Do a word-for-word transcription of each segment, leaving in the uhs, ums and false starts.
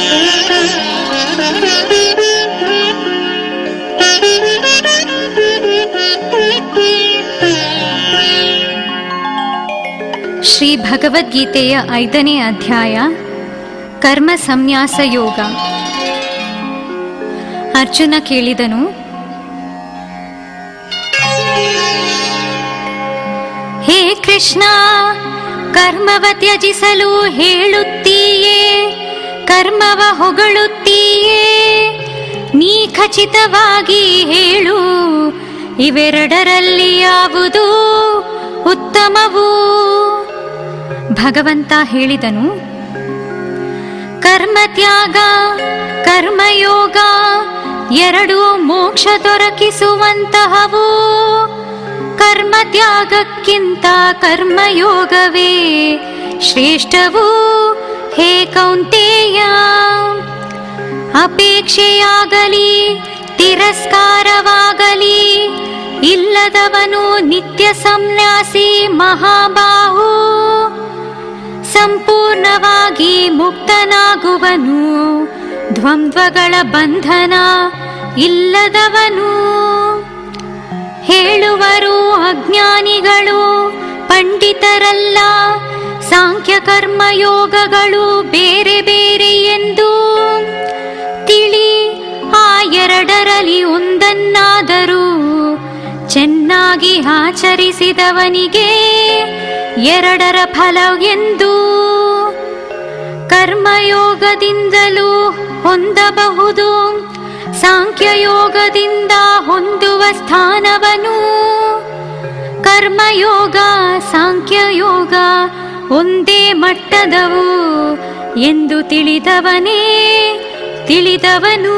ಶ್ರೀ ಭಗವದ್ಗೀತೆಯ ಐದನೇ ಅಧ್ಯಾಯ ಕರ್ಮ ಸಂನ್ಯಾಸ ಯೋಗ. ಅರ್ಜುನ ಕೇಳಿದನು, ಹೇ ಕೃಷ್ಣ, ಕರ್ಮವ ತ್ಯಜಿಸಲು ಹೇಳುತ್ತೀಯೇ, ಕರ್ಮವ ಹೊಗಳುತ್ತೀಯೇ, ನೀ ಖಚಿತವಾಗಿ ಹೇಳು, ಇವೆರಡರಲ್ಲಿ ಯಾವುದು ಉತ್ತಮವು? ಭಗವಂತ ಹೇಳಿದನು, ಕರ್ಮತ್ಯಾಗ ಕರ್ಮಯೋಗ ಎರಡು ಮೋಕ್ಷ ದೊರಕಿಸುವಂತಹವು. ಕರ್ಮತ್ಯಾಗಕ್ಕಿಂತ ಕರ್ಮಯೋಗವೇ ಶ್ರೇಷ್ಠವು. ಹೇ ಕೌಂತೆಯ, ಅಪೇಕ್ಷೆಯಾಗಲಿ ತಿರಸ್ಕಾರವಾಗಲಿ ಇಲ್ಲದವನು ನಿತ್ಯ ಸನ್ಯಾಸಿ ಮಹಾಬಾಹು. ಸಂಪೂರ್ಣವಾಗಿ ಮುಕ್ತನಾಗುವನು, ದ್ವಂದ್ವಗಳ ಬಂಧನ ಇಲ್ಲದವನು. ಹೇಳುವರು ಅಜ್ಞಾನಿಗಳು ಪಂಡಿತರಲ್ಲ, ಸಾಂಖ್ಯ ಕರ್ಮಯೋಗಗಳು ಬೇರೆ ಬೇರೆ ಎಂದು. ತಿಳಿ, ಆ ಎರಡರಲ್ಲಿ ಒಂದನ್ನಾದರೂ ಚೆನ್ನಾಗಿ ಆಚರಿಸಿದವನಿಗೆ ಎರಡರ ಫಲ ಎಂದು. ಕರ್ಮಯೋಗದಿಂದಲೂ ಹೊಂದಬಹುದು, ಸಾಂಖ್ಯಯೋಗದಿಂದ ಹೊಂದುವ ಸ್ಥಾನವನು. ಕರ್ಮಯೋಗ ಸಾಂಖ್ಯಯೋಗ ಒಂದೇ ಮಟ್ಟದವು ಎಂದು ತಿಳಿದವನೇ ತಿಳಿದವನು.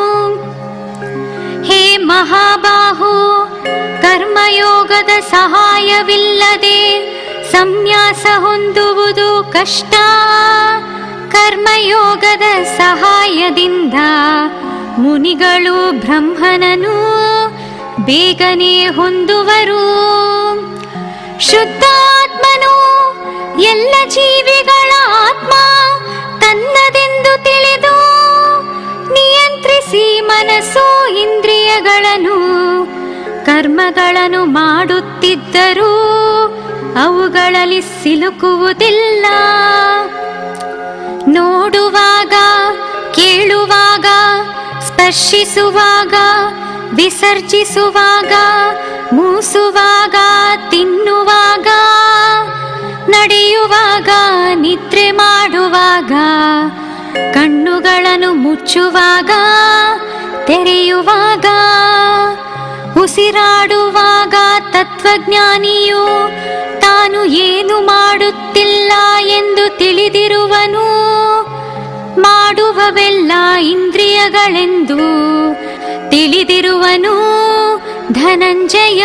ಹೇ ಮಹಾಬಾಹು, ಕರ್ಮಯೋಗದ ಸಹಾಯವಿಲ್ಲದೆ ಸಂನ್ಯಾಸ ಹೊಂದುವುದು ಕಷ್ಟ. ಕರ್ಮಯೋಗದ ಸಹಾಯದಿಂದ ಮುನಿಗಳು ಬ್ರಹ್ಮನನು ಬೇಗನೆ ಹೊಂದುವರು. ಶುದ್ಧ ಆತ್ಮನು ಎಲ್ಲ ಜೀವಿಗಳ ಆತ್ಮ ತನ್ನದೆಂದು ತಿಳಿದು ನಿಯಂತ್ರಿಸಿ ಮನಸ್ಸು ಇಂದ್ರಿಯಗಳನ್ನು ಕರ್ಮಗಳನ್ನು ಮಾಡುತ್ತಿದ್ದರೂ ಅವುಗಳಲ್ಲಿ ಸಿಲುಕುವುದಿಲ್ಲ. ನೋಡುವಾಗ, ಕೇಳುವಾಗ, ಸ್ಪರ್ಶಿಸುವಾಗ, ವಿಸರ್ಜಿಸುವಾಗ, ಮೂಸುವಾಗ, ತಿನ್ನುವಾಗ, ನಡೆಯುವಾಗ, ನಿದ್ರೆ ಮಾಡುವಾಗ, ಕಣ್ಣುಗಳನ್ನು ಮುಚ್ಚುವಾಗ, ತೆರೆಯುವಾಗ, ಉಸಿರಾಡುವಾಗ ತತ್ವಜ್ಞಾನಿಯು ತಾನು ಏನು ಮಾಡುತ್ತಿಲ್ಲ ಎಂದು ತಿಳಿದಿರುವನು. ಮಾಡುವವೆಲ್ಲ ಇಂದ್ರಿಯಗಳೆಂದು ತಿಳಿದಿರುವನು ಧನಂಜಯ.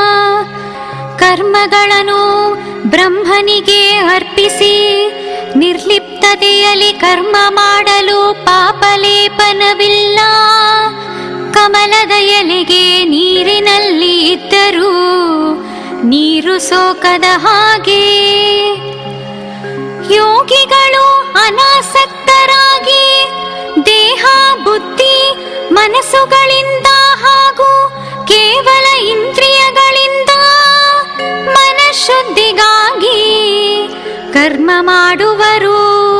ಕರ್ಮಗಳನ್ನು ಬ್ರಹ್ಮನಿಗೆ ಅರ್ಪಿಸಿ ನಿರ್ಲಿಪ್ತತೆಯಲ್ಲಿ ಕರ್ಮ ಮಾಡಲು ಪಾಪಲೇಪನವಿಲ್ಲ. ಕಮಲದ ಎಲೆಗೆ ನೀರಿನಲ್ಲಿ ಇದ್ದರೂ ನೀರು ಸೋಕದ ಹಾಗೆ ಯೋಗಿಗಳು ಅನಾಸಕ್ತರಾಗಿ ದೇಹ, ಬುದ್ಧಿ, ಮನಸ್ಸುಗಳಿಂದ ಹಾಗೂ ಕೇವಲ ಇಂದ್ರಿಯಗಳಿಂದ ಮನಃಶುದ್ಧಿಗಾಗಿ ಕರ್ಮ ಮಾಡುವರು.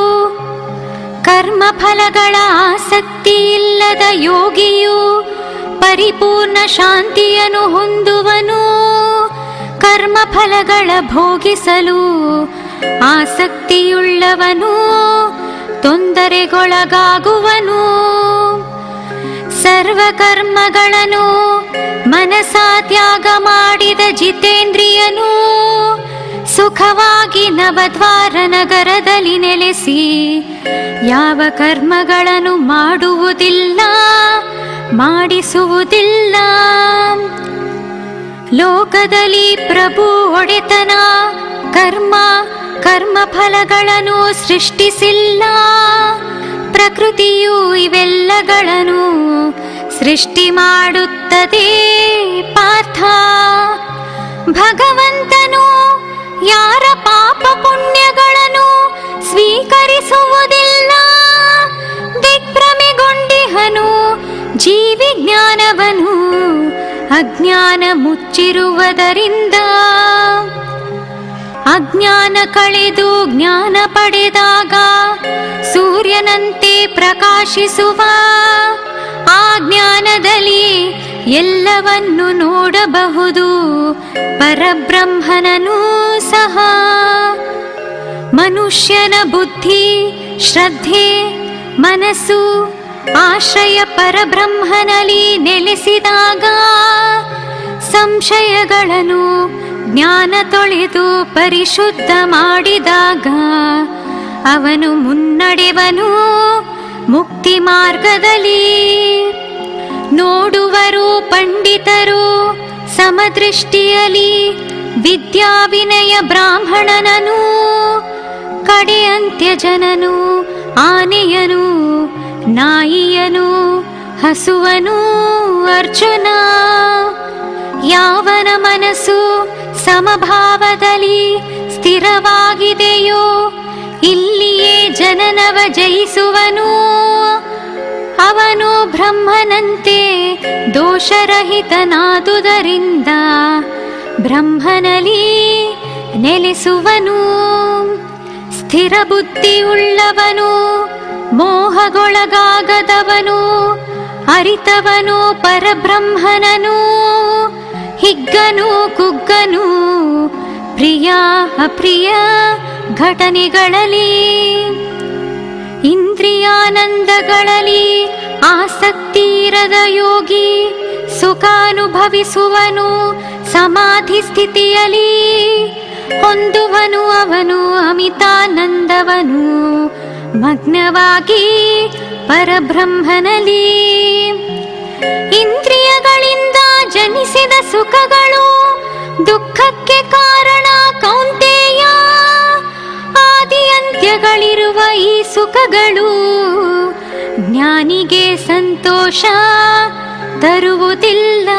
ಕರ್ಮಫಲಗಳ ಆಸಕ್ತಿ ಇಲ್ಲದ ಯೋಗಿಯು ಪರಿಪೂರ್ಣ ಶಾಂತಿಯನ್ನು ಹೊಂದುವನು. ಕರ್ಮಫಲಗಳ ಭೋಗಿಸಲು ಆಸಕ್ತಿಯುಳ್ಳವನು ತೊಂದರೆಗೊಳಗಾಗುವನು. ಸರ್ವಕರ್ಮಗಳನ್ನು ಮನಸಾ ತ್ಯಾಗ ಮಾಡಿದ ಜಿತೇಂದ್ರಿಯನು ಸುಖವಾಗಿ ನವದ್ವಾರ ನಗರದಲ್ಲಿ ನೆಲೆಸಿ ಯಾವ ಕರ್ಮಗಳನ್ನು ಮಾಡುವುದಿಲ್ಲ, ಮಾಡಿಸುವುದಿಲ್ಲ. ಲೋಕದಲ್ಲಿ ಪ್ರಭು ಒಡೆತನ ಕರ್ಮ ಕರ್ಮಫಲಗಳನ್ನು ಸೃಷ್ಟಿಸಿಲ್ಲ. ಪ್ರಕೃತಿಯು ಇವೆಲ್ಲಗಳನ್ನು ಸೃಷ್ಟಿ ಮಾಡುತ್ತದೆ ಪಾರ್ಥ. ಭಗವಂತನು ಯಾರ ಪಾಪ ಪುಣ್ಯಗಳನ್ನು ಸ್ವೀಕರಿಸುವುದಿಲ್ಲ, ಜ್ಞಾನವನು ಅಜ್ಞಾನ ಮುಚ್ಚಿರುವುದರಿಂದ ಅಜ್ಞಾನ ಕಳೆದು ಜ್ಞಾನ ಪಡೆದಾಗ ಸೂರ್ಯನಂತೆ ಪ್ರಕಾಶಿಸುವ ಆ ಜ್ಞಾನದಲ್ಲಿ ಎಲ್ಲವನ್ನು ನೋಡಬಹುದು ಪರಬ್ರಹ್ಮನೂ ಸಹ. ಮನುಷ್ಯನ ಬುದ್ಧಿ, ಶ್ರದ್ಧೆ, ಮನಸ್ಸು ಆಶ್ರಯ ಪರಬ್ರಹ್ಮನಲ್ಲಿ ನೆಲೆಸಿದಾಗ ಸಂಶಯಗಳನ್ನು ಜ್ಞಾನ ತೊಳೆದು ಪರಿಶುದ್ಧ ಮಾಡಿದಾಗ ಅವನು ಮುನ್ನಡೆವನು ಮುಕ್ತಿ ಮಾರ್ಗದಲ್ಲಿ. ನೋಡುವರು ಪಂಡಿತರು ಸಮದೃಷ್ಟಿಯಲ್ಲಿ ವಿದ್ಯಾ ವಿನಯ ಬ್ರಾಹ್ಮಣನನು, ಕಡೆ ಅಂತ್ಯ ಜನನು ಆನೆಯನು ನಾಯಿಯನು ಹಸುವನು ಅರ್ಜುನ. ಯಾವನ ಮನಸ್ಸು ಸಮಭಾವದಲ್ಲಿ ಸ್ಥಿರವಾಗಿದೆಯೋ ಇಲ್ಲಿಯೇ ಜನನವ ಜಯಿಸುವನು. ಅವನು ಬ್ರಹ್ಮನಂತೆ ದೋಷರಹಿತನಾದುದರಿಂದ ಬ್ರಹ್ಮನಲ್ಲಿ ನೆಲೆಸುವನು. ಸ್ಥಿರ ಬುದ್ಧಿಯುಳ್ಳವನು, ಮೋಹಗೊಳಗಾಗದವನು, ಅರಿತವನು ಪರಬ್ರಹ್ಮನನು. ಹಿಗ್ಗನು ಕುಗ್ಗನು ಪ್ರಿಯ ಅಪ್ರಿಯ ಘಟನೆಗಳಲ್ಲಿ, ಇಂದ್ರಿಯಾನಂದಗಳಲ್ಲಿ ಆಸಕ್ತಿ ಇರದ ಯೋಗಿ ಸುಖಾನುಭವಿಸುವನು ಸಮಾಧಿ ಸ್ಥಿತಿಯಲ್ಲಿ. ಹೊಂದುವನು ಅವನು ಅಮಿತಾನಂದವನು ಮಗ್ನವಾಗಿ ಪರಬ್ರಹ್ಮನಲ್ಲಿ. ಇಂದ್ರಿಯಗಳಿಂದ ಜನಿಸಿದ ಸುಖಗಳು ದುಃಖಕ್ಕೆ ಕಾರಣ ಕೌಂತೆಯ. ಆದಿ ಅಂತ್ಯಗಳಿರುವ ಈ ಸುಖಗಳು ಜ್ಞಾನಿಗೆ ಸಂತೋಷ ತರುವುದಿಲ್ಲ.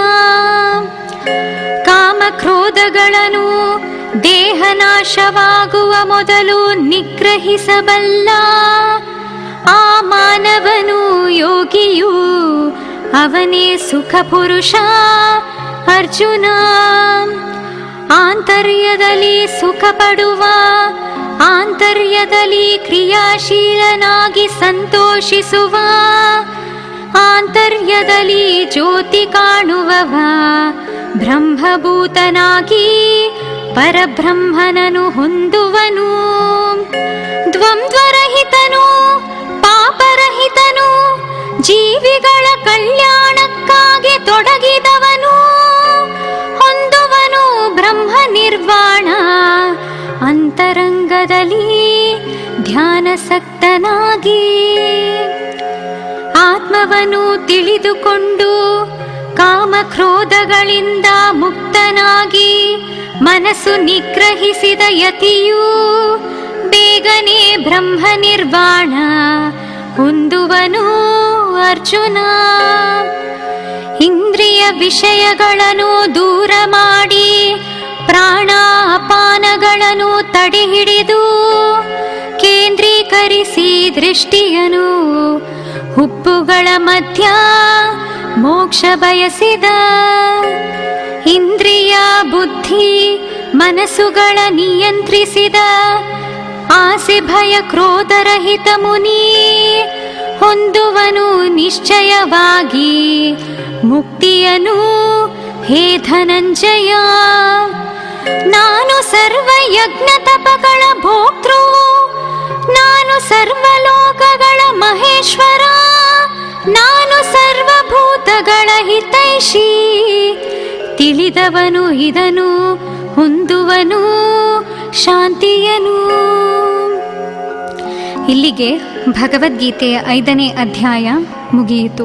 ಕಾಮಕ್ರೋಧಗಳನ್ನು ದೇಹನಾಶವಾಗುವ ಮೊದಲು ನಿಗ್ರಹಿಸಬಲ್ಲ ಆ ಮಾನವನು ಯೋಗಿಯು, ಅವನೇ ಸುಖ ಪುರುಷ ಅರ್ಜುನ. ಆಂತರ್ಯದಲ್ಲಿ ಸುಖ ಪಡುವ, ಆಂತರ್ಯದಲ್ಲಿ ಕ್ರಿಯಾಶೀಲನಾಗಿ ಸಂತೋಷಿಸುವ, ಆಂತರ್ಯದಲ್ಲಿ ಜ್ಯೋತಿ ಕಾಣುವವ ಬ್ರಹ್ಮಭೂತನಾಗಿ ಪರಬ್ರಹ್ಮನನು ಹೊಂದುವನು. ದ್ವಂದ್ವರಹಿತನು ಪಾಪರಹಿತನು ಜೀವಿಗಳ ಕಲ್ಯಾಣಕ್ಕಾಗಿ ತೊಡಗಿದವನು ಹೊಂದುವನು ಬ್ರಹ್ಮ ನಿರ್ವಾಣ. ಅಂತರಂಗದಲ್ಲಿ ಧ್ಯಾನಸಕ್ತನಾಗಿ ಆತ್ಮವನ್ನು ತಿಳಿದುಕೊಂಡು ಕಾಮಕ್ರೋಧಗಳಿಂದ ಮುಕ್ತನಾಗಿ ಮನಸ್ಸು ನಿಗ್ರಹಿಸಿದ ಯತಿಯು ಬೇಗನೆ ಬ್ರಹ್ಮ ನಿರ್ವಾಣ ಹೊಂದುವನು ಅರ್ಜುನ. ಇಂದ್ರಿಯ ವಿಷಯಗಳನ್ನು ದೂರ ಮಾಡಿ ಪ್ರಾಣಾಪಾನಗಳನ್ನು ತಡೆ ಹಿಡಿದು ಕೇಂದ್ರೀಕರಿಸಿ ದೃಷ್ಟಿಯನು ಹುಬ್ಬುಗಳ ಮಧ್ಯ ಮೋಕ್ಷ ಬಯಸಿದ. ಇಂದ್ರಿಯ ಬುದ್ಧಿ ಮನಸ್ಸುಗಳ ನಿಯಂತ್ರಿಸಿದ ಆಸೆ ಭಯ ಕ್ರೋಧರಹಿತ ಮುನಿ ಹೊಂದುವನು ನಿಶ್ಚಯವಾಗಿ ಮುಕ್ತಿಯನು ಹೇ ಧನಂಜಯ. ನಾನು ಸರ್ವ ಯಜ್ಞ ತಪಗಳ ಭೋಕ್ತೃ, ನಾನು ಸರ್ವಲೋಕಗಳ ಮಹೇಶ್ವರ, ನಾನು ಸರ್ವಭೂತಗಳ ಹಿತೈಷಿ. ತಿಳಿದವನು ಇದನು ಹೊಂದುವನು ಶಾಂತಿಯನು. ಇಲ್ಲಿಗೆ ಭಗವದ್ಗೀತೆಯ ಐದನೇ ಅಧ್ಯಾಯ ಮುಗಿಯಿತು.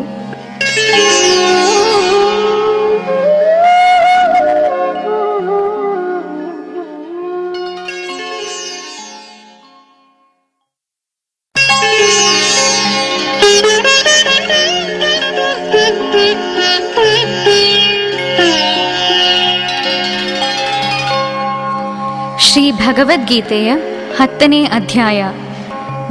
ಶ್ರೀ ಭಗವದ್ಗೀತೆಯ ಹತ್ತನೇ ಅಧ್ಯಾಯ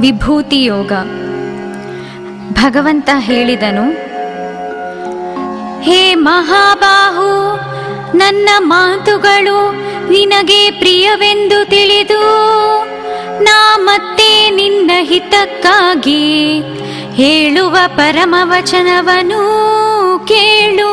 ವಿಭೂತಿ ಯೋಗ. ಭಗವಂತ ಹೇಳಿದನು, ಹೇ ಮಹಾಬಾಹು, ನನ್ನ ಮಾತುಗಳು ನಿನಗೆ ಪ್ರಿಯವೆಂದು ತಿಳಿದು ನಾ ಮತ್ತೆ ನಿನ್ನ ಹಿತಕ್ಕಾಗಿ ಹೇಳುವ ಪರಮವಚನವನ್ನು ಕೇಳು.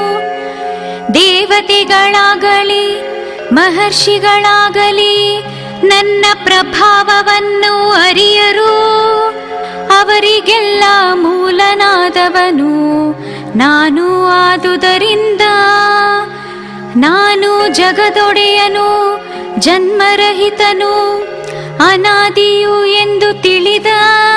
ದೇವತೆಗಳಾಗಲಿ ಮಹರ್ಷಿಗಳಾಗಲಿ ನನ್ನ ಪ್ರಭಾವವನ್ನು ಅರಿಯರು. ಅವರಿಗೆಲ್ಲ ಮೂಲನಾದವನು ನಾನು ಆದುದರಿಂದ ನಾನು ಜಗದೊಡೆಯನು, ಜನ್ಮರಹಿತನು, ಅನಾದಿಯು ಎಂದು ತಿಳಿದ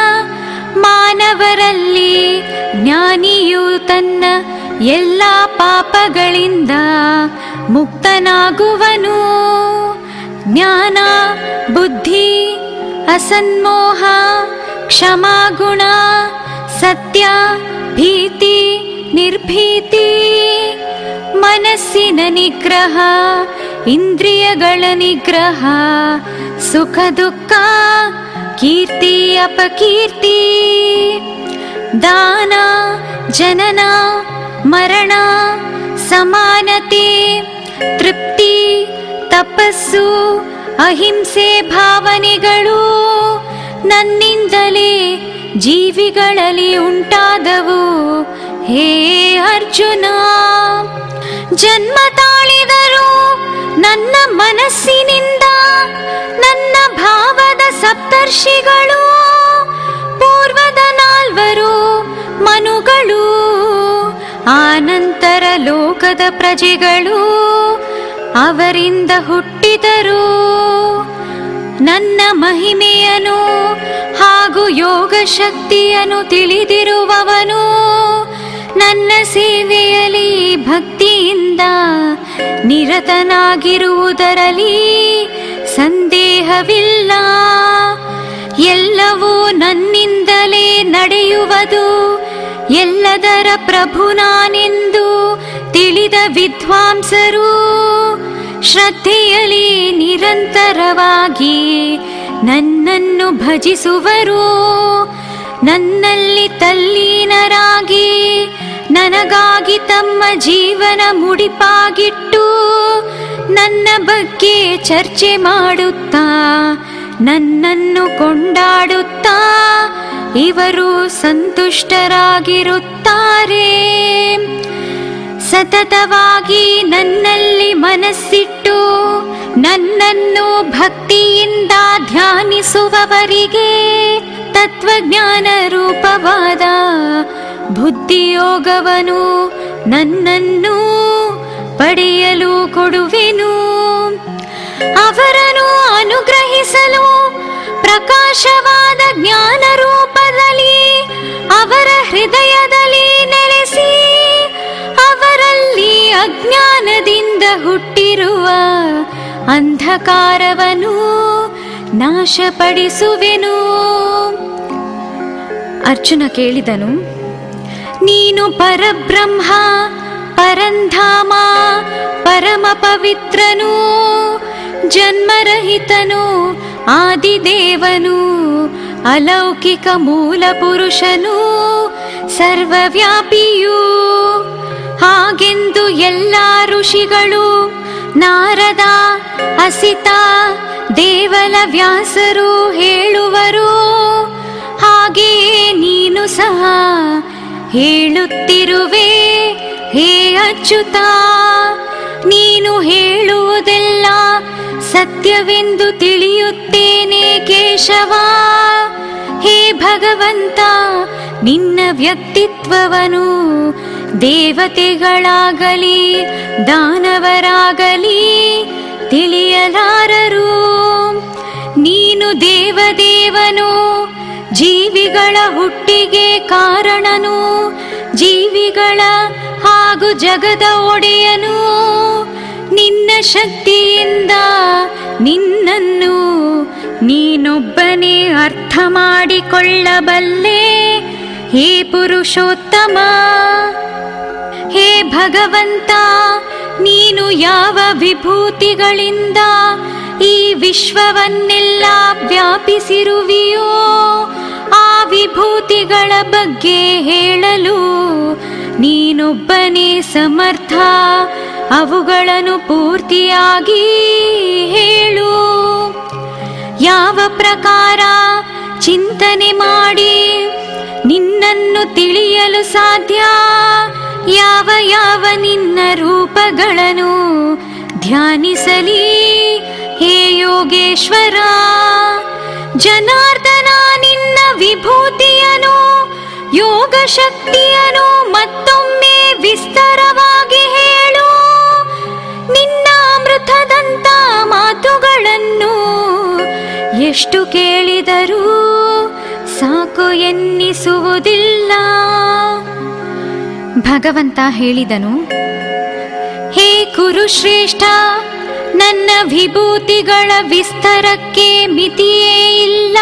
ಮಾನವರಲ್ಲಿ ಜ್ಞಾನಿಯು ತನ್ನ ಎಲ್ಲ ಪಾಪಗಳಿಂದ ಮುಕ್ತನಾಗುವನು. ಜ್ಞಾನ, ಬುದ್ಧಿ, ಅಸನ್ಮೋಹ, ಕ್ಷಮಾಗುಣ, ಸತ್ಯ, ಭೀತಿ, ನಿರ್ಭೀತಿ, ಮನಸ್ಸಿನ ನಿಗ್ರಹ, ಇಂದ್ರಿಯಗಳ ನಿಗ್ರಹ, ಸುಖ ದುಃಖ, ಕೀರ್ತಿ ಅಪಕೀರ್ತಿ, ದಾನ, ಜನನ, ಮರಣ, ಸಮಾನತೆ, ತೃಪ್ತಿ, ತಪಸ್ಸು, ಅಹಿಂಸೆ ಭಾವನೆಗಳು ನನ್ನಿಂದಲೇ ಜೀವಿಗಳಲ್ಲಿ ಉಂಟಾದವು. ಹೇ ಅರ್ಜುನ, ಜನ್ಮ ತಾಳಿದರು ನನ್ನ ಮನಸ್ಸಿನಿಂದ ನನ್ನ ಭಾವದ ಸಪ್ತರ್ಷಿಗಳು, ಪೂರ್ವದ ನಾಲ್ವರು ಮನುಗಳು, ಆನಂತರ ಲೋಕದ ಪ್ರಜೆಗಳು ಅವರಿಂದ ಹುಟ್ಟಿದರು. ನನ್ನ ಮಹಿಮೆಯನು ಹಾಗೂ ಯೋಗ ಶಕ್ತಿಯನ್ನು ತಿಳಿದಿರುವವನು ನನ್ನ ಸೇವೆಯಲ್ಲಿ ಭಕ್ತಿಯಿಂದ ನಿರತನಾಗಿರುವುದರಲ್ಲಿ ಸಂದೇಹವಿಲ್ಲ. ಎಲ್ಲವೂ ನನ್ನಿಂದಲೇ ನಡೆಯುವುದು, ಎಲ್ಲದರ ಪ್ರಭು ನಾನೆಂದು ತಿಳಿದ ವಿದ್ವಾಂಸರು ಶ್ರದ್ಧೆಯಲ್ಲಿ ನಿರಂತರವಾಗಿ ನನ್ನನ್ನು ಭಜಿಸುವರು. ನನ್ನಲ್ಲಿ ತಲ್ಲೀನರಾಗಿ ನನಗಾಗಿ ತಮ್ಮ ಜೀವನ ಮುಡಿಪಾಗಿಟ್ಟು ನನ್ನ ಬಗ್ಗೆ ಚರ್ಚೆ ಮಾಡುತ್ತಾ ನನ್ನನ್ನು ಕೊಂಡಾಡುತ್ತಾ ಇವರು ಸಂತುಷ್ಟರಾಗಿರುತ್ತಾರೆ. ಸತತವಾಗಿ ನನ್ನಲ್ಲಿ ಮನಸ್ಸಿಟ್ಟು ನನ್ನನ್ನು ಭಕ್ತಿಯಿಂದ ಧ್ಯಾನಿಸುವವರಿಗೆ ತತ್ವಜ್ಞಾನ ರೂಪವಾದ ಬುದ್ಧಿಯೋಗವನು ನನ್ನನ್ನು ಪಡೆಯಲು ಕೊಡುವೆನು. ಅವರನ್ನು ಅನುಗ್ರಹಿಸಲು ಪ್ರಕಾಶವಾದ ಜ್ಞಾನ ರೂಪದಲ್ಲಿ ಅವರ ಹೃದಯದಲ್ಲಿ ನೆಲೆಸಿ ಅವರಲ್ಲಿ ಅಜ್ಞಾನದಿಂದ ಹುಟ್ಟಿರುವ ಅಂಧಕಾರವನ್ನು ನಾಶಪಡಿಸುವೆನು. ಅರ್ಜುನ ಕೇಳಿದನು, ನೀನು ಪರಬ್ರಹ್ಮ, ಪರಂಧಾಮ, ಪರಮ ಪವಿತ್ರನು, ಜನ್ಮರಹಿತನು, ಆದಿದೇವನು, ಅಲೌಕಿಕ ಮೂಲ ಪುರುಷನು, ಸರ್ವವ್ಯಾಪಿಯೂ. ಹಾಗೆಂದು ಎಲ್ಲ ಋಷಿಗಳು ನಾರದ, ಅಸಿತ, ದೇವಲ ವ್ಯಾಸರು ಹೇಳುವರು. ಹಾಗೆಯೇ ನೀನು ಸಹ ಹೇಳುತ್ತಿರುವೆ. ಹೇ ಅಚ್ಯುತ, ನೀನು ಹೇಳುವುದೆಲ್ಲ ಸತ್ಯವೆಂದು ತಿಳಿಯುತ್ತೇನೆ ಕೇಶವ. ಹೇ ಭಗವಂತ, ನಿನ್ನ ವ್ಯಕ್ತಿತ್ವವನು ದೇವತೆಗಳಾಗಲಿ ದಾನವರಾಗಲಿ ತಿಳಿಯಲಾರರು. ನೀನು ದೇವದೇವನು, ಜೀವಿಗಳ ಹುಟ್ಟಿಗೆ ಕಾರಣನು, ಜೀವಿಗಳ ಹಾಗೂ ಜಗದ ಒಡೆಯನು. ನಿನ್ನ ಶಕ್ತಿಯಿಂದ ನಿನ್ನನ್ನು ನೀನೊಬ್ಬನೇ ಅರ್ಥ ಮಾಡಿಕೊಳ್ಳಬಲ್ಲೆ. ಹೇ ಪುರುಷೋತ್ತಮ, ಹೇ ಭಗವಂತ, ನೀನು ಯಾವ ವಿಭೂತಿಗಳಿಂದ ಈ ವಿಶ್ವವನ್ನೆಲ್ಲ ವ್ಯಾಪಿಸಿರುವಿಯೋ ಆ ವಿಭೂತಿಗಳ ಬಗ್ಗೆ ಹೇಳಲು ನೀನೊಬ್ಬನೇ ಸಮರ್ಥ, ಅವುಗಳನ್ನು ಪೂರ್ತಿಯಾಗಿ ಹೇಳು. ಯಾವ ಪ್ರಕಾರ ಚಿಂತನೆ ಮಾಡಿ ನಿನ್ನನ್ನು ತಿಳಿಯಲು ಸಾಧ್ಯ? ಯಾವ ಯಾವ ನಿನ್ನ ರೂಪಗಳನ್ನು ಧ್ಯಾನಿಸಲಿ ಹೇ ಯೋಗೇಶ್ವರ? ಜನಾರ್ದನ ನಿನ್ನ ವಿಭೂತಿಯನು ಯೋಗ ಶಕ್ತಿಯನು ಮತ್ತೊಮ್ಮೆ ವಿಸ್ತಾರವಾಗಿ ಹೇಳು. ನಿನ್ನ ಅಮೃತದಂತ ಮಾತುಗಳನ್ನು ಎಷ್ಟು ಕೇಳಿದರೂ ಸಾಕು ಎನ್ನಿಸುವುದಿಲ್ಲ. ಭಗವಂತ ಹೇಳಿದನು, ಹೇ ಕುರುಶ್ರೇಷ್ಠ, ನನ್ನ ವಿಭೂತಿಗಳ ವಿಸ್ತಾರಕ್ಕೆ ಮಿತಿಯೇ ಇಲ್ಲ.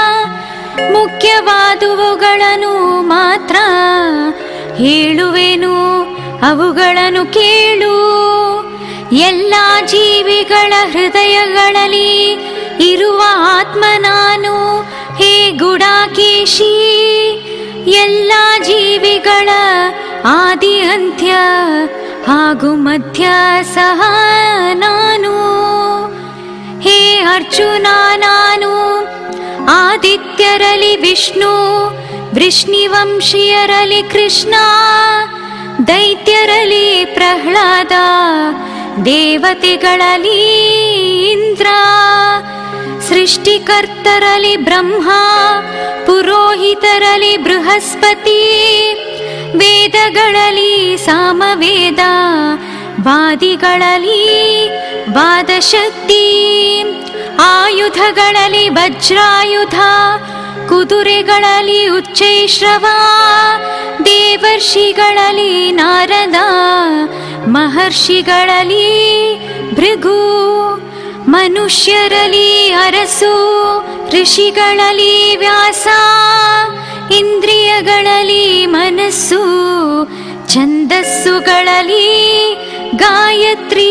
ಮುಖ್ಯವಾದವುಗಳನ್ನು ಮಾತ್ರ ಹೇಳುವೆನು, ಅವುಗಳನ್ನು ಕೇಳು. ಎಲ್ಲ ಜೀವಿಗಳ ಹೃದಯಗಳಲ್ಲಿ ಇರುವ ಆತ್ಮ ನಾನು, ಹೇ ಗುಡಾಕೇಶಿ. ಎಲ್ಲ ಜೀವಿಗಳ ಆದಿ ಅಂತ್ಯ ಹಾಗೂ ಮಧ್ಯ ಸಹ ನಾನು. ಹೇ ಅರ್ಜುನ, ನಾನು ಆದಿತ್ಯರಲ್ಲಿ ವಿಷ್ಣು, ವೃಷ್ಣಿವಂಶೀಯರಲ್ಲಿ ಕೃಷ್ಣ, ದೈತ್ಯರಲ್ಲಿ ಪ್ರಹ್ಲಾದ, ದೇವತೆಗಳಲ್ಲಿ ಇಂದ್ರ, ಸೃಷ್ಟಿಕರ್ತರಲ್ಲಿ ಬ್ರಹ್ಮ, ಪುರೋಹಿತರಲ್ಲಿ ಬೃಹಸ್ಪತಿ, ವೇದಗಳಲ್ಲಿ ಸಾಮವೇದ, ವಾದಿಗಳಲ್ಲಿ ವಾದಶಕ್ತಿ, ಆಯುಧಗಳಲ್ಲಿ ವಜ್ರಾಯುಧ, ಕುದುರೆಗಳಲ್ಲಿ ಉಚ್ಚೈಶ್ರವ, ದೇವರ್ಷಿಗಳಲ್ಲಿ ನಾರದ, ಮಹರ್ಷಿಗಳಲ್ಲಿ ಭೃಗು, ಮನುಷ್ಯರಲ್ಲಿ ಅರಸು, ಋಷಿಗಳಲ್ಲಿ ವ್ಯಾಸ, ಇಂದ್ರಿಯಗಳಲ್ಲಿ ಮನಸ್ಸು, ಛಂದಸ್ಸುಗಳಲ್ಲಿ ಗಾಯತ್ರಿ,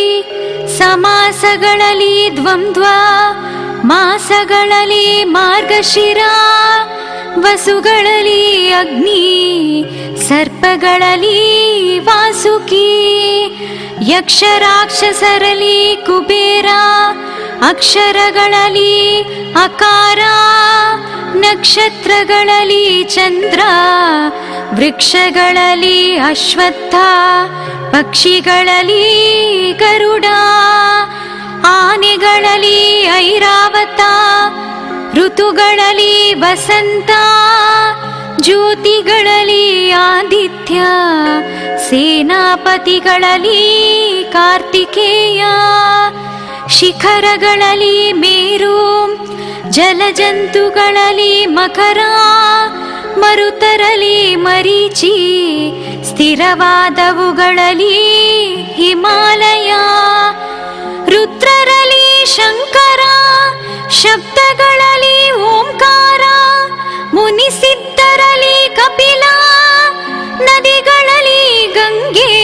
ಸಮಾಸಗಳಲ್ಲಿ ದ್ವಂದ್ವ, ಮಾಸಗಳಲ್ಲಿ ಮಾರ್ಗಶಿರ, ವಸುಗಳಲ್ಲಿ ಅಗ್ನಿ, ಸರ್ಪಗಳಲ್ಲಿ ವಾಸುಕಿ, ಯಕ್ಷರಾಕ್ಷಸರಲ್ಲಿ ಕುಬೇರ, ಅಕ್ಷರಗಳಲ್ಲಿ ಅಕಾರ, ನಕ್ಷತ್ರಗಳಲ್ಲಿ ಚಂದ್ರ, ವೃಕ್ಷಗಳಲ್ಲಿ ಅಶ್ವತ್ಥ, ಪಕ್ಷಿಗಳಲ್ಲಿ ಗರುಡ, ಆನೆಗಳಲ್ಲಿ ಐರಾವತ, ಋತುಗಳಲ್ಲಿ ವಸಂತ, ಜ್ಯೋತಿಗಳಲ್ಲಿ ಆದಿತ್ಯ, ಸೇನಾಪತಿಗಳಲ್ಲಿ ಕಾರ್ತಿಕೇಯ, ಶಿಖರಗಳಲ್ಲಿ ಮೇರು, ಜಲಜಂತುಗಳಲ್ಲಿ ಮಕರ, ಮರುತರಲ್ಲಿ ಮರೀಚಿ, ಸ್ಥಿರವಾದವುಗಳಲ್ಲಿ ಹಿಮಾಲಯ, ರುದ್ರರಲ್ಲಿ ಶಂಕರ, ಶಬ್ದಗಳಲ್ಲಿ ಓಂಕಾರ, ಮುನಿಸಿದ್ದರಲ್ಲಿ ಕಪಿಲ, ನದಿಗಳಲ್ಲಿ ಗಂಗೆ,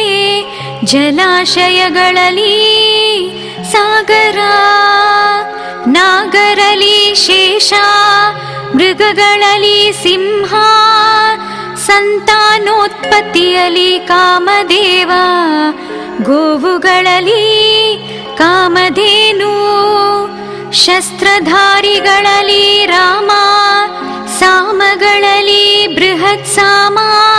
ಜಲಾಶಯಗಳಲ್ಲಿ ಸಾಗರ, ನಾಗರಲ್ಲಿ ಶೇಷ, ಮೃಗಗಳಲ್ಲಿ ಸಿಂಹ, ಸಂತಾನೋತ್ಪತ್ತಿಯಲ್ಲಿ ಕಾಮದೇವ, ಗೋವುಗಳಲ್ಲಿ ಕಾಮಧೇನು, ಶಸ್ತ್ರಧಾರಿಗಳಲ್ಲಿ ರಾಮ, ಸಾಮಗಳಲ್ಲಿ ಬೃಹತ್ ಸಾಮ,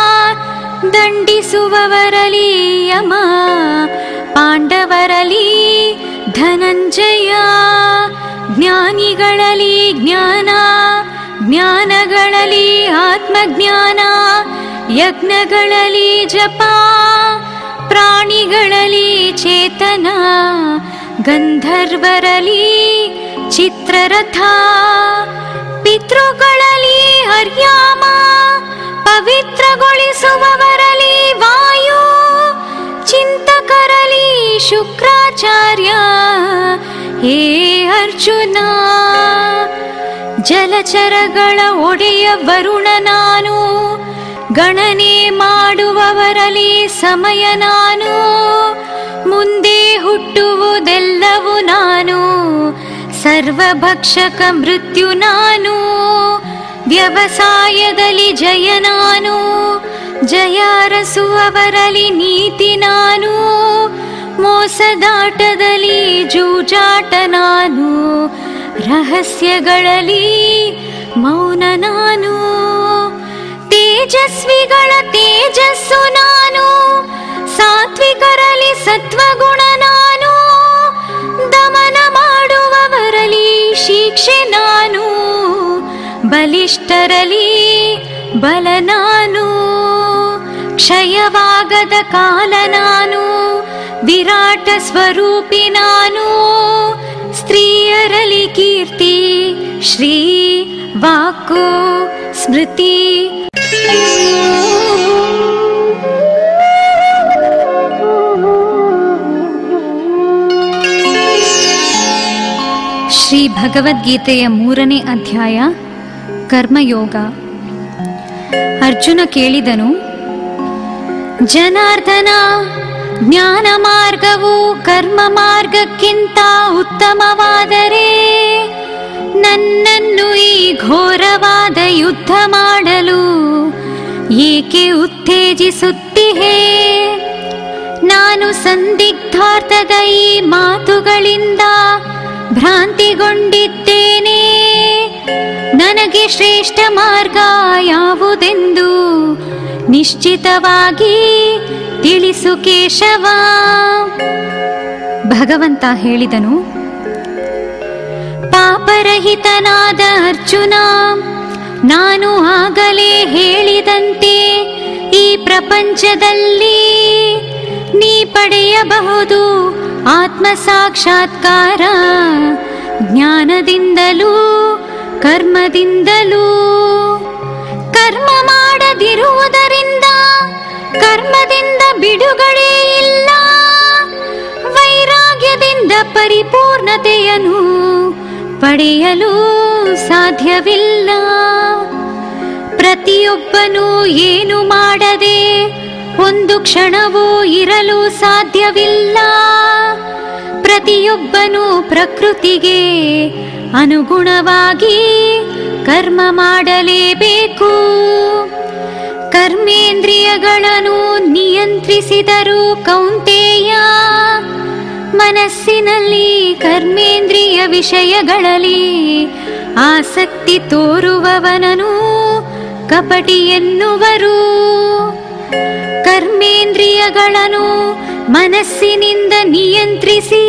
ದಂಡಿಸುವವರಲ್ಲಿ ಯಮ, ಪಾಂಡವರಲ್ಲಿ ಧನಂಜಯ, ಜ್ಞಾನಿಗಳಲ್ಲಿ ಜ್ಞಾನ, ಜ್ಞಾನಗಳಲ್ಲಿ ಆತ್ಮಜ್ಞಾನ, ಯಜ್ಞಗಳಲ್ಲಿ ಜಪ, ಪ್ರಾಣಿಗಳಲ್ಲಿ ಚೇತನ, ಗಂಧರ್ವರಲ್ಲಿ ಚಿತ್ರರಥ, ಪಿತೃಗಳಲ್ಲಿ ಹರ್ಯಾಮ, ಪವಿತ್ರಗೊಳಿಸುವವರಲ್ಲಿ ವಾಯು, ಚಿಂತಕರಲ್ಲಿ ಶುಕ್ರಾಚಾರ್ಯ. ಹೇ ಅರ್ಜುನ, ಜಲಚರಗಳ ಒಡೆಯ ವರುಣ ನಾನು, ಗಣನೆ ಮಾಡುವವರಲ್ಲಿ ಸಮಯ ನಾನು, ಮುಂದೆ ಹುಟ್ಟುವುದೆಲ್ಲವೂ ನಾನು, ಸರ್ವಭಕ್ಷಕ ಮೃತ್ಯು ನಾನು, ವ್ಯವಸಾಯದಲ್ಲಿ ಜಯ ನಾನು, ಜಯಾರಸುವವರಲ್ಲಿ ನೀತಿ ನಾನು, ಮೋಸದಾಟದಲ್ಲಿ ಜೂಜಾಟ ನಾನು, ರಹಸ್ಯಗಳಲ್ಲಿ ಮೌನ ನಾನು, ತೇಜಸ್ವಿಗಳ ತೇಜಸ್ಸು ನಾನು, ಸಾತ್ವಿಕರಲ್ಲಿ ಸತ್ವಗುಣ ನಾನು, ದಮನ ಮಾಡುವವರಲ್ಲಿ ಶಿಕ್ಷೆ ನಾನು, ಬಲಿಷ್ಠರಲ್ಲಿ ಬಲ ನಾನು, ಕ್ಷಯವಾಗದ ಕಾಲ ನಾನು, ವಿರಾಟ ಸ್ವರೂಪಿ ನಾನು, ಸ್ತ್ರೀಯರಲ್ಲಿ ಕೀರ್ತಿ ಶ್ರೀ ವಾಕು ಸ್ಮೃತಿ. ಶ್ರೀ ಭಗವದ್ಗೀತೆಯ ಮೂರನೇ ಅಧ್ಯಾಯ ಕರ್ಮಯೋಗ. ಅರ್ಜುನ ಕೇಳಿದನು, ಜನಾರ್ದನ, ಜ್ಞಾನ ಮಾರ್ಗವು ಕರ್ಮ ಮಾರ್ಗಕ್ಕಿಂತ ಉತ್ತಮವಾದರೆ ನನ್ನನ್ನು ಈ ಘೋರವಾದ ಯುದ್ಧ ಮಾಡಲು ಏಕೆ ಉತ್ತೇಜಿಸುತ್ತಿಹೇ? ನಾನು ಸಂದಿಗ್ಧಾರ್ಥದ ಈ ಮಾತುಗಳಿಂದ ಭ್ರಾಂತಿಗೊಂಡಿದ್ದೇನೆ. ನನಗೆ ಶ್ರೇಷ್ಠ ಮಾರ್ಗ ಯಾವುದೆಂದು ನಿಶ್ಚಿತವಾಗಿ ತಿಳಿಸು ಕೇಶವ. ಭಗವಂತ ಹೇಳಿದನು, ಪಾಪರಹಿತನಾದ ಅರ್ಜುನ, ನಾನು ಆಗಲೇ ಹೇಳಿದಂತೆ ಈ ಪ್ರಪಂಚದಲ್ಲಿ ನೀ ಪಡೆಯಬಹುದು ಆತ್ಮ ಸಾಕ್ಷಾತ್ಕಾರ ಜ್ಞಾನದಿಂದಲೂ ಕರ್ಮದಿಂದಲೂ. ಕರ್ಮ ಮಾಡದಿರುವುದರಿಂದ ಕರ್ಮದಿಂದ ಬಿಡುಗಡೆ ಇಲ್ಲ. ವೈರಾಗ್ಯದಿಂದ ಪರಿಪೂರ್ಣತೆಯನ್ನು ಪಡೆಯಲು ಸಾಧ್ಯವಿಲ್ಲ. ಪ್ರತಿಯೊಬ್ಬನೂ ಏನು ಮಾಡದೆ ಒಂದು ಕ್ಷಣವೂ ಇರಲು ಸಾಧ್ಯವಿಲ್ಲ. ಪ್ರತಿಯೊಬ್ಬನೂ ಪ್ರಕೃತಿಗೆ ಅನುಗುಣವಾಗಿ ಕರ್ಮ ಮಾಡಲೇಬೇಕು. ಕರ್ಮೇಂದ್ರಿಯಗಳನ್ನು ನಿಯಂತ್ರಿಸಿದರು ಕೌಂತೆಯ, ಮನಸ್ಸಿನಲ್ಲಿ ಕರ್ಮೇಂದ್ರಿಯ ವಿಷಯಗಳಲ್ಲಿ ಆಸಕ್ತಿ ತೋರುವವನನು ಕಪಟಿ ಎನ್ನುವರು. ಕರ್ಮೇಂದ್ರಿಯಗಳನ್ನು ಮನಸ್ಸಿನಿಂದ ನಿಯಂತ್ರಿಸಿ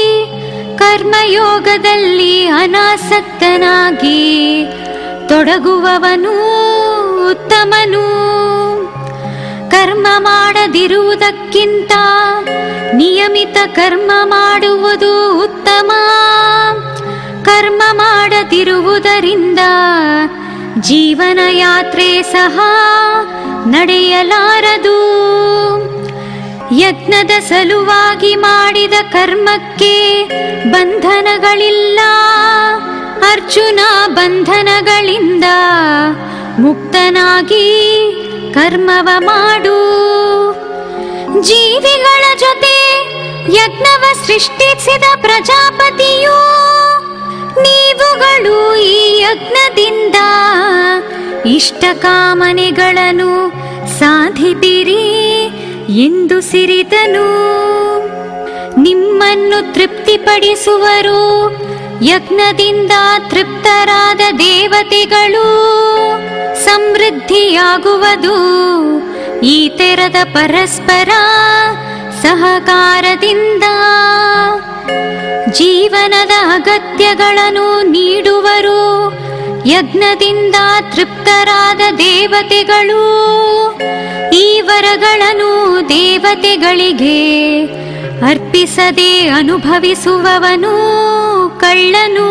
ಕರ್ಮಯೋಗದಲ್ಲಿ ಅನಾಸಕ್ತನಾಗಿ ತೊಡಗುವವನು ಉತ್ತಮನು. ಕರ್ಮ ಮಾಡದಿರುವುದಕ್ಕಿಂತ ನಿಯಮಿತ ಕರ್ಮ ಮಾಡುವುದು ಉತ್ತಮ. ಕರ್ಮ ಮಾಡದಿರುವುದರಿಂದ ಜೀವನ ಯಾತ್ರೆ ಸಹ ನಡೆಯಲಾರದು. ಯಜ್ಞದ ಸಲುವಾಗಿ ಮಾಡಿದ ಕರ್ಮಕ್ಕೆ ಬಂಧನಗಳಿಲ್ಲ. ಅರ್ಜುನ ಬಂಧನಗಳಿಂದ ಮುಕ್ತನಾಗಿ ಕರ್ಮವ ಮಾಡು. ಜೀವಿಗಳ ಜೊತೆ ಯಜ್ಞವ ಸೃಷ್ಟಿಸಿದ ಪ್ರಜಾಪತಿಯು, ನೀವುಗಳು ಈ ಯಜ್ಞದಿಂದ ಇಷ್ಟ ಕಾಮನೆಗಳನ್ನು ಸಾಧಿಪಿರಿ ಎಂದು ಸಿರಿದನು. ನಿಮ್ಮನ್ನು ತೃಪ್ತಿಪಡಿಸುವರು ಯಜ್ಞದಿಂದ ತೃಪ್ತರಾದ ದೇವತೆಗಳು. ಸಮೃದ್ಧಿಯಾಗುವುದು ಈ ತೆರದ ಪರಸ್ಪರ ಸಹಕಾರದಿಂದ. ಜೀವನದ ಅಗತ್ಯಗಳನ್ನು ನೀಡುವರು ಯಜ್ಞದಿಂದ ತೃಪ್ತರಾದ ದೇವತೆಗಳು. ಈ ವರಗಳನ್ನು ದೇವತೆಗಳಿಗೆ ಅರ್ಪಿಸದೆ ಅನುಭವಿಸುವವನು ಕಳ್ಳನು.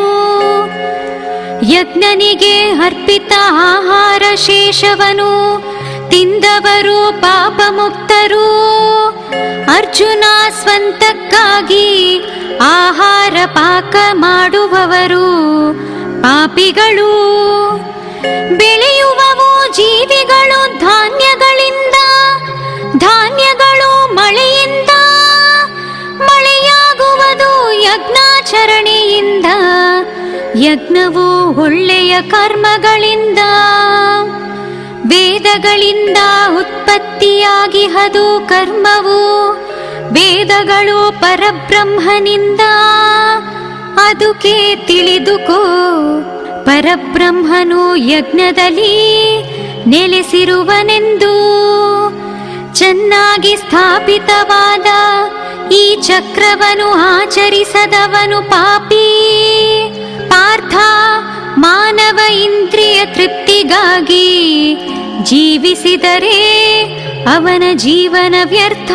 ಯಜ್ಞನಿಗೆ ಅರ್ಪಿತ ಆಹಾರ ಶೇಷವನು ತಿಂದವರು ಪಾಪ ಮುಕ್ತರು. ಅರ್ಜುನ ಸ್ವಂತಕ್ಕಾಗಿ ಆಹಾರ ಪಾಕ ಮಾಡುವವರು ಪಾಪಿಗಳು. ಬೆಳೆಯುವವು ಜೀವಿಗಳು ಧಾನ್ಯಗಳಿಂದ, ಧಾನ್ಯಗಳು ಮಳೆಯಿಂದ. ಮಳೆಯಾಗುವುದು ಯಜ್ಞಾಚರಣೆಯಿಂದ, ಯಜ್ಞವು ಒಳ್ಳೆಯ ಕರ್ಮಗಳಿಂದ. ವೇದಗಳಿಂದ ಉತ್ಪತ್ತಿಯಾಗಿಹದು ಕರ್ಮವು, ವೇದಗಳು ಪರಬ್ರಹ್ಮನಿಂದ ಅದುಕೆ ತಿಳಿದುಕೋ. ಪರಬ್ರಹ್ಮನು ಯಜ್ಞದಲ್ಲಿ ನೆಲೆಸಿರುವನೆಂದು ಚೆನ್ನಾಗಿ ಸ್ಥಾಪಿತವಾದ ಈ ಚಕ್ರವನು ಆಚರಿಸದವನು ಪಾಪಿ. ಪಾರ್ಥ, ಮಾನವ ಇಂದ್ರಿಯ ತೃಪ್ತಿಗಾಗಿ ಜೀವಿಸಿದರೆ ಅವನ ಜೀವನ ವ್ಯರ್ಥ.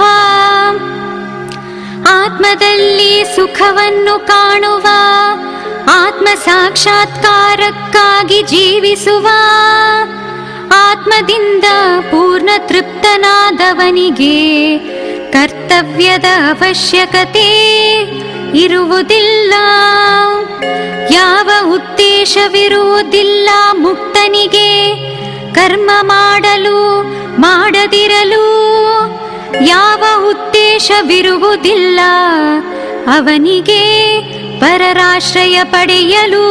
ಆತ್ಮದಲ್ಲಿ ಸುಖವನ್ನು ಕಾಣುವ, ಆತ್ಮ ಸಾಕ್ಷಾತ್ಕಾರಕ್ಕಾಗಿ ಜೀವಿಸುವ, ಆತ್ಮದಿಂದ ಪೂರ್ಣ ತೃಪ್ತನಾದವನಿಗೆ ಕರ್ತವ್ಯದ ಅವಶ್ಯಕತೆ ಇರುವುದಿಲ್ಲ. ಯಾವ ಉದ್ದೇಶವಿರುವುದಿಲ್ಲ ಮುಕ್ತನಿಗೆ ಕರ್ಮ ಮಾಡಲು ಮಾಡದಿರಲು. ಯಾವ ಉದ್ದೇಶವಿರುವುದಿಲ್ಲ ಅವನಿಗೆ ಪರರಾಶ್ರಯ ಪಡೆಯಲು.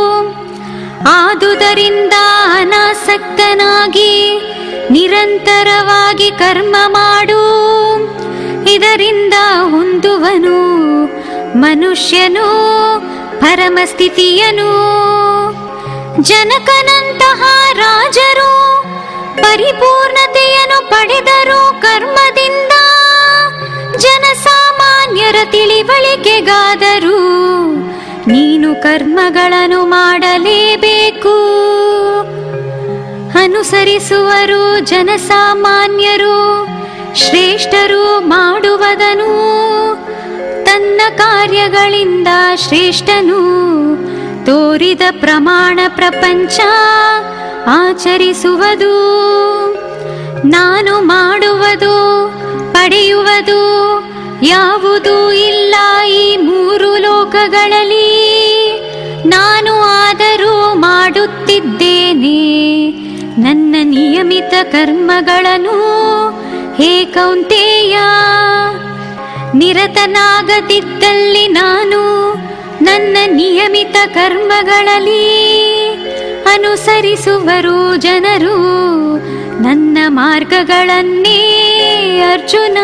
ಆದುದರಿಂದ ಅನಾಸಕ್ತನಾಗಿ ನಿರಂತರವಾಗಿ ಕರ್ಮ ಮಾಡು. ಇದರಿಂದ ಹೊಂದುವನು ಮನುಷ್ಯನು ಪರಮಸ್ಥಿತಿಯನು. ಜನಕನಂತಹ ರಾಜರು ಪರಿಪೂರ್ಣತೆಯನ್ನು ಪಡೆದರು ಕರ್ಮದಿಂದ. ಜನಸಾಮಾನ್ಯರ ತಿಳಿವಳಿಕೆಗಾದರೂ ನೀನು ಕರ್ಮಗಳನ್ನು ಮಾಡಲೇಬೇಕು. ಅನುಸರಿಸುವರು ಜನಸಾಮಾನ್ಯರು, ಶ್ರೇಷ್ಠರು ಮಾಡುವದನು. ತನ್ನ ಕಾರ್ಯಗಳಿಂದ ಶ್ರೇಷ್ಠನು ತೋರಿದ ಪ್ರಮಾಣ ಪ್ರಪಂಚ ಆಚರಿಸುವುದು. ನಾನು ಮಾಡುವುದು ಪಡೆಯುವುದು ಯಾವುದೂ ಇಲ್ಲ ಈ ಮೂರು ಲೋಕಗಳಲ್ಲಿ. ನಾನು ಆದರೂ ಮಾಡುತ್ತಿದ್ದೇನೆ ನನ್ನ ನಿಯಮಿತ ಕರ್ಮಗಳನ್ನು. ಹೇ ಕೌಂತೆಯ, ನಿರತನಾಗದಿದ್ದಲ್ಲಿ ನಾನು ನನ್ನ ನಿಯಮಿತ ಕರ್ಮಗಳಲ್ಲಿ ಅನುಸರಿಸುವರು ಜನರು ನನ್ನ ಮಾರ್ಗಗಳನ್ನೇ. ಅರ್ಜುನ,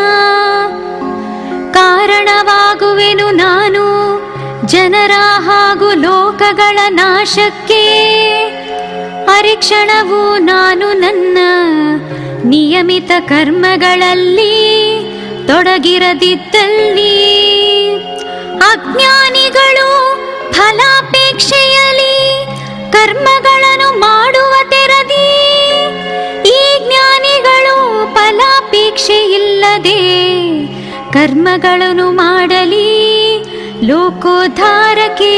ಕಾರಣವಾಗುವೆನು ನಾನು ಜನರ ಹಾಗೂ ಲೋಕಗಳ ನಾಶಕ್ಕೆ. ಅರಿಕ್ಷಣವು ನಾನು ನನ್ನ ನಿಯಮಿತ ಕರ್ಮಗಳಲ್ಲಿ ತೊಡಗಿರದಿದ್ದಲ್ಲಿ. ಅಜ್ಞಾನಿಗಳು ಫಲಾಪೇಕ್ಷೆಯಲ್ಲಿ ಕರ್ಮಗಳನ್ನು ಮಾಡುವ ತೆರದಿ, ಈ ಜ್ಞಾನಿಗಳು ಫಲಾಪೇಕ್ಷೆ ಇಲ್ಲದೆ ಕರ್ಮಗಳನ್ನು ಮಾಡಲಿ ಲೋಕೋದ್ಧಾರಕ್ಕೆ.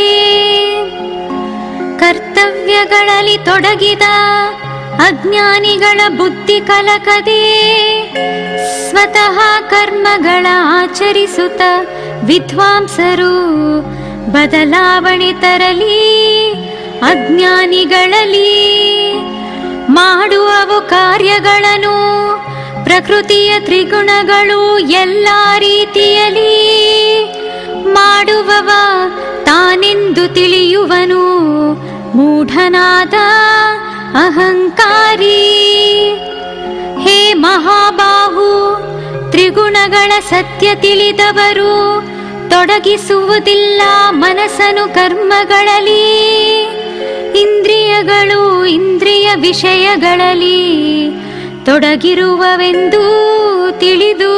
ಕರ್ತವ್ಯಗಳಲ್ಲಿ ತೊಡಗಿದ ಅಜ್ಞಾನಿಗಳ ಬುದ್ಧಿ ಕಲಕದೆ ಸ್ವತಃ ಕರ್ಮಗಳ ಆಚರಿಸುತ್ತ ವಿದ್ವಾಂಸರು ಬದಲಾವಣೆ ತರಲಿ. ಅಜ್ಞಾನಿಗಳಲ್ಲಿ ಮಾಡುವವು ಕಾರ್ಯಗಳನ್ನು ಪ್ರಕೃತಿಯ ತ್ರಿಗುಣಗಳು ಎಲ್ಲ ರೀತಿಯಲ್ಲಿ ಮಾಡುವವ ತಾನೆಂದು ತಿಳಿಯುವನು ಮೂಢನಾದ ಅಹಂಕಾರಿ. ಹೇ ಮಹಾಬಾಹು, ತ್ರಿಗುಣಗಳ ಸತ್ಯ ತಿಳಿದವರು ತೊಡಗಿಸುವುದಿಲ್ಲ ಮನಸ್ಸನ್ನು ಕರ್ಮಗಳಲ್ಲಿ. ಇಂದ್ರಿಯಗಳು ಇಂದ್ರಿಯ ವಿಷಯಗಳಲ್ಲಿ ತೊಡಗಿರುವವೆಂದು ತಿಳಿದು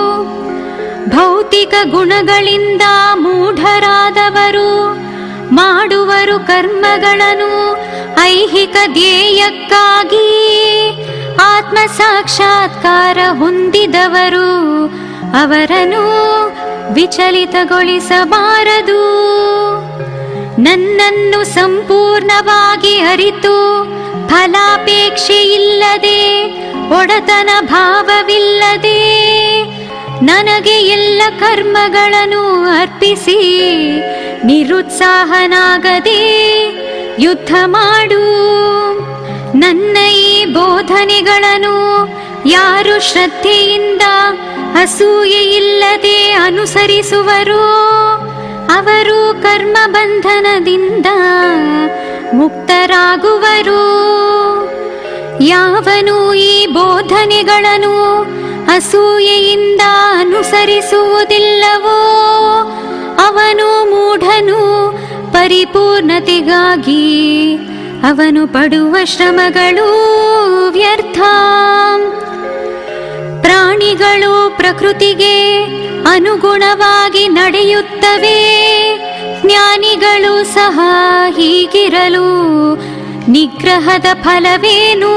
ಭೌತಿಕ ಗುಣಗಳಿಂದ ಮೂಢರಾದವರು ಮಾಡುವರು ಕರ್ಮಗಳನ್ನು ಐಹಿಕ ಧ್ಯೇಯಕ್ಕಾಗಿ. ಆತ್ಮ ಸಾಕ್ಷಾತ್ಕಾರ ಹೊಂದಿದವರು ಅವರನ್ನು ವಿಚಲಿತಗೊಳಿಸಬಾರದು. ನನ್ನನ್ನು ಸಂಪೂರ್ಣವಾಗಿ ಅರಿತು ಫಲಾಪೇಕ್ಷೆ ಇಲ್ಲದೆ ಒಡೆತನ ಭಾವವಿಲ್ಲದೆ ನನಗೆ ಎಲ್ಲ ಕರ್ಮಗಳನ್ನು ಅರ್ಪಿಸಿ ನಿರುತ್ಸಾಹನಾಗದೆ ಯುದ್ಧ ಮಾಡು. ನನ್ನ ಈ ಬೋಧನೆಗಳನ್ನು ಯಾರು ಶ್ರದ್ಧೆಯಿಂದ ಅಸೂಯೆ ಇಲ್ಲದೆ ಅನುಸರಿಸುವರೋ ಅವರು ಕರ್ಮ ಬಂಧನದಿಂದ ಮುಕ್ತರಾಗುವರು. ಯಾವನು ಬೋಧನೆಗಳನ್ನು ಅಸೂಯೆಯಿಂದ ಅನುಸರಿಸುವುದಿಲ್ಲವೋ ಅವನು ಮೂಢನು. ಪರಿಪೂರ್ಣತೆಗಾಗಿ ಅವನು ಪಡುವ ಶ್ರಮಗಳು ವ್ಯರ್ಥ. ಪ್ರಾಣಿಗಳು ಪ್ರಕೃತಿಗೆ ಅನುಗುಣವಾಗಿ ನಡೆಯುತ್ತವೆ, ಜ್ಞಾನಿಗಳು ಸಹ ಹೀಗಿರಲು ನಿಗ್ರಹದ ಫಲವೇನು?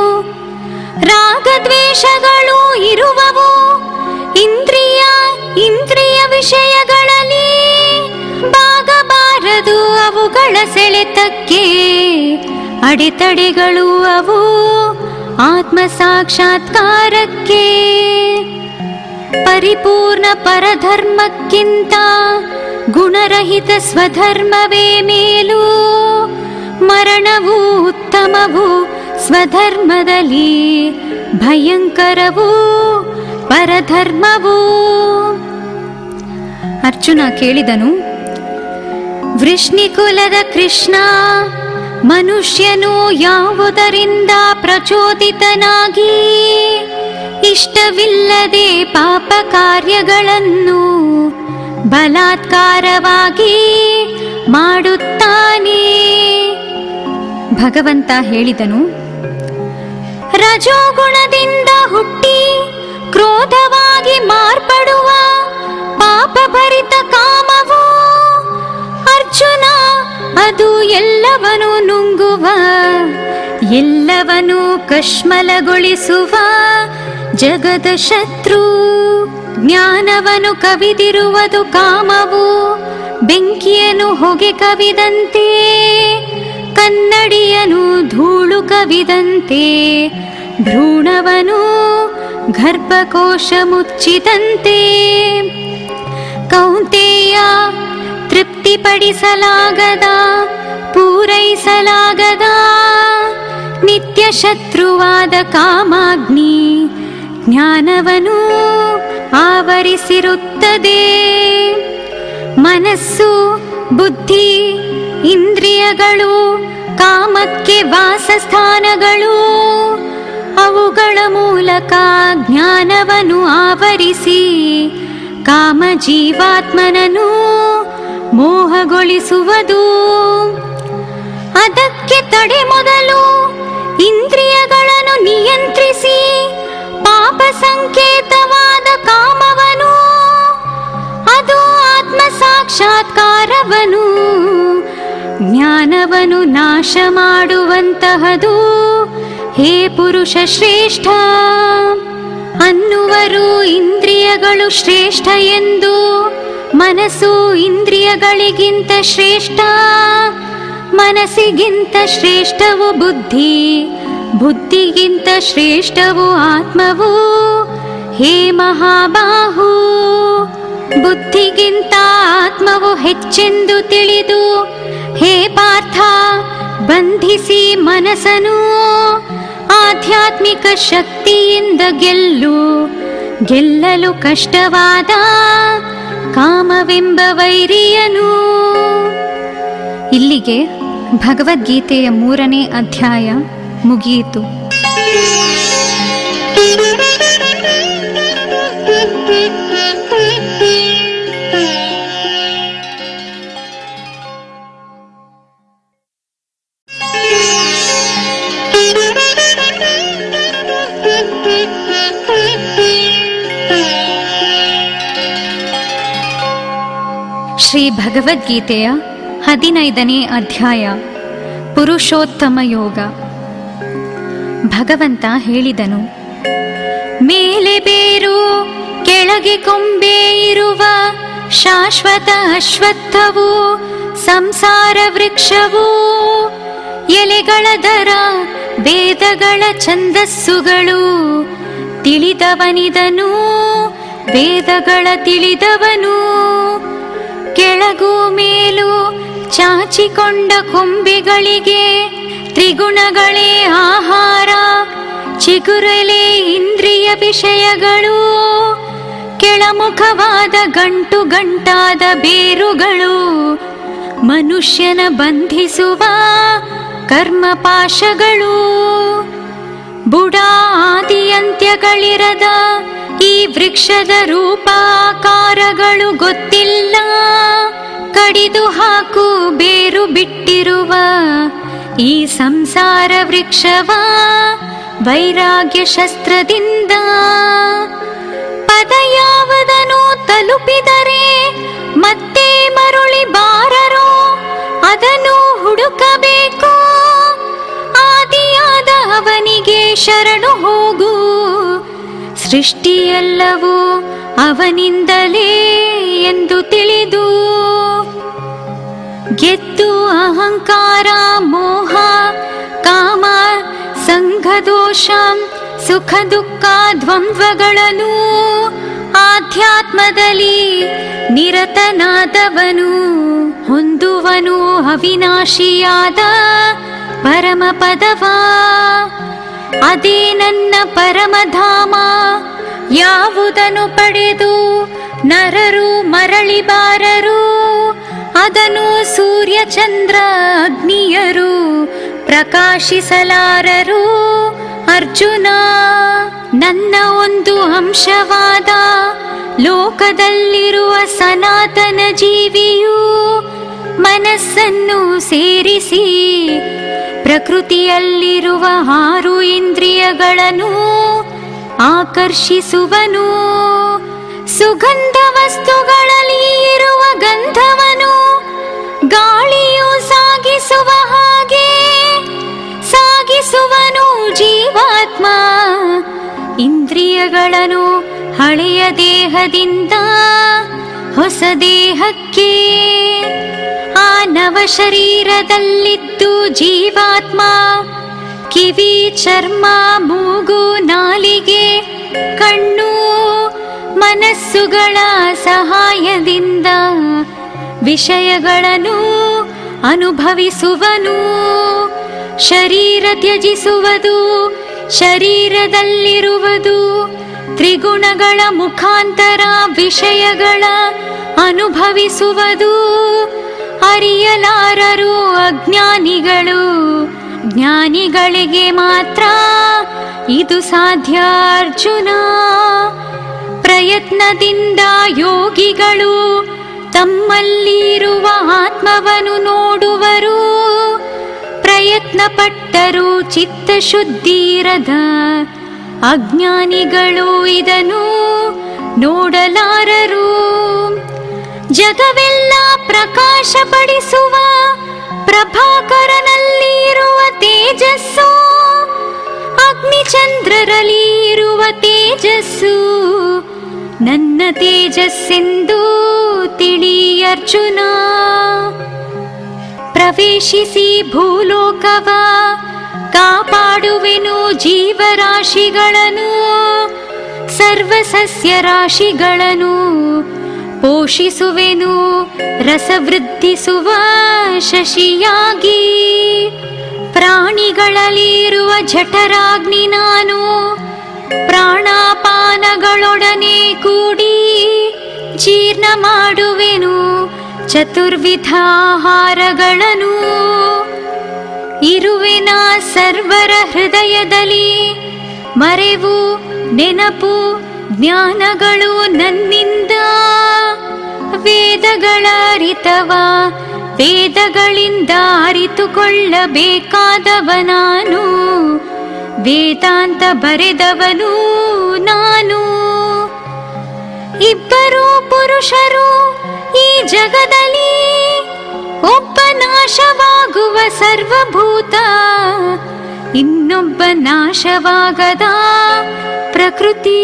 ರಾಗದ್ವೇಷಗಳು ಇರುವವು ಇಂದ್ರಿಯ ಇಂದ್ರಿಯ ವಿಷಯಗಳಲ್ಲಿ, ಬಾಗಬಾರದು ಅವುಗಳ ಸೆಳೆತಕ್ಕೆ. ಅಡೆತಡೆಗಳು ಅವು ಆತ್ಮ ಸಾಕ್ಷಾತ್ಕಾರಕ್ಕೆ. ಪರಿಪೂರ್ಣ ಪರಧರ್ಮಕ್ಕಿಂತ ಗುಣರಹಿತ ಸ್ವಧರ್ಮವೇ ಮೇಲು. ಮರಣವು ಉತ್ತಮವು ಸ್ವಧರ್ಮದಲ್ಲಿ, ಭಯಂಕರವು ಪರಧರ್ಮವು. ಅರ್ಜುನ ಕೇಳಿದನು, ವೃಷ್ಣಿಕುಲದ ಕೃಷ್ಣ, ಮನುಷ್ಯನು ಯಾವುದರಿಂದ ಪ್ರಚೋದಿತನಾಗಿ ಇಷ್ಟವಿಲ್ಲದೆ ಪಾಪ ಕಾರ್ಯಗಳನ್ನು ಬಲಾತ್ಕಾರವಾಗಿ ಮಾಡುತ್ತಾನೆ? ಭಗವಂತ ಹೇಳಿದನು, ರಜೋಗುಣದಿಂದ ಹುಟ್ಟಿ ಕ್ರೋಧವಾಗಿ ಮಾರ್ಪಡುವ ಪಾಪಭರಿತ ಕಾಮವು ಅರ್ಜುನ, ಅದು ಎಲ್ಲವನ್ನೂ ನುಂಗುವ, ಎಲ್ಲವನ್ನೂ ಕಶ್ಮಲಗೊಳಿಸುವ ಜಗದ ಶತ್ರು. ಜ್ಞಾನವನ್ನು ಕವಿದಿರುವುದು ಕಾಮವು, ಬೆಂಕಿಯನ್ನು ಹೊಗೆ ಕವಿದಂತೆ, ಕನ್ನಡಿಯನು ಧೂಳು ಕವಿದಂತೆ, ಭ್ರೂಣವನು ಗರ್ಭಕೋಶ ಮುಚ್ಚಿದಂತೆ. ಕೌಂತೆಯ, ತೃಪ್ತಿಪಡಿಸಲಾಗದ, ಪೂರೈಸಲಾಗದ ನಿತ್ಯ ಶತ್ರುವಾದ ಕಾಮಾಗ್ನಿ ಜ್ಞಾನವನು ಆವರಿಸಿರುತ್ತದೆ. ಮನಸ್ಸು, ಬುದ್ಧಿ, ಇಂದ್ರಿಯಗಳು ಕಾಮಕ್ಕೆ ವಾಸಸ್ಥಾನಗಳು. ಅವುಗಳ ಮೂಲಕ ಜ್ಞಾನವನ್ನು ಆವರಿಸಿ ಕಾಮ ಜೀವಾತ್ಮನನ್ನು ಮೋಹಗೊಳಿಸುವುದು. ಅದಕ್ಕೆ ತಡೆ ಮೊದಲು ಇಂದ್ರಿಯಗಳನ್ನು ನಿಯಂತ್ರಿಸಿ ಪಾಪ ಸಂಕೇತವಾದ ಕಾಮವನು, ಅದು ಆತ್ಮ ಸಾಕ್ಷಾತ್ಕಾರವನು ಜ್ಞಾನವನ್ನು ನಾಶ ಮಾಡುವಂತಹದು. ಹೇ ಪುರುಷ ಶ್ರೇಷ್ಠ, ಅನ್ನುವರು ಇಂದ್ರಿಯಗಳು ಶ್ರೇಷ್ಠ ಎಂದು. ಮನಸ್ಸು ಇಂದ್ರಿಯಗಳಿಗಿಂತ ಶ್ರೇಷ್ಠ, ಮನಸ್ಸಿಗಿಂತ ಶ್ರೇಷ್ಠವು ಬುದ್ಧಿ, ಬುದ್ಧಿಗಿಂತ ಶ್ರೇಷ್ಠವು ಆತ್ಮವು. ಹೇ ಮಹಾಬಾಹು, ಬುದ್ಧಿಗಿಂತ ಆತ್ಮವು ಹೆಚ್ಚೆಂದು ತಿಳಿದು, ಹೇ ಪಾರ್ಥ, ಬಂಧಿಸಿ ಮನಸ್ಸನ್ನು ಆಧ್ಯಾತ್ಮಿಕ ಶಕ್ತಿಯಿಂದ ಗೆಲ್ಲು. ಗೆಲ್ಲಲು ಕಷ್ಟವಾದ ಕಾಮವೆಂಬ ವೈರಿಯನು. ಇಲ್ಲಿಗೆ ಭಗವದ್ಗೀತೆಯ ಮೂರನೇ ಅಧ್ಯಾಯ ಮುಗಿಯಿತು. ಶ್ರೀ ಭಗವದ್ಗೀತೆಯ ಹದಿನೈದನೇ ಅಧ್ಯಾಯ ಪುರುಷೋತ್ತಮ ಯೋಗ. ಭಗವಂತ ಹೇಳಿದನು, ಮೇಲೆ ಬೇರು ಕೆಳಗೆ ಕೊಂಬೆ ಇರುವ ಶಾಶ್ವತ ಅಶ್ವತ್ಥವು ಸಂಸಾರ ವೃಕ್ಷವು. ಎಲೆಗಳ ದರ ವೇದಗಳ ಛಂದಸ್ಸುಗಳು. ತಿಳಿದವನಿದನು ವೇದಗಳ ತಿಳಿದವನು. ಕೆಳಗೂ ಮೇಲೂ ಚಾಚಿಕೊಂಡ ಕೊಂಬೆಗಳಿಗೆ ತ್ರಿಗುಣಗಳೇ ಆಹಾರ. ಚಿಗುರೆಲೆ ಇಂದ್ರಿಯ ವಿಷಯಗಳು. ಕೆಳಮುಖವಾದ ಗಂಟು ಗಂಟಾದ ಬೇರುಗಳು. ಮನುಷ್ಯನ ಬಂಧಿಸುವ ಕರ್ಮಪಾಶಗಳು. ಬುಡ ಆದಿಯಂತ್ಯಗಳಿರದ ಈ ವೃಕ್ಷದ ರೂಪಾಕಾರಗಳು ಗೊತ್ತಿಲ್ಲ. ಕಡಿದು ಹಾಕು ಬೇರು ಬಿಟ್ಟಿರುವ ಈ ಸಂಸಾರ ವೃಕ್ಷವ ವೈರಾಗ್ಯ ಶಸ್ತ್ರದಿಂದ. ಪದ ಯಾವುದನ್ನು ತಲುಪಿದರೆ ಮತ್ತೆ ಮರುಳಿ ಬಾರರೋ ಅದನ್ನು ಹುಡುಕಬೇಕು. ಆದಿಯಾದ ಅವನಿಗೆ ಶರಣು ಹೋಗು. ಸೃಷ್ಟಿಯೆಲ್ಲವೂ ಅವನಿಂದಲೇ ಎಂದು ತಿಳಿದು ಗೆದ್ದು ಅಹಂಕಾರ ಮೋಹ ಕಾಮ ಸಂಘದೋಷ ಸುಖ ದುಃಖ ದ್ವಂದ್ವಗಳನ್ನು ಆಧ್ಯಾತ್ಮದಲ್ಲಿ ನಿರತನಾದವನು ಹೊಂದುವನು ಅವಿನಾಶಿಯಾದ ಪರಮ ಪದವ. ಅದೇ ನನ್ನ ಪರಮಧಾಮ. ಯಾವುದನ್ನು ಪಡೆದು ನರರು ಮರಳಿ ಬಾರರು ಅದನ್ನು ಸೂರ್ಯ ಚಂದ್ರ ಅಗ್ನಿಯರು ಪ್ರಕಾಶಿಸಲಾರರು. ಅರ್ಜುನ, ನನ್ನ ಒಂದು ಅಂಶವಾದ ಲೋಕದಲ್ಲಿರುವ ಸನಾತನ ಜೀವಿಯು ಮನಸ್ಸನ್ನು ಸೇರಿಸಿ ಪ್ರಕೃತಿಯಲ್ಲಿರುವ ಆರು ಇಂದ್ರಿಯಗಳನ್ನು ಆಕರ್ಷಿಸುವನು. ಸುಗಂಧ ವಸ್ತುಗಳಲ್ಲಿ ಇರುವ ಗಂಧವನು ಗಾಳಿಯು ಸಾಗಿಸುವ ಹಾಗೆ ಸಾಗಿಸುವನು ಜೀವಾತ್ಮ. ಇಂದ್ರಿಯಗಳನ್ನು ಹಳೆಯ ದೇಹದಿಂದ ಹೊಸ ದೇಹಕ್ಕೆ ಆ ನವ ಶರೀರದಲ್ಲಿದ್ದು ಜೀವಾತ್ಮ ಕಿವಿ ಚರ್ಮ ಮೂಗು ನಾಲಿಗೆ ಕಣ್ಣು ಮನಸ್ಸುಗಳ ಸಹಾಯದಿಂದ ವಿಷಯಗಳನ್ನು ಅನುಭವಿಸುವನು. ಶರೀರ ತ್ಯಜಿಸುವುದು ಶರೀರದಲ್ಲಿರುವುದು ತ್ರಿಗುಣಗಳ ಮುಖಾಂತರ ವಿಷಯಗಳ ಅನುಭವಿಸುವುದು ಅರಿಯಲಾರರು ಅಜ್ಞಾನಿಗಳು. ಜ್ಞಾನಿಗಳಿಗೆ ಮಾತ್ರ ಇದು ಸಾಧ್ಯ ಅರ್ಜುನ. ಪ್ರಯತ್ನದಿಂದ ಯೋಗಿಗಳು ತಮ್ಮಲ್ಲಿರುವ ಆತ್ಮವನ್ನು ನೋಡುವರು. ಪ್ರಯತ್ನ ಪಟ್ಟರೂ ಚಿತ್ತಶುದ್ಧಿರದ ಅಜ್ಞಾನಿಗಳು ಇದನ್ನು ನೋಡಲಾರರು. ಜಗವೆಲ್ಲ ಪ್ರಕಾಶಪಡಿಸುವ ಪ್ರಭಾಕರನಲ್ಲಿ ಇರುವ ತೇಜಸ್ಸು ಅಗ್ನಿಚಂದ್ರರಲ್ಲಿ ಇರುವ ತೇಜಸ್ಸು ನನ್ನ ತೇಜಸ್ಸೆಂದು ತಿಳಿ ಅರ್ಜುನ. ಪ್ರವೇಶಿಸಿ ಭೂಲೋಕವ ಕಾಪಾಡುವೆನು ಜೀವರಾಶಿಗಳನ್ನು ಸರ್ವಸಸ್ಯ ರಾಶಿಗಳನ್ನು ಪೋಷಿಸುವೆನು ರಸವೃದ್ಧಿಸುವ ಶಶಿಯಾಗಿ. ಪ್ರಾಣಿಗಳಲ್ಲಿರುವ ಜಠರಾಗ್ನಿ ನಾನು ಪ್ರಾಣಾಪಾನಗಳೊಡನೆ ಕೂಡಿ ಜೀರ್ಣ ಮಾಡುವೆನು ಚತುರ್ವಿಧ ಆಹಾರಗಳನ್ನು. ಇರುವೆನ ಸರ್ವರ ಹೃದಯದಲ್ಲಿ ಮರೆವು ನೆನಪು ಜ್ಞಾನಗಳು ನನ್ನಿಂದ. ವೇದಗಳ ಅರಿತವ ವೇದಗಳಿಂದ ಅರಿತುಕೊಳ್ಳಬೇಕಾದವ ನಾನು. ವೇದಾಂತ ಬರೆದವನು ನಾನು. ಇಬ್ಬರು ಪುರುಷರು ಈ ಜಗದಲ್ಲಿ ಒಬ್ಬ ನಾಶವಾಗುವ ಸರ್ವಭೂತ ಇನ್ನೊಬ್ಬ ನಾಶವಾಗದ ಪ್ರಕೃತಿ.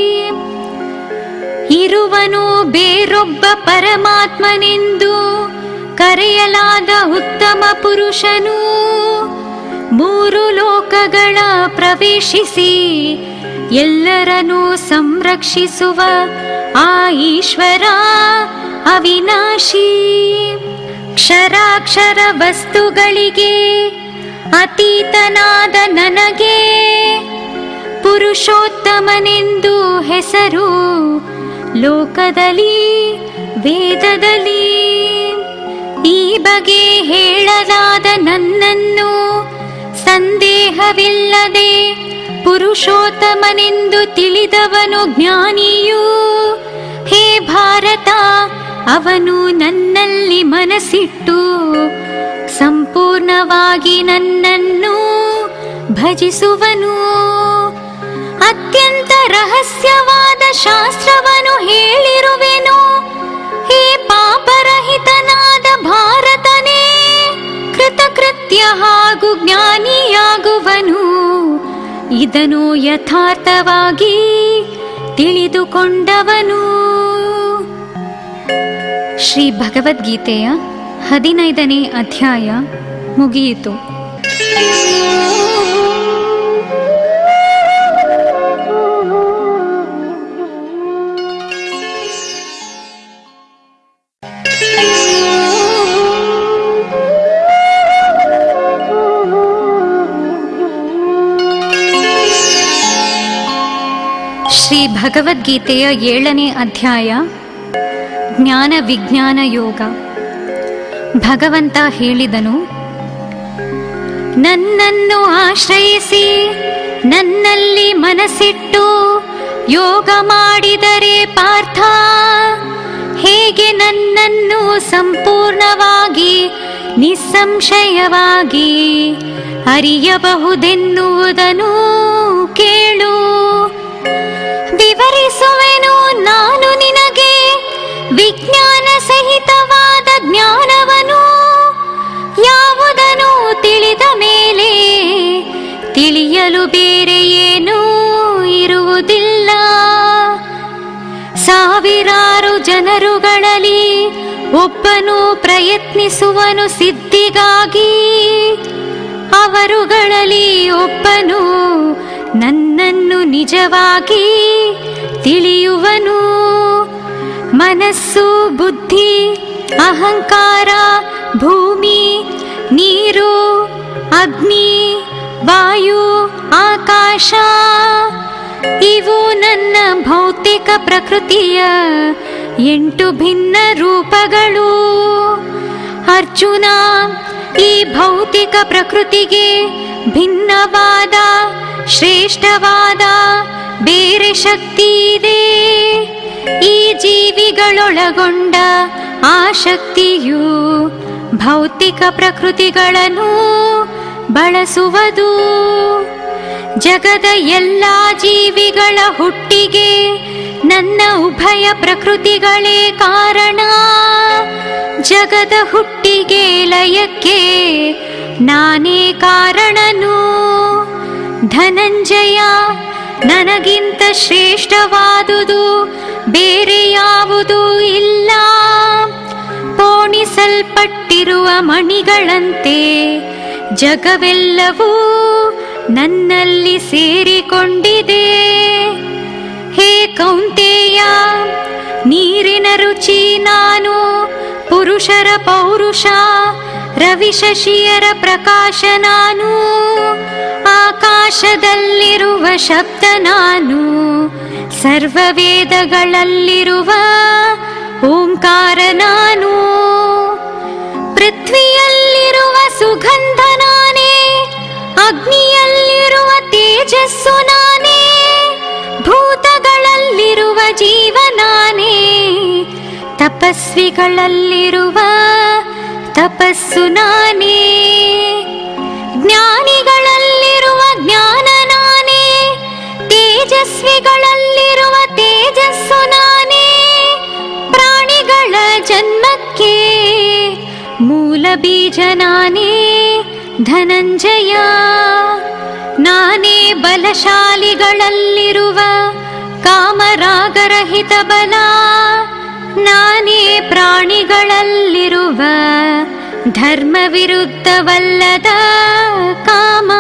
ಇರುವನು ಬೇರೊಬ್ಬ ಪರಮಾತ್ಮನೆಂದು ಕರೆಯಲಾದ ಉತ್ತಮ ಪುರುಷನು. ಮೂರು ಲೋಕಗಳ ಪ್ರವೇಶಿಸಿ ಎಲ್ಲರನ್ನೂ ಸಂರಕ್ಷಿಸುವ ಆ ಈಶ್ವರ ಅವಿನಾಶಿ. ಕ್ಷರಾಕ್ಷರ ವಸ್ತುಗಳಿಗೆ ಅತೀತನಾದ ನನಗೆ ಪುರುಷೋತ್ತಮನೆಂದು ಹೆಸರು ಲೋಕದಲ್ಲಿ ವೇದದಲ್ಲಿ. ಈ ಬಗೆ ಹೇಳಲಾದ ನನ್ನನ್ನು ಸಂದೇಹವಿಲ್ಲದೆ ಪುರುಷೋತ್ತಮನೆಂದು ತಿಳಿದವನು ಜ್ಞಾನಿಯೂ. ಹೇ ಭಾರತ, ಅವನು ನನ್ನಲ್ಲಿ ಮನಸ್ಸಿಟ್ಟು ಸಂಪೂರ್ಣವಾಗಿ ನನ್ನನ್ನು ಭಜಿಸುವನು. ಅತ್ಯಂತ ರಹಸ್ಯವಾದ ಶಾಸ್ತ್ರವನ್ನು ಹೇಳಿರುವೆನು. ಹೇ ಪಾಪರಹಿತನಾದ ಭಾರತನೇ, ಕೃತಕೃತ್ಯ ಹಾಗೂ ಜ್ಞಾನಿಯಾಗುವನು. ಇದನ್ನು ಯಥಾರ್ಥವಾಗಿ ತಿಳಿದುಕೊಂಡವನು. ಶ್ರೀ ಭಗವದ್ಗೀತೆಯ ಹದಿನೈದನೇ ಅಧ್ಯಾಯ ಮುಗಿಯಿತು. ಶ್ರೀ ಭಗವದ್ಗೀತೆಯ ಏಳನೇ ಅಧ್ಯಾಯ ಜ್ಞಾನ ವಿಜ್ಞಾನ ಯೋಗ. ಭಗವಂತ ಹೇಳಿದನು, ನನ್ನನ್ನು ಆಶ್ರಯಿಸಿ ನನ್ನಲ್ಲಿ ಮನಸ್ಸಿಟ್ಟು ಯೋಗ ಮಾಡಿದರೆ ಪಾರ್ಥ, ಹೇಗೆ ನನ್ನನ್ನು ಸಂಪೂರ್ಣವಾಗಿ ನಿಸ್ಸಂಶಯವಾಗಿ ಅರಿಯಬಹುದೆನ್ನುವುದನ್ನು ಕೇಳು. ವಿವರಿಸುವೆನು ನಾನು ನಿನಗೆ ವಿಜ್ಞಾನ ಸಹಿತವಾದ ಜ್ಞಾನವನು. ಯಾವುದನ್ನು ತಿಳಿದ ಮೇಲೆ ತಿಳಿಯಲು ಬೇರೆ ಏನೂ ಇರುವುದಿಲ್ಲ. ಸಾವಿರಾರು ಜನರುಗಳಲ್ಲಿ ಒಬ್ಬನು ಪ್ರಯತ್ನಿಸುವನು ಸಿದ್ಧಿಗಾಗಿ. ಅವರುಗಳಲ್ಲಿ ಒಬ್ಬನು ನನ್ನನ್ನು ನಿಜವಾಗಿ ತಿಳಿಯುವನು. ಮನಸ್ಸು, ಬುದ್ಧಿ, ಅಹಂಕಾರ, ಭೂಮಿ, ನೀರು, ಅಗ್ನಿ, ವಾಯು, ಆಕಾಶ ಇವು ನನ್ನ ಭೌತಿಕ ಪ್ರಕೃತಿಯ ಎಂಟು ಭಿನ್ನ ರೂಪಗಳು. ಅರ್ಜುನ, ಈ ಭೌತಿಕ ಪ್ರಕೃತಿಗೆ ಭಿನ್ನವಾದ ಶ್ರೇಷ್ಠವಾದ ಬೇರೆ ಶಕ್ತಿ ಇದೆ. ಈ ಜೀವಿಗಳೊಳಗೊಂಡ ಆ ಶಕ್ತಿಯು ಭೌತಿಕ ಪ್ರಕೃತಿಗಳನ್ನು ಬಳಸುವುದು. ಜಗದ ಎಲ್ಲ ಜೀವಿಗಳ ಹುಟ್ಟಿಗೆ ನನ್ನ ಉಭಯ ಪ್ರಕೃತಿಗಳೇ ಕಾರಣ. ಜಗದ ಹುಟ್ಟಿಗೆ ಲಯಕ್ಕೆ ನಾನೇ ಕಾರಣನು. ಧನಂಜಯ, ನನಗಿಂತ ಶ್ರೇಷ್ಠವಾದುದು ಬೇರೆ ಯಾವುದೂ ಇಲ್ಲ. ಪೋಣಿಸಲ್ಪಟ್ಟಿರುವ ಮಣಿಗಳಂತೆ ಜಗವೆಲ್ಲವೂ ನನ್ನಲ್ಲಿ ಸೇರಿಕೊಂಡಿದೆ. ಹೇ ಕೌಂತೆಯ, ನೀರಿನ ರುಚಿ ನಾನು, ಪುರುಷರ ಪೌರುಷ, ರವಿಶಶಿಯರ ಪ್ರಕಾಶ ನಾನು, ಆಕಾಶದಲ್ಲಿರುವ ಶಬ್ದ ನಾನು, ಸರ್ವ ವೇದಗಳಲ್ಲಿರುವ ಓಂಕಾರ ನಾನು, ಪೃಥ್ವಿಯಲ್ಲಿರುವ ಸುಗಂಧ ನಾನೇ, ಅಗ್ನಿಯಲ್ಲಿರುವ ತೇಜಸ್ಸು ನಾನೇ, ಭೂತಗಳಲ್ಲಿರುವ ಜೀವ ನಾನೇ, ತಪಸ್ವಿಗಳಲ್ಲಿರುವ ತಪಸ್ಸು ನಾನೇ, ಜ್ಞಾನಿಗಳಲ್ಲಿರುವ ಜ್ಞಾನ ನಾನೇ, ತೇಜಸ್ವಿಗಳಲ್ಲಿರುವ ತೇಜಸ್ಸು ನಾನೇ, ಪ್ರಾಣಿಗಳ ಜನ್ಮಕ್ಕೆ ಮೂಲ ಬೀಜ ನಾನೇ ಧನಂಜಯ. ನಾನೇ ಬಲಶಾಲಿಗಳಲ್ಲಿರುವ ಕಾಮರಾಗರಹಿತ ಬಲ, ನಾನೇ ಪ್ರಾಣಿಗಳಲ್ಲಿರುವ ಧರ್ಮ ವಿರುದ್ಧವಲ್ಲದ ಕಾಮ.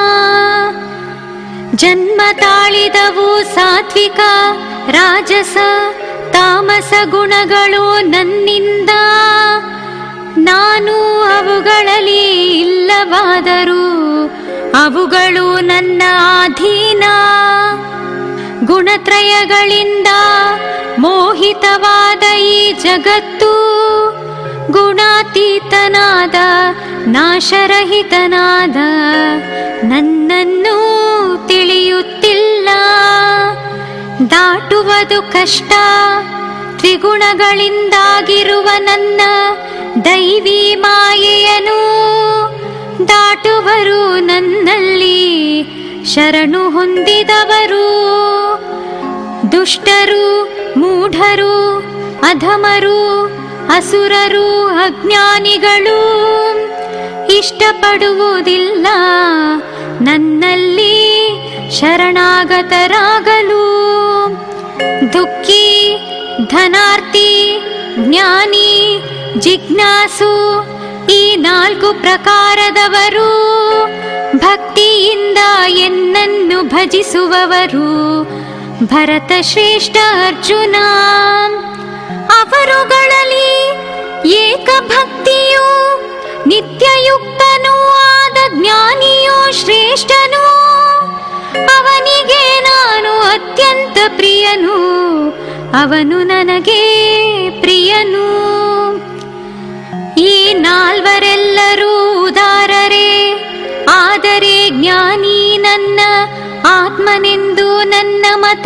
ಜನ್ಮ ತಾಳಿದವು ಸಾತ್ವಿಕ, ರಾಜಸ, ತಾಮಸ ಗುಣಗಳು ನನ್ನಿಂದ. ನಾನು ಅವುಗಳಲ್ಲಿ ಇಲ್ಲವಾದರೂ ಅವುಗಳು ನನ್ನ ಅಧೀನ. ಗುಣತ್ರಯಗಳಿಂದ ಮೋಹಿತವಾದ ಈ ಜಗತ್ತು ಗುಣಾತೀತನಾದ ನಾಶರಹಿತನಾದ ನನ್ನನ್ನು ತಿಳಿಯುತ್ತಿಲ್ಲ. ದಾಟುವುದು ಕಷ್ಟ. ತ್ರಿಗುಣಗಳಿಂದಾಗಿರುವ ನನ್ನ ದೈವಿ ಮಾಯೆಯನು ದಾಟುವರು ನನ್ನಲ್ಲಿ ಶರಣು ಹೊಂದಿದವರು. ದುಷ್ಟರು, ಮೂಢರು, ಅಧಮರು, ಅಸುರರು, ಅಜ್ಞಾನಿಗಳು ಇಷ್ಟಪಡುವುದಿಲ್ಲ ನನ್ನಲ್ಲಿ ಶರಣಾಗತರಾಗಲು. ದುಃಖಿ, ಧನಾರ್ಥಿ, ಜ್ಞಾನಿ, ಜಿಜ್ಞಾಸು ಈ ನಾಲ್ಕು ಪ್ರಕಾರದವರು ಭಕ್ತಿಯಿಂದ ಎನ್ನನ್ನು ಭಜಿಸುವವರು ಭರತ ಶ್ರೇಷ್ಠ ಅರ್ಜುನ. ಅವರುಗಳಲ್ಲಿ ಏಕಭಕ್ತಿಯು ನಿತ್ಯಯುಕ್ತನೂ ಆದ ಜ್ಞಾನಿಯೋ ಶ್ರೇಷ್ಠನು. ಅವನಿಗೆ ನಾನು ಅತ್ಯಂತ ಪ್ರಿಯನು, ಅವನು ನನಗೆ ಪ್ರಿಯನು. ಈ ನಾಲ್ವರೆಲ್ಲರೂ ಉದಾರರೇ, ಆದರೆ ಜ್ಞಾನಿ ನನ್ನ ಆತ್ಮನೆಂದು ನನ್ನ ಮತ.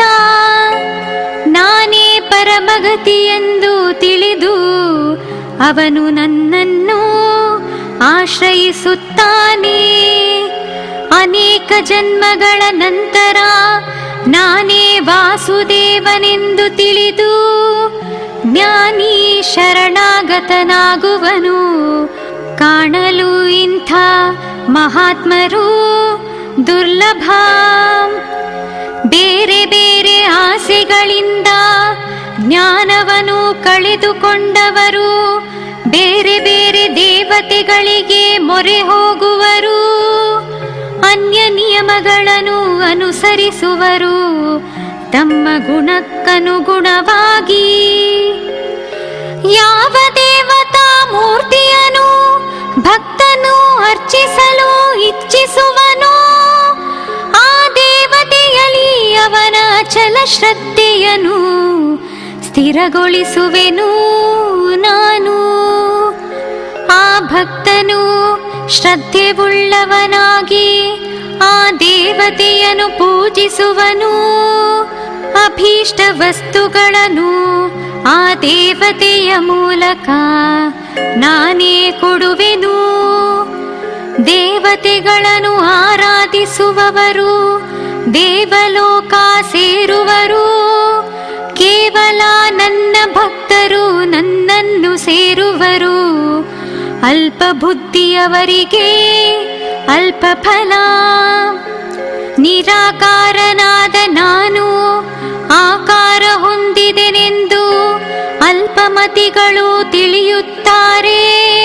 ನಾನೇ ಪರಮಗತಿ ಎಂದು ತಿಳಿದು ಅವನು ನನ್ನನ್ನು ಆಶ್ರಯಿಸುತ್ತಾನೆ. ಅನೇಕ ಜನ್ಮಗಳ ನಂತರ ನಾನೇ ವಾಸುದೇವನೆಂದು ತಿಳಿದು ಜ್ಞಾನಿ ಶರಣಾಗತನಾಗುವನು. ಕಾಣಲು ಇಂಥ ಮಹಾತ್ಮರು ದುರ್ಲಭ. ಬೇರೆ ಬೇರೆ ಆಸೆಗಳಿಂದ ಜ್ಞಾನವನ್ನು ಕಳೆದುಕೊಂಡವರು ಬೇರೆ ಬೇರೆ ದೇವತೆಗಳಿಗೆ ಮೊರೆ ಹೋಗುವರು. ಅನ್ಯ ನಿಯಮಗಳನ್ನು ಅನುಸರಿಸುವರು ತಮ್ಮ ಗುಣಕ್ಕನುಗುಣವಾಗಿ. ಯಾವ ದೇವತಾ ಮೂರ್ತಿಯನು ಭಕ್ತನು ಅರ್ಚಿಸಲು ಇಚ್ಛಿಸುವನೋ ಆ ದೇವತೆಯಲ್ಲಿ ಅವನ ಅಚಲ ಶ್ರದ್ಧೆಯನು ಸ್ಥಿರಗೊಳಿಸುವೆನು ನಾನು. ಆ ಭಕ್ತನು ಶ್ರದ್ಧೆವುಳ್ಳವನಾಗಿ ಆ ದೇವತೆಯನ್ನು ಪೂಜಿಸುವನು. ಅಭೀಷ್ಟ ವಸ್ತುಗಳನ್ನು ಆ ದೇವತೆಯ ಮೂಲಕ ನಾನೇ ಕೊಡುವೆನು. ದೇವತೆಗಳನ್ನು ಆರಾಧಿಸುವವರು ದೇವಲೋಕ ಸೇರುವರು. ಕೇವಲ ನನ್ನ ಭಕ್ತರು ನನ್ನನ್ನು ಸೇರುವರು. ಅಲ್ಪ ಬುದ್ಧಿಯವರಿಗೆ ಅಲ್ಪ ಫಲ. ನಿರಾಕಾರನಾದ ನಾನು ಆಕಾರ ಹೊಂದಿದೆನೆಂದು ಅಲ್ಪಮತಿಗಳು ತಿಳಿಯುತ್ತಾರೆ.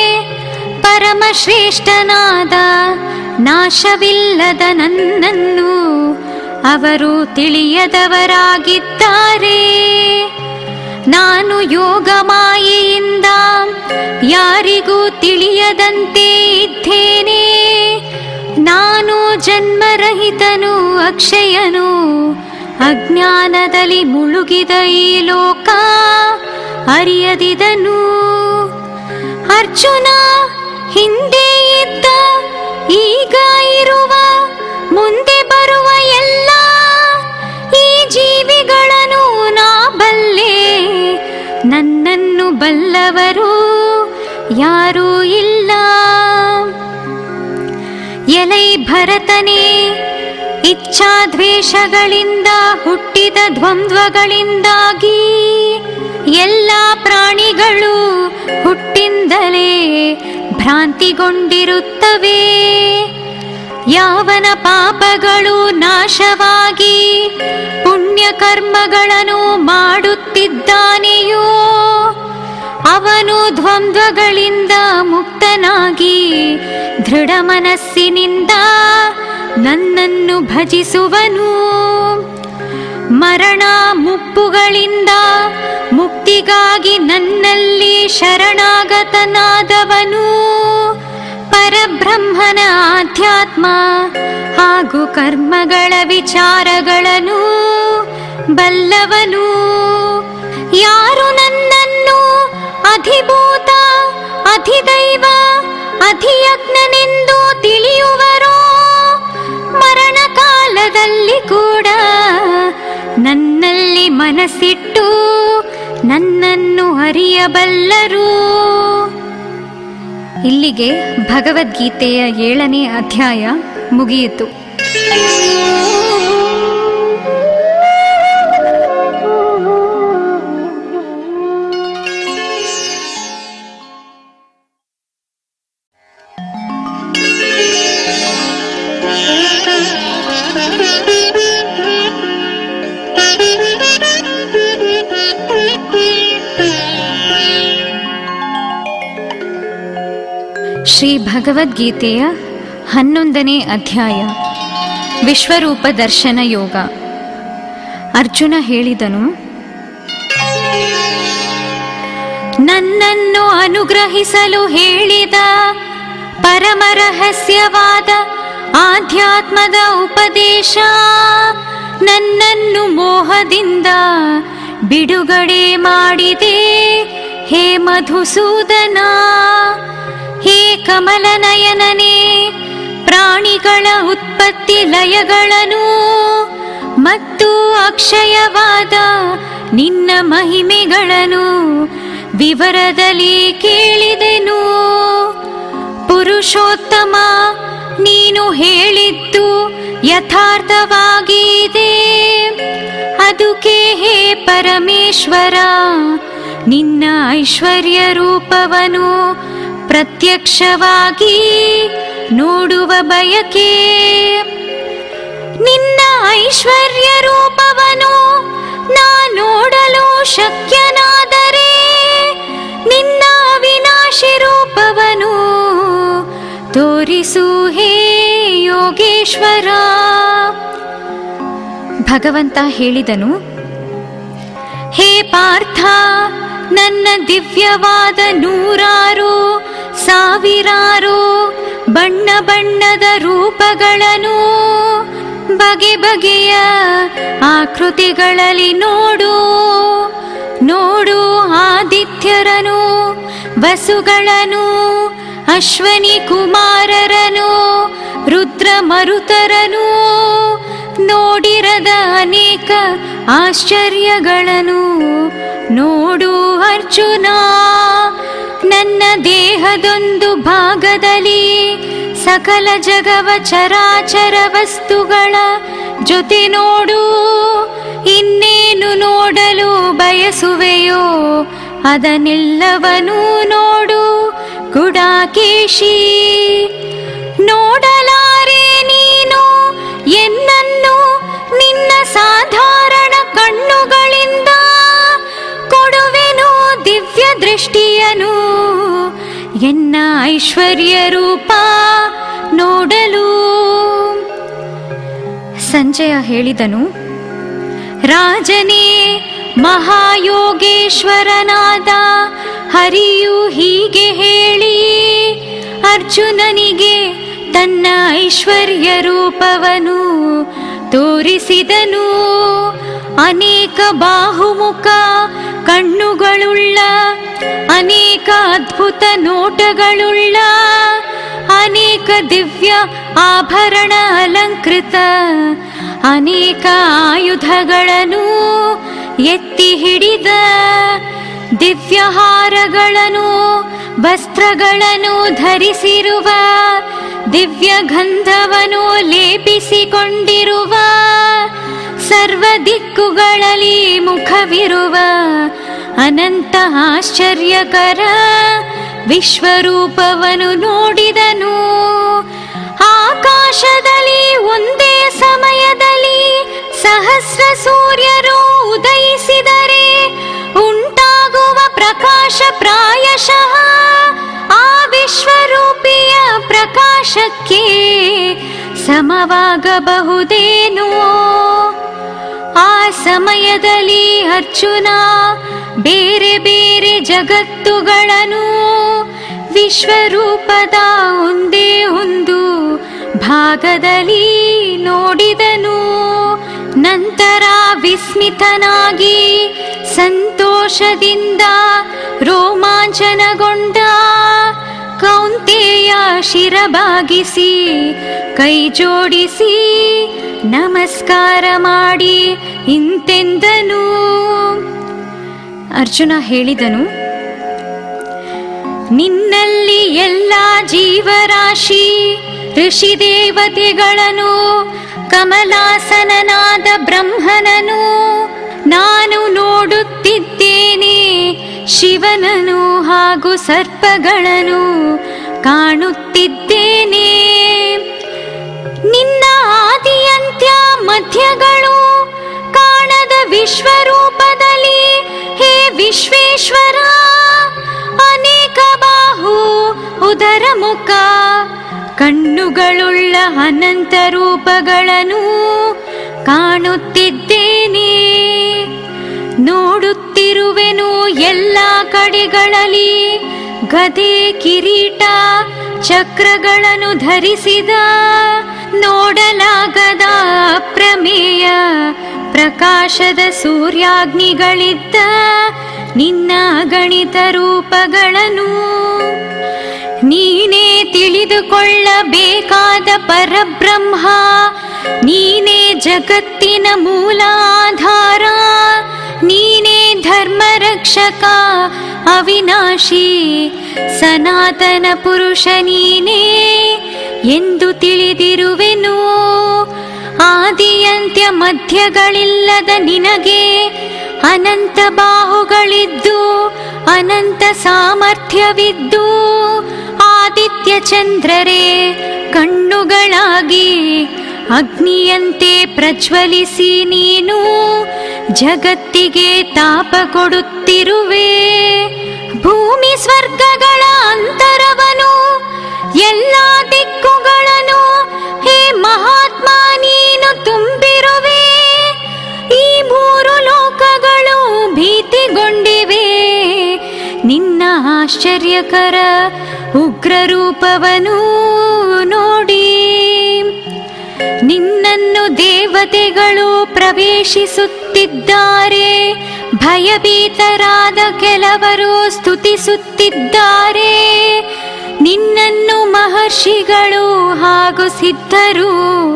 ಪರಮಶ್ರೇಷ್ಠನಾದ ನಾಶವಿಲ್ಲದ ನನ್ನನ್ನು ಅವರು ತಿಳಿಯದವರಾಗಿದ್ದಾರೆ. ನಾನು ಯೋಗ ಮಾಯೆಯಿಂದ ಯಾರಿಗೂ ತಿಳಿಯದಂತೆ ಇದ್ದೇನೆ. ನಾನು ಜನ್ಮರಹಿತನು, ಅಕ್ಷಯನು. ಅಜ್ಞಾನದಲ್ಲಿ ಮುಳುಗಿದ ಈ ಲೋಕ ಅರಿಯದಿದನು. ಅರ್ಜುನ, ಹಿಂದೆ ಇದ್ದ, ಈಗ ಇರುವ, ಮುಂದೆ ಬರುವ ಎಲ್ಲ ಈ ಜೀವಿಗಳನ್ನು ನಾ ಬಲ್ಲೆ. ನನ್ನನ್ನು ಬಲ್ಲವರು ಯಾರೂ ಇಲ್ಲ. ಎಲೈ ಭರತನೇ, ಇಚ್ಛಾದ್ವೇಷಗಳಿಂದ ಹುಟ್ಟಿದ ದ್ವಂದ್ವಗಳಿಂದಾಗಿ ಎಲ್ಲ ಪ್ರಾಣಿಗಳು ಹುಟ್ಟಿಂದಲೇ ಭ್ರಾಂತಿಗೊಂಡಿರುತ್ತವೆ. ಯಾವನ ಪಾಪಗಳು ನಾಶವಾಗಿ ಪುಣ್ಯ ಕರ್ಮಗಳನ್ನು ಮಾಡುತ್ತಿದ್ದಾನೆಯೋ ಅವನು ದ್ವಂದ್ವಗಳಿಂದ ಮುಕ್ತನಾಗಿ ದೃಢ ಮನಸ್ಸಿನಿಂದ ನನ್ನನ್ನು ಭಜಿಸುವನು. ಮರಣ ಮುಪ್ಪುಗಳಿಂದ ಮುಕ್ತಿಗಾಗಿ ನನ್ನಲ್ಲಿ ಶರಣಾಗತನಾದವನು ಪರಬ್ರಹ್ಮನ ಆಧ್ಯಾತ್ಮ ಹಾಗೂ ಕರ್ಮಗಳ ವಿಚಾರಗಳನ್ನು ಬಲ್ಲವನು. ಯಾರು ನನ್ನನ್ನು ಅಧಿಭೂತ, ಅಧಿದೈವ, ಅಧಿಯಜ್ಞನೆಂದು ತಿಳಿಯುವರೋ ಮರಣ ಕಾಲದಲ್ಲಿ ಕೂಡ ನನ್ನಲ್ಲಿ ಮನಸ್ಸಿಟ್ಟು ನನ್ನನ್ನು ಅರಿಯಬಲ್ಲರು. ಇಲ್ಲಿಗೆ ಭಗವದ್ಗೀತೆಯ ಏಳನೇ ಅಧ್ಯಾಯ ಮುಗಿಯಿತು. ಶ್ರೀ ಭಗವದ್ಗೀತೆಯ ಹನ್ನೊಂದನೇ ಅಧ್ಯಾಯ ವಿಶ್ವರೂಪ ದರ್ಶನ ಯೋಗ. ಅರ್ಜುನ ಹೇಳಿದನು, ನನ್ನನ್ನು ಅನುಗ್ರಹಿಸಲು ಹೇಳಿದ ಪರಮ ರಹಸ್ಯವಾದ ಆಧ್ಯಾತ್ಮದ ಉಪದೇಶ ನನ್ನನ್ನು ಮೋಹದಿಂದ ಬಿಡುಗಡೆ ಮಾಡಿದೆ. ಹೇ ಮಧುಸೂದನ, ಹೇ ಕಮಲನಯನನೇ, ಪ್ರಾಣಿಗಳ ಉತ್ಪತ್ತಿ ಲಯಗಳನ್ನು ಮತ್ತು ಅಕ್ಷಯವಾದ ನಿನ್ನ ಮಹಿಮೆಗಳನ್ನು ವಿವರದಲ್ಲಿ ಕೇಳಿದೆನು. ಪುರುಷೋತ್ತಮ, ನೀನು ಹೇಳಿದ್ದು ಯಥಾರ್ಥವಾಗಿದೆ. ಅದಕ್ಕೆ ಹೇ ಪರಮೇಶ್ವರ, ನಿನ್ನ ಐಶ್ವರ್ಯ ರೂಪವನ್ನು ಪ್ರತ್ಯಕ್ಷವಾಗಿ ನೋಡುವ ಬಯಕೆ. ನಿನ್ನ ಐಶ್ವರ್ಯ ರೂಪವನ್ನು ನಾ ನೋಡಲು ಶಕ್ಯನಾದರೆ ನಿನ್ನ ಅವಿನಾಶಿ ರೂಪವನ್ನು ತೋರಿಸು ಹೇ ಯೋಗೇಶ್ವರ. ಭಗವಂತ ಹೇಳಿದನು, ಹೇ ಪಾರ್ಥ, ನನ್ನ ದಿವ್ಯವಾದ ನೂರಾರು ಸಾವಿರಾರು ಬಣ್ಣ ಬಣ್ಣದ ರೂಪಗಳನ್ನು ಬಗೆ ಬಗೆಯ ಆಕೃತಿಗಳಲ್ಲಿ ನೋಡು. ನೋಡು ಆದಿತ್ಯರನು, ವಸುಗಳನ್ನು, ಅಶ್ವನಿ ಕುಮಾರರನು, ರುದ್ರ ಮರುತರನು, ನೋಡಿರದ ಅನೇಕ ಆಶ್ಚರ್ಯಗಳನ್ನು ನೋಡು ಅರ್ಜುನ. ನನ್ನ ದೇಹದೊಂದು ಭಾಗದಲ್ಲಿ ಸಕಲ ಜಗವ ಚರಾಚರ ವಸ್ತುಗಳ ಜೊತೆ ನೋಡು. ಇನ್ನೇನು ನೋಡಲು ಬಯಸುವೆಯೋ ಅದನ್ನೆಲ್ಲವನ್ನೂ ನೋಡು ಗುಡಾಕೇಶಿ. ನೋಡಲಾರೆ ನೀನು ಎನ್ನನ್ನು ನಿನ್ನ ಸಾಧಾರಣ ಕಣ್ಣುಗಳಿಂದ, ಕೊಡುವೆನು ದಿವ್ಯ ದೃಷ್ಟಿಯನು ಎನ್ನ ಐಶ್ವರ್ಯ ರೂಪ ನೋಡಲು. ಸಂಜಯ ಹೇಳಿದನು, ರಾಜನೇ, ಮಹಾಯೋಗೇಶ್ವರನಾದ ಹರಿಯು ಹೀಗೆ ಹೇಳಿ ಅರ್ಜುನನಿಗೆ ತನ್ನ ಐಶ್ವರ್ಯ ರೂಪವನ್ನು ತೋರಿಸಿದನು. ಅನೇಕ ಬಾಹುಮುಖ ಕಣ್ಣುಗಳುಳ್ಳ, ಅನೇಕ ಅದ್ಭುತ ನೋಟಗಳುಳ್ಳ, ಅನೇಕ ದಿವ್ಯ ಆಭರಣ ಅಲಂಕೃತ, ಅನೇಕ ಆಯುಧಗಳನ್ನು ಎತ್ತಿ ಹಿಡಿದ, ದಿವ್ಯಹಾರಗಳನ್ನು ವಸ್ತ್ರಗಳನ್ನು ಧರಿಸಿರುವ, ದಿವ್ಯ ಗಂಧವನ್ನು ಲೇಪಿಸಿಕೊಂಡಿರುವ, ಸರ್ವ ದಿಕ್ಕುಗಳಲ್ಲಿ ಮುಖವಿರುವ ಅನಂತ ಆಶ್ಚರ್ಯಕರ ವಿಶ್ವರೂಪವನ್ನು ನೋಡಿದನು. ಆಕಾಶದಲ್ಲಿ ಒಂದೇ ಸಮಯದಲ್ಲಿ ಸಹಸ್ರ ಸೂರ್ಯರು ಉದಯಿಸಿದರೆ ಉಂಟಾಗುವ ಪ್ರಕಾಶ ಪ್ರಾಯಶಃ ಆ ವಿಶ್ವರೂಪಿಯ ಪ್ರಕಾಶಕ್ಕೆ ಸಮವಾಗಬಹುದೇನೋ. ಆ ಸಮಯದಲ್ಲಿ ಅರ್ಜುನ ಬೇರೆ ಬೇರೆ ಜಗತ್ತುಗಳನ್ನು ವಿಶ್ವರೂಪದ ಒಂದೇ ಒಂದು ಭಾಗದಲ್ಲಿ ನೋಡಿದನು. ನಂತರ ವಿಸ್ಮಿತನಾಗಿ ಸಂತೋಷದಿಂದ ರೋಮಾಂಚನಗೊಂಡ ಕೌಂತೆಯ ಶಿರಬಾಗಿಸಿ ಕೈ ಜೋಡಿಸಿ ನಮಸ್ಕಾರ ಮಾಡಿ ಇಂತೆಂದನು. ಅರ್ಜುನ ಹೇಳಿದನು, ನಿನ್ನಲ್ಲಿ ಎಲ್ಲ ಜೀವರಾಶಿ ಋಷಿ ದೇವತೆಗಳನ್ನು ಕಮಲಾಸನನಾದ ಬ್ರಹ್ಮನನು ನಾನು ನೋಡುತ್ತಿದ್ದೇನೆ. ಶಿವನನು ಹಾಗೂ ಸರ್ಪಗಳನ್ನು ಕಾಣುತ್ತಿದ್ದೇನೆ. ನಿನ್ನ ಆದಿಯಂತ್ಯ ಮಧ್ಯಗಳು ಕಾಣದ ವಿಶ್ವರೂಪದಲ್ಲಿ ಹೇ ವಿಶ್ವೇಶ್ವರ, ಅನೇಕ ಬಾಹು ಉದರ ಮುಖ ಕಣ್ಣುಗಳುಳ್ಳ ಅನಂತ ರೂಪಗಳನ್ನು ಕಾಣುತ್ತಿದ್ದೇನೆ. ನೋಡುತ್ತಿರುವೆನು ಎಲ್ಲ ಕಡೆಗಳಲ್ಲಿ ಗದೆ ಕಿರೀಟ ಚಕ್ರಗಳನ್ನು ಧರಿಸಿದ ನೋಡಲಾಗದ ಅಪ್ರಮೇಯ ಪ್ರಕಾಶದ ಸೂರ್ಯಾಗ್ನಿಗಳಿದ್ದ ನಿನ್ನ ಗಣಿತ ರೂಪಗಳನ್ನು. ನೀನೇ ತಿಳಿದುಕೊಳ್ಳಬೇಕಾದ ಪರಬ್ರಹ್ಮ, ನೀನೇ ಜಗತ್ತಿನ ಮೂಲಾಧಾರ, ನೀನೇ ಧರ್ಮರಕ್ಷಕ ಅವಿನಾಶಿ ಸನಾತನ ಪುರುಷ ನೀನೇ ಎಂದು ತಿಳಿದಿರುವೆನು. ಆದಿಯಂತ್ಯ ಮಧ್ಯಗಳಿಲ್ಲದ ನಿನಗೆ ಅನಂತ ಬಾಹುಗಳಿದ್ದು ಅನಂತ ಸಾಮರ್ಥ್ಯವಿದ್ದು ಆದಿತ್ಯ ಚಂದ್ರರೇ ಕಣ್ಣುಗಳಾಗಿ ಅಗ್ನಿಯಂತೆ ಪ್ರಜ್ವಲಿಸಿ ನೀನು ಜಗತ್ತಿಗೆ ತಾಪ ಕೊಡುತ್ತಿರುವೆ. ಭೂಮಿ ಸ್ವರ್ಗಗಳ ಅಂತರವನು ಎಲ್ಲ ದಿಕ್ಕುಗಳನ್ನು ಹೇ ಮಹಾತ್ಮ ನೀನು ತುಂಬಿರುವೆ. ಈ ಮೂರು ಲೋಕಗಳು ಭೀತಿಗೊಂಡಿವೆ ನಿನ್ನ ಆಶ್ಚರ್ಯಕರ ಉಗ್ರ ರೂಪವನು ನೋಡಿ. ನಿನ್ನನ್ನು ದೇವತೆಗಳು ಪ್ರವೇಶಿಸುತ್ತಿದ್ದಾರೆ, ಭಯಭೀತರಾದ ಕೆಲವರು ಸ್ತುತಿಸುತ್ತಿದ್ದಾರೆ. ನಿನ್ನನ್ನು ಮಹರ್ಷಿಗಳು ಹಾಗೂ ಸಿದ್ಧರು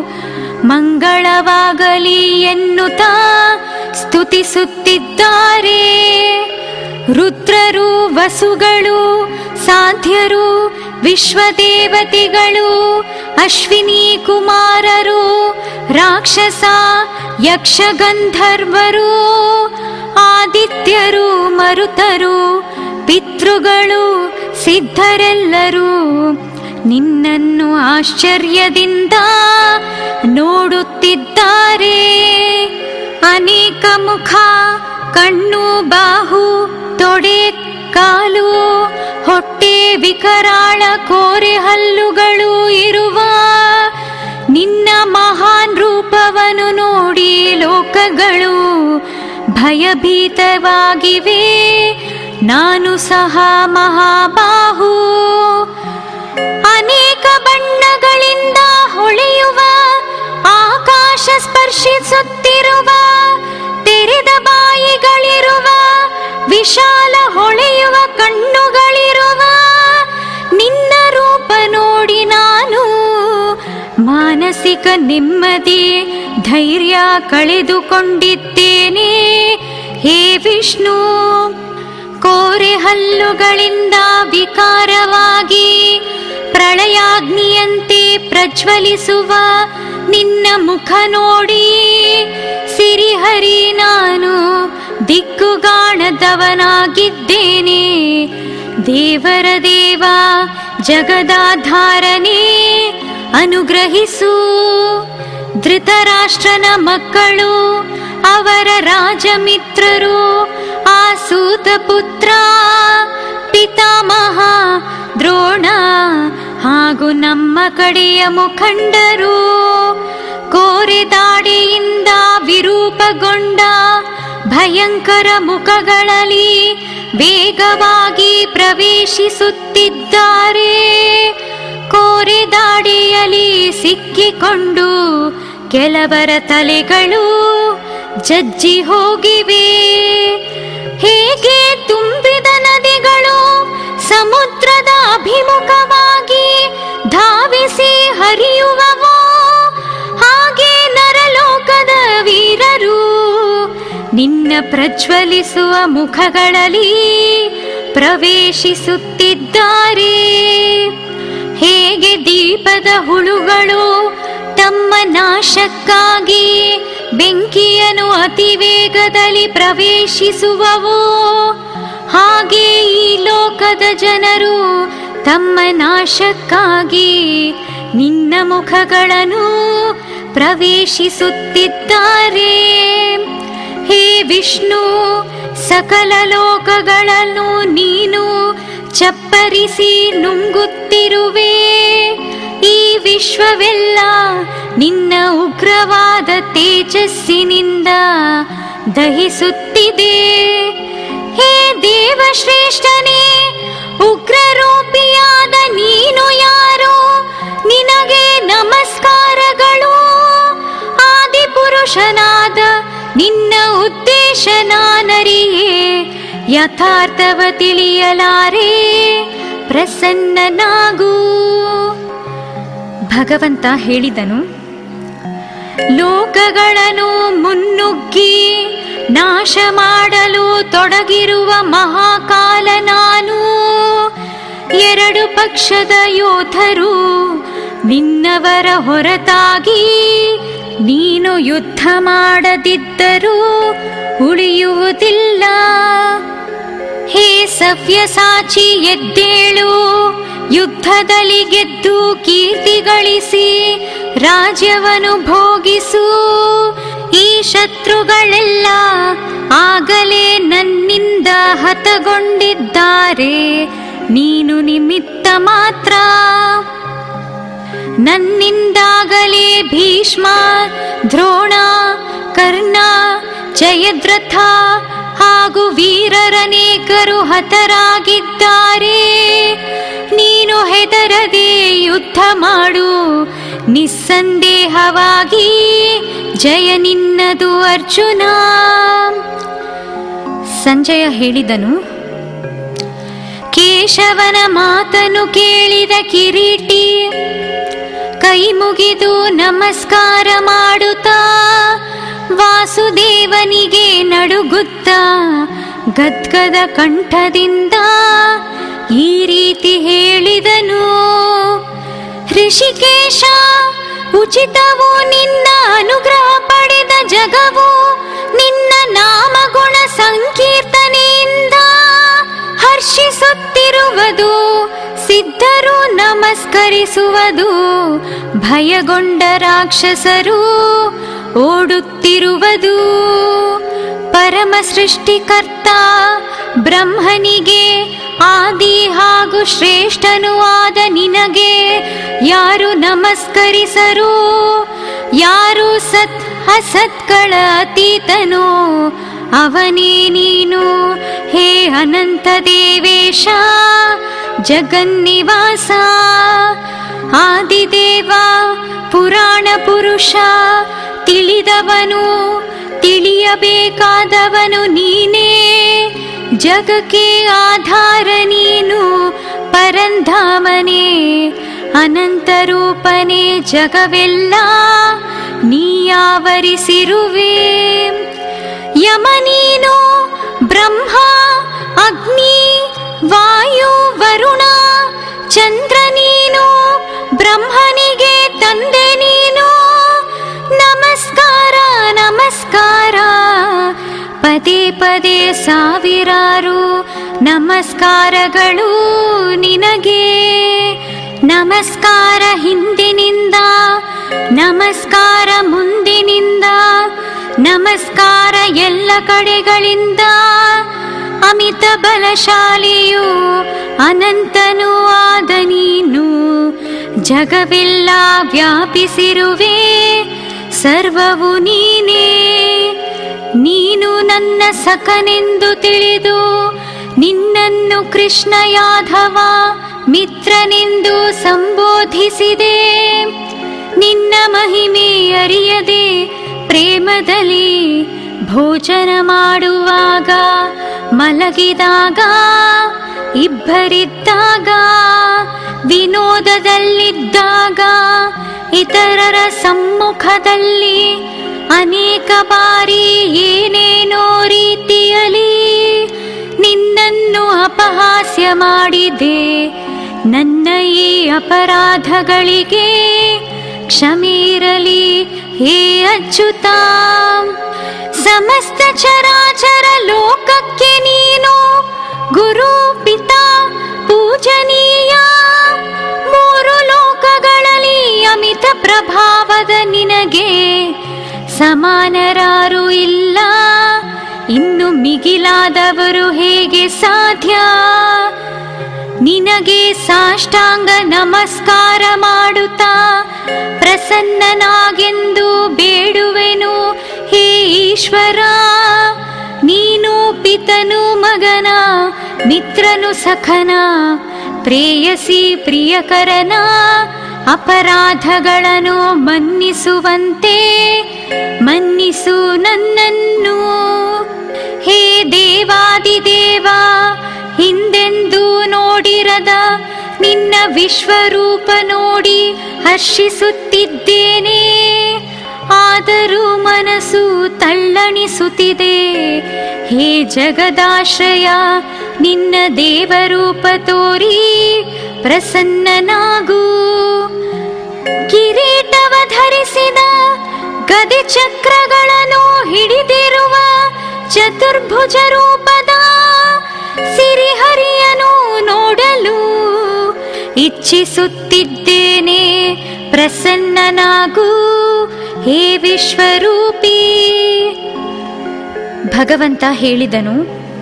ಮಂಗಳವಾಗಲಿ ಎನ್ನುತ್ತಾ ಸ್ತುತಿಸುತ್ತಿದ್ದಾರೆ. ರುದ್ರರು, ವಸುಗಳು, ಸಾಧ್ಯರು, ವಿಶ್ವದೇವತೆಗಳು, ಅಶ್ವಿನಿ ಕುಮಾರರು, ರಾಕ್ಷಸ ಯಕ್ಷಗಂಧರ್ವರು, ಆದಿತ್ಯರು, ಮರುತರು, ಪಿತೃಗಳು, ಸಿದ್ಧರೆಲ್ಲರೂ ನಿನ್ನನ್ನು ಆಶ್ಚರ್ಯದಿಂದ ನೋಡುತ್ತಿದ್ದಾರೆ. ಅನೇಕ ಮುಖ, ಕಣ್ಣು, ಬಾಹು, ತೊಡೆ, ಕಾಲು, ಹೊಟ್ಟೆ, ವಿಕರಾಳ ಕೋರೆ ಹಲ್ಲುಗಳು ಇರುವ ನಿನ್ನ ಮಹಾನ್ ರೂಪವನ್ನು ನೋಡಿ ಲೋಕಗಳು ಭಯಭೀತವಾಗಿವೆ. ನಾನು ಸಹ ಮಹಾಬಾಹು. ಅನೇಕ ಬಣ್ಣಗಳಿಂದ ಹೊಳೆಯುವ ಆಕಾಶ ಸ್ಪರ್ಶಿಸುತ್ತಿರುವ ತೆರೆದ ಬಾಯಿಗಳಿರುವ ವಿಶಾಲ ಹೊಳೆಯುವ ಕಣ್ಣುಗಳಿರುವ ನಿನ್ನ ರೂಪ ನೋಡಿ ನಾನು ಮಾನಸಿಕ ನೆಮ್ಮದಿ ಧೈರ್ಯ ಕಳೆದುಕೊಂಡಿದ್ದೇನೆ. ಹೇ ವಿಷ್ಣು, ಕೋರೆ ಹಲ್ಲುಗಳಿಂದ ವಿಕಾರವಾಗಿ ಪ್ರಳಯಾಗ್ನಿಯಂತೆ ಪ್ರಜ್ವಲಿಸುವ ನಿನ್ನ ಮುಖ ನೋಡಿ ಸಿರಿಹರಿ ನಾನು ದಿಕ್ಕುಗಾಣದವನಾಗಿದ್ದೇನೆ. ದೇವರ ದೇವ ಜಗದಾಧಾರನೇ ಅನುಗ್ರಹಿಸು. ಧೃತರಾಷ್ಟ್ರನ ಮಕ್ಕಳು, ಅವರ ರಾಜಮಿತ್ರರು, ಆ ಸೂತ ಪುತ್ರ ಪಿತಾಮಹ ದ್ರೋಣ ಹಾಗೂ ನಮ್ಮ ಕಡೆಯ ಮುಖಂಡರು ಕೋರೆ ದಾಡಿಯಿಂದ ವಿರೂಪಗೊಂಡ ಭಯಂಕರ ಮುಖಗಳಲ್ಲಿ ವೇಗವಾಗಿ ಪ್ರವೇಶಿಸುತ್ತಿದ್ದಾರೆ. ಕೋರೆ ದಾಡಿಯಲ್ಲಿ ಸಿಕ್ಕಿಕೊಂಡು ಕೆಲವರ ತಲೆಗಳು ಜಜ್ಜಿ ಹೋಗಿವೆ. ಹೇಗೆ ತುಂಬಿದ ನದಿಗಳು ಸಮುದ್ರದ ಅಭಿಮುಖವಾಗಿ ಧಾವಿಸಿ ಹರಿಯುವವೋ ಹಾಗೆ ನರಳ ದೇವರು ನಿನ್ನ ಪ್ರಜ್ವಲಿಸುವ ಮುಖಗಳಲ್ಲಿ ಪ್ರವೇಶಿಸುತ್ತಿದ್ದಾರೆ. ಹೇಗೆ ದೀಪದ ಹುಳುಗಳು ತಮ್ಮ ನಾಶಕ್ಕಾಗಿ ಬೆಂಕಿಯನ್ನು ಅತಿ ವೇಗದಲ್ಲಿ ಪ್ರವೇಶಿಸುವವೋ, ಹಾಗೆ ಈ ಲೋಕದ ಜನರು ತಮ್ಮ ನಾಶಕ್ಕಾಗಿ ನಿನ್ನ ಮುಖಗಳನ್ನು ಪ್ರವೇಶಿಸುತ್ತಿದ್ದಾರೆ. ಹೇ ವಿಷ್ಣು, ಸಕಲ ಲೋಕಗಳನ್ನು ನೀನು ಚಪ್ಪರಿಸಿ ನುಂಗುತ್ತಿರುವೆ. ಈ ವಿಶ್ವವೆಲ್ಲ ನಿನ್ನ ಉಗ್ರವಾದ ತೇಜಸ್ಸಿನಿಂದ ದಹಿಸುತ್ತಿದೆ. ಹೇ ದೇವಶ್ರೇಷ್ಠನೇ, ಉಗ್ರರೂಪಿಯಾದ ನೀನು ಯಾರೋ? ನಿನಗೆ ನಮಸ್ಕಾರಗಳು. ಆದಿಪುರುಷನಾದ ನಿನ್ನ ಉದ್ದೇಶ ನಾನರಿಯೇ, ಯಥಾರ್ಥವ ತಿಳಿಯಲಾರೆ, ಪ್ರಸನ್ನನಾಗು. ಭಗವಂತ ಹೇಳಿದನು, ಲೋಕಗಳನ್ನು ಮುನ್ನುಗ್ಗಿ ನಾಶ ಮಾಡಲು ತೊಡಗಿರುವ ಮಹಾಕಾಲ ನಾನು. ಎರಡು ಪಕ್ಷದ ಯೋಧರು ನಿನ್ನವರ ಹೊರತಾಗಿ ನೀನು ಯುದ್ಧ ಮಾಡದಿದ್ದರೂ ಉಳಿಯುವುದಿಲ್ಲ. ಹೇ ಸವ್ಯಸಾಚಿ, ಎದ್ದೇಳು, ಯುದ್ಧದಲ್ಲಿ ಗೆದ್ದು ಕೀರ್ತಿ ಗಳಿಸಿ ರಾಜ್ಯವನ್ನು ಭೋಗಿಸು. ಈ ಶತ್ರುಗಳೆಲ್ಲ ಆಗಲೇ ನನ್ನಿಂದ ಹತಗೊಂಡಿದ್ದಾರೆ, ನೀನು ನಿಮಿತ್ತ ಮಾತ್ರ. ನನ್ನಿಂದಾಗಲೇ ಭೀಷ್ಮ, ದ್ರೋಣ, ಕರ್ಣ, ಜಯದ್ರಥ ಹಾಗೂ ವೀರರನೇಕರು ಹತರಾಗಿದ್ದಾರೆ. ನೀನು ಹೆದರದೆ ಯುದ್ಧ ಮಾಡು, ನಿಸ್ಸಂದೇಹವಾಗಿ ಜಯ ನಿನ್ನದು ಅರ್ಜುನ. ಸಂಜಯ ಹೇಳಿದನು, ಕೇಶವನ ಮಾತನ್ನು ಕೇಳಿದ ಕಿರೀಟಿ ಕೈ ಮುಗಿದು ನಮಸ್ಕಾರ ಮಾಡುತ್ತಾ ವಾಸುದೇವನಿಗೆ ನಡುಗುತ್ತಾ ಗದ್ಗದ ಕಂಠದಿಂದ ಈ ರೀತಿ ಹೇಳಿದನು. ಋಷಿಕೇಶ, ಉಚಿತವು ನಿನ್ನ ಅನುಗ್ರಹ ಪಡೆದ ಜಗವು ನಿನ್ನ ನಾಮಗುಣ ಸಂಕೀರ್ತನೆಯಿಂದ ಹರ್ಷಿಸುತ್ತಿರುವುದು. ಸಿದ್ಧರು ನಮಸ್ಕರಿಸುವುದು, ಭಯಗೊಂಡ ರಾಕ್ಷಸರು ಓಡುತ್ತಿರುವುದು. ಪರಮ ಸೃಷ್ಟಿಕರ್ತ ಬ್ರಹ್ಮನಿಗೆ ಆದಿ ಹಾಗೂ ಶ್ರೇಷ್ಠನೂ ಆದ ನಿನಗೆ ಯಾರು ನಮಸ್ಕರಿಸರು? ಯಾರು ಸತ್ ಅಸತ್ಗಳ ಅತೀತನು ಅವನೇ ನೀನು. ಹೇ ಅನಂತ ದೇವೇಶ, ಜಗನ್ನಿವಾಸ, ಆದಿದೇವ, ಪುರಾಣ ಪುರುಷ, ತಿಳಿದವನು, ತಿಳಿಯಬೇಕಾದವನು ನೀನೇ. ಜಗಕ್ಕೆ ಆಧಾರ ನೀನು, ಪರಂಧಾಮನೇ, ಅನಂತ ರೂಪನೇ. ಜಗವೆಲ್ಲ ನೀಯಾವರಿಸಿರುವೆ. ಯಮ ನೀನು, ಬ್ರಹ್ಮ, ಅಗ್ನಿ, ವಾಯು, ವರುಣ, ಚಂದ್ರ ನೀನು, ಬ್ರಹ್ಮನಿಗೆ ತಂದೆ ನೀನು. ನಮಸ್ಕಾರ ನಮಸ್ಕಾರ, ಪದೇ ಪದೇ ಸಾವಿರಾರು ನಮಸ್ಕಾರಗಳು ನಿನಗೆ. ನಮಸ್ಕಾರ ಹಿಂದಿನಿಂದ, ನಮಸ್ಕಾರ ಮುಂದಿನಿಂದ, ನಮಸ್ಕಾರ ಎಲ್ಲ ಕಡೆಗಳಿಂದ. ಅಮಿತ ಬಲಶಾಲಿಯು ಅನಂತನೂ ಆದ ನೀನು, ಜಗವೆಲ್ಲ ವ್ಯಾಪಿಸಿರುವೆ, ಸರ್ವವು ನೀನೇ. ನೀನು ನನ್ನ ಸಖನೆಂದು ತಿಳಿದು ನಿನ್ನನ್ನು ಕೃಷ್ಣ ಯಾದವ ಮಿತ್ರನೆಂದು ಸಂಬೋಧಿಸಿದೆ. ನಿನ್ನ ಮಹಿಮೆ ಅರಿಯದೆ ಪ್ರೇಮದಲ್ಲಿ ಭೋಜನ ಮಾಡುವಾಗ, ಮಲಗಿದಾಗ, ಇಬ್ಬರಿದ್ದಾಗ, ವಿನೋದದಲ್ಲಿದ್ದಾಗ, ಇತರರ ಸಮ್ಮುಖದಲ್ಲಿ ಅನೇಕ ಬಾರಿ ದಾಸ್ಯ ಮಾಡಿದೆ. ನನ್ನ ಈ ಅಪರಾಧಗಳಿಗೆ ಕ್ಷಮಿರಲಿ ಹೇ ಅಚ್ಯುತ. ಸಮಸ್ತ ಚರಾಚರ ಲೋಕಕ್ಕೆ ನೀನು ಗುರು ಪಿತಾ ಪೂಜನೀಯ. ಮೂರು ಲೋಕಗಳಲ್ಲಿ ಅಮಿತ ಪ್ರಭಾವದ ನಿನಗೆ ಸಮಾನರಾರು ಇಲ್ಲ. ಇನ್ನು ಮಿಗಿಲಾದವರು ಹೇಗೆ ಸಾಧ್ಯ? ನಿನಗೆ ಸಾಷ್ಟಾಂಗ ನಮಸ್ಕಾರ ಮಾಡುತ್ತಾ ಪ್ರಸನ್ನನಾಗೆಂದು ಬೇಡುವೆನು ಹೇ ಈಶ್ವರ. ನೀನು ಪಿತನು ಮಗನ, ಮಿತ್ರನು ಸಖನ, ಪ್ರೇಯಸಿ ಪ್ರಿಯಕರನ. ಅಪರಾಧಗಳನ್ನು ಮನ್ನಿಸುವಂತೆ ಮನ್ನಿಸು ನನ್ನನ್ನು. ಹೇ ದೇವಾದಿದೇವ, ಹಿಂದೆಂದೂ ನೋಡಿರದ ನಿನ್ನ ವಿಶ್ವರೂಪ ನೋಡಿ ಹರ್ಷಿಸುತ್ತಿದ್ದೇನೆ. ಆದರೂ ಮನಸ್ಸು ತಲ್ಲಣಿಸುತ್ತಿದೆ. ಹೇ ಜಗದಾಶ್ರಯ, ನಿನ್ನ ದೇವರೂಪ ತೋರಿ ಪ್ರಸನ್ನನಾಗು. ಕಿರೀಟವ ಧರಿಸಿದ ಗದೆ ಚಕ್ರಗಳನ್ನು ಹಿಡಿದಿರುವ ಚತುರ್ಭುಜ ರೂಪದ ಸಿರಿಹರಿಯನು ನೋಡಲು ಇಚ್ಛಿಸುತ್ತಿದ್ದೇನೆ. ಪ್ರಸನ್ನನಾಗು ಹೇ ವಿಶ್ವರೂಪಿ. ಭಗವಂತ ಹೇಳಿದನು,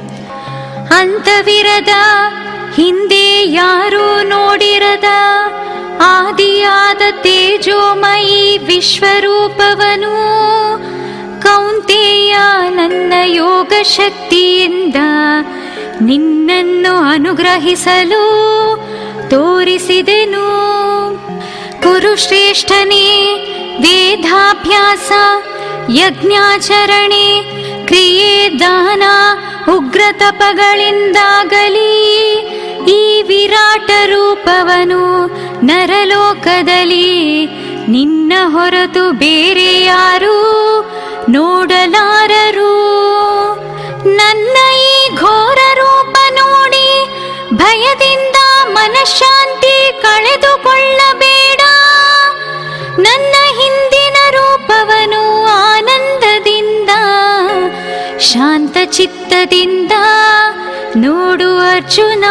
ಅಂತವಿರದ ಹಿಂದೆ ಯಾರೂ ನೋಡಿರದ ಆದಿಯಾದ ತೇಜೋಮಯಿ ವಿಶ್ವರೂಪವನು ಕೌಂತೆಯ ನನ್ನ ಯೋಗ ಶಕ್ತಿಯಿಂದ ನಿನ್ನನ್ನು ಅನುಗ್ರಹಿಸಲು ತೋರಿಸಿದೆನು. ಕುರುಶ್ರೇಷ್ಠನೇ, ವೇದಾಭ್ಯಾಸ ಯಜ್ಞಾಚರಣೆ ಕ್ರಿಯೆ ದಾನ ಉಗ್ರತಪಗಳಿಂದಾಗಲಿ ಈ ವಿರಾಟ ರೂಪವನು ನರಲೋಕದಲ್ಲಿ ನಿನ್ನ ಹೊರತು ಬೇರೆ ಯಾರೂ ನೋಡಲಾರರು. ನನ್ನ ಈ ಘೋರ ರೂಪ ನೋಡಿ ಭಯದಿಂದ ಮನಃಶಾಂತಿ ಕಳೆದುಕೊಳ್ಳಬೇಡ. ನನ್ನ ಹಿಂದಿನ ರೂಪವನು ಆನಂದದಿಂದ ಶಾಂತ ಚಿತ್ತದಿಂದ ನೋಡು ಅರ್ಜುನ.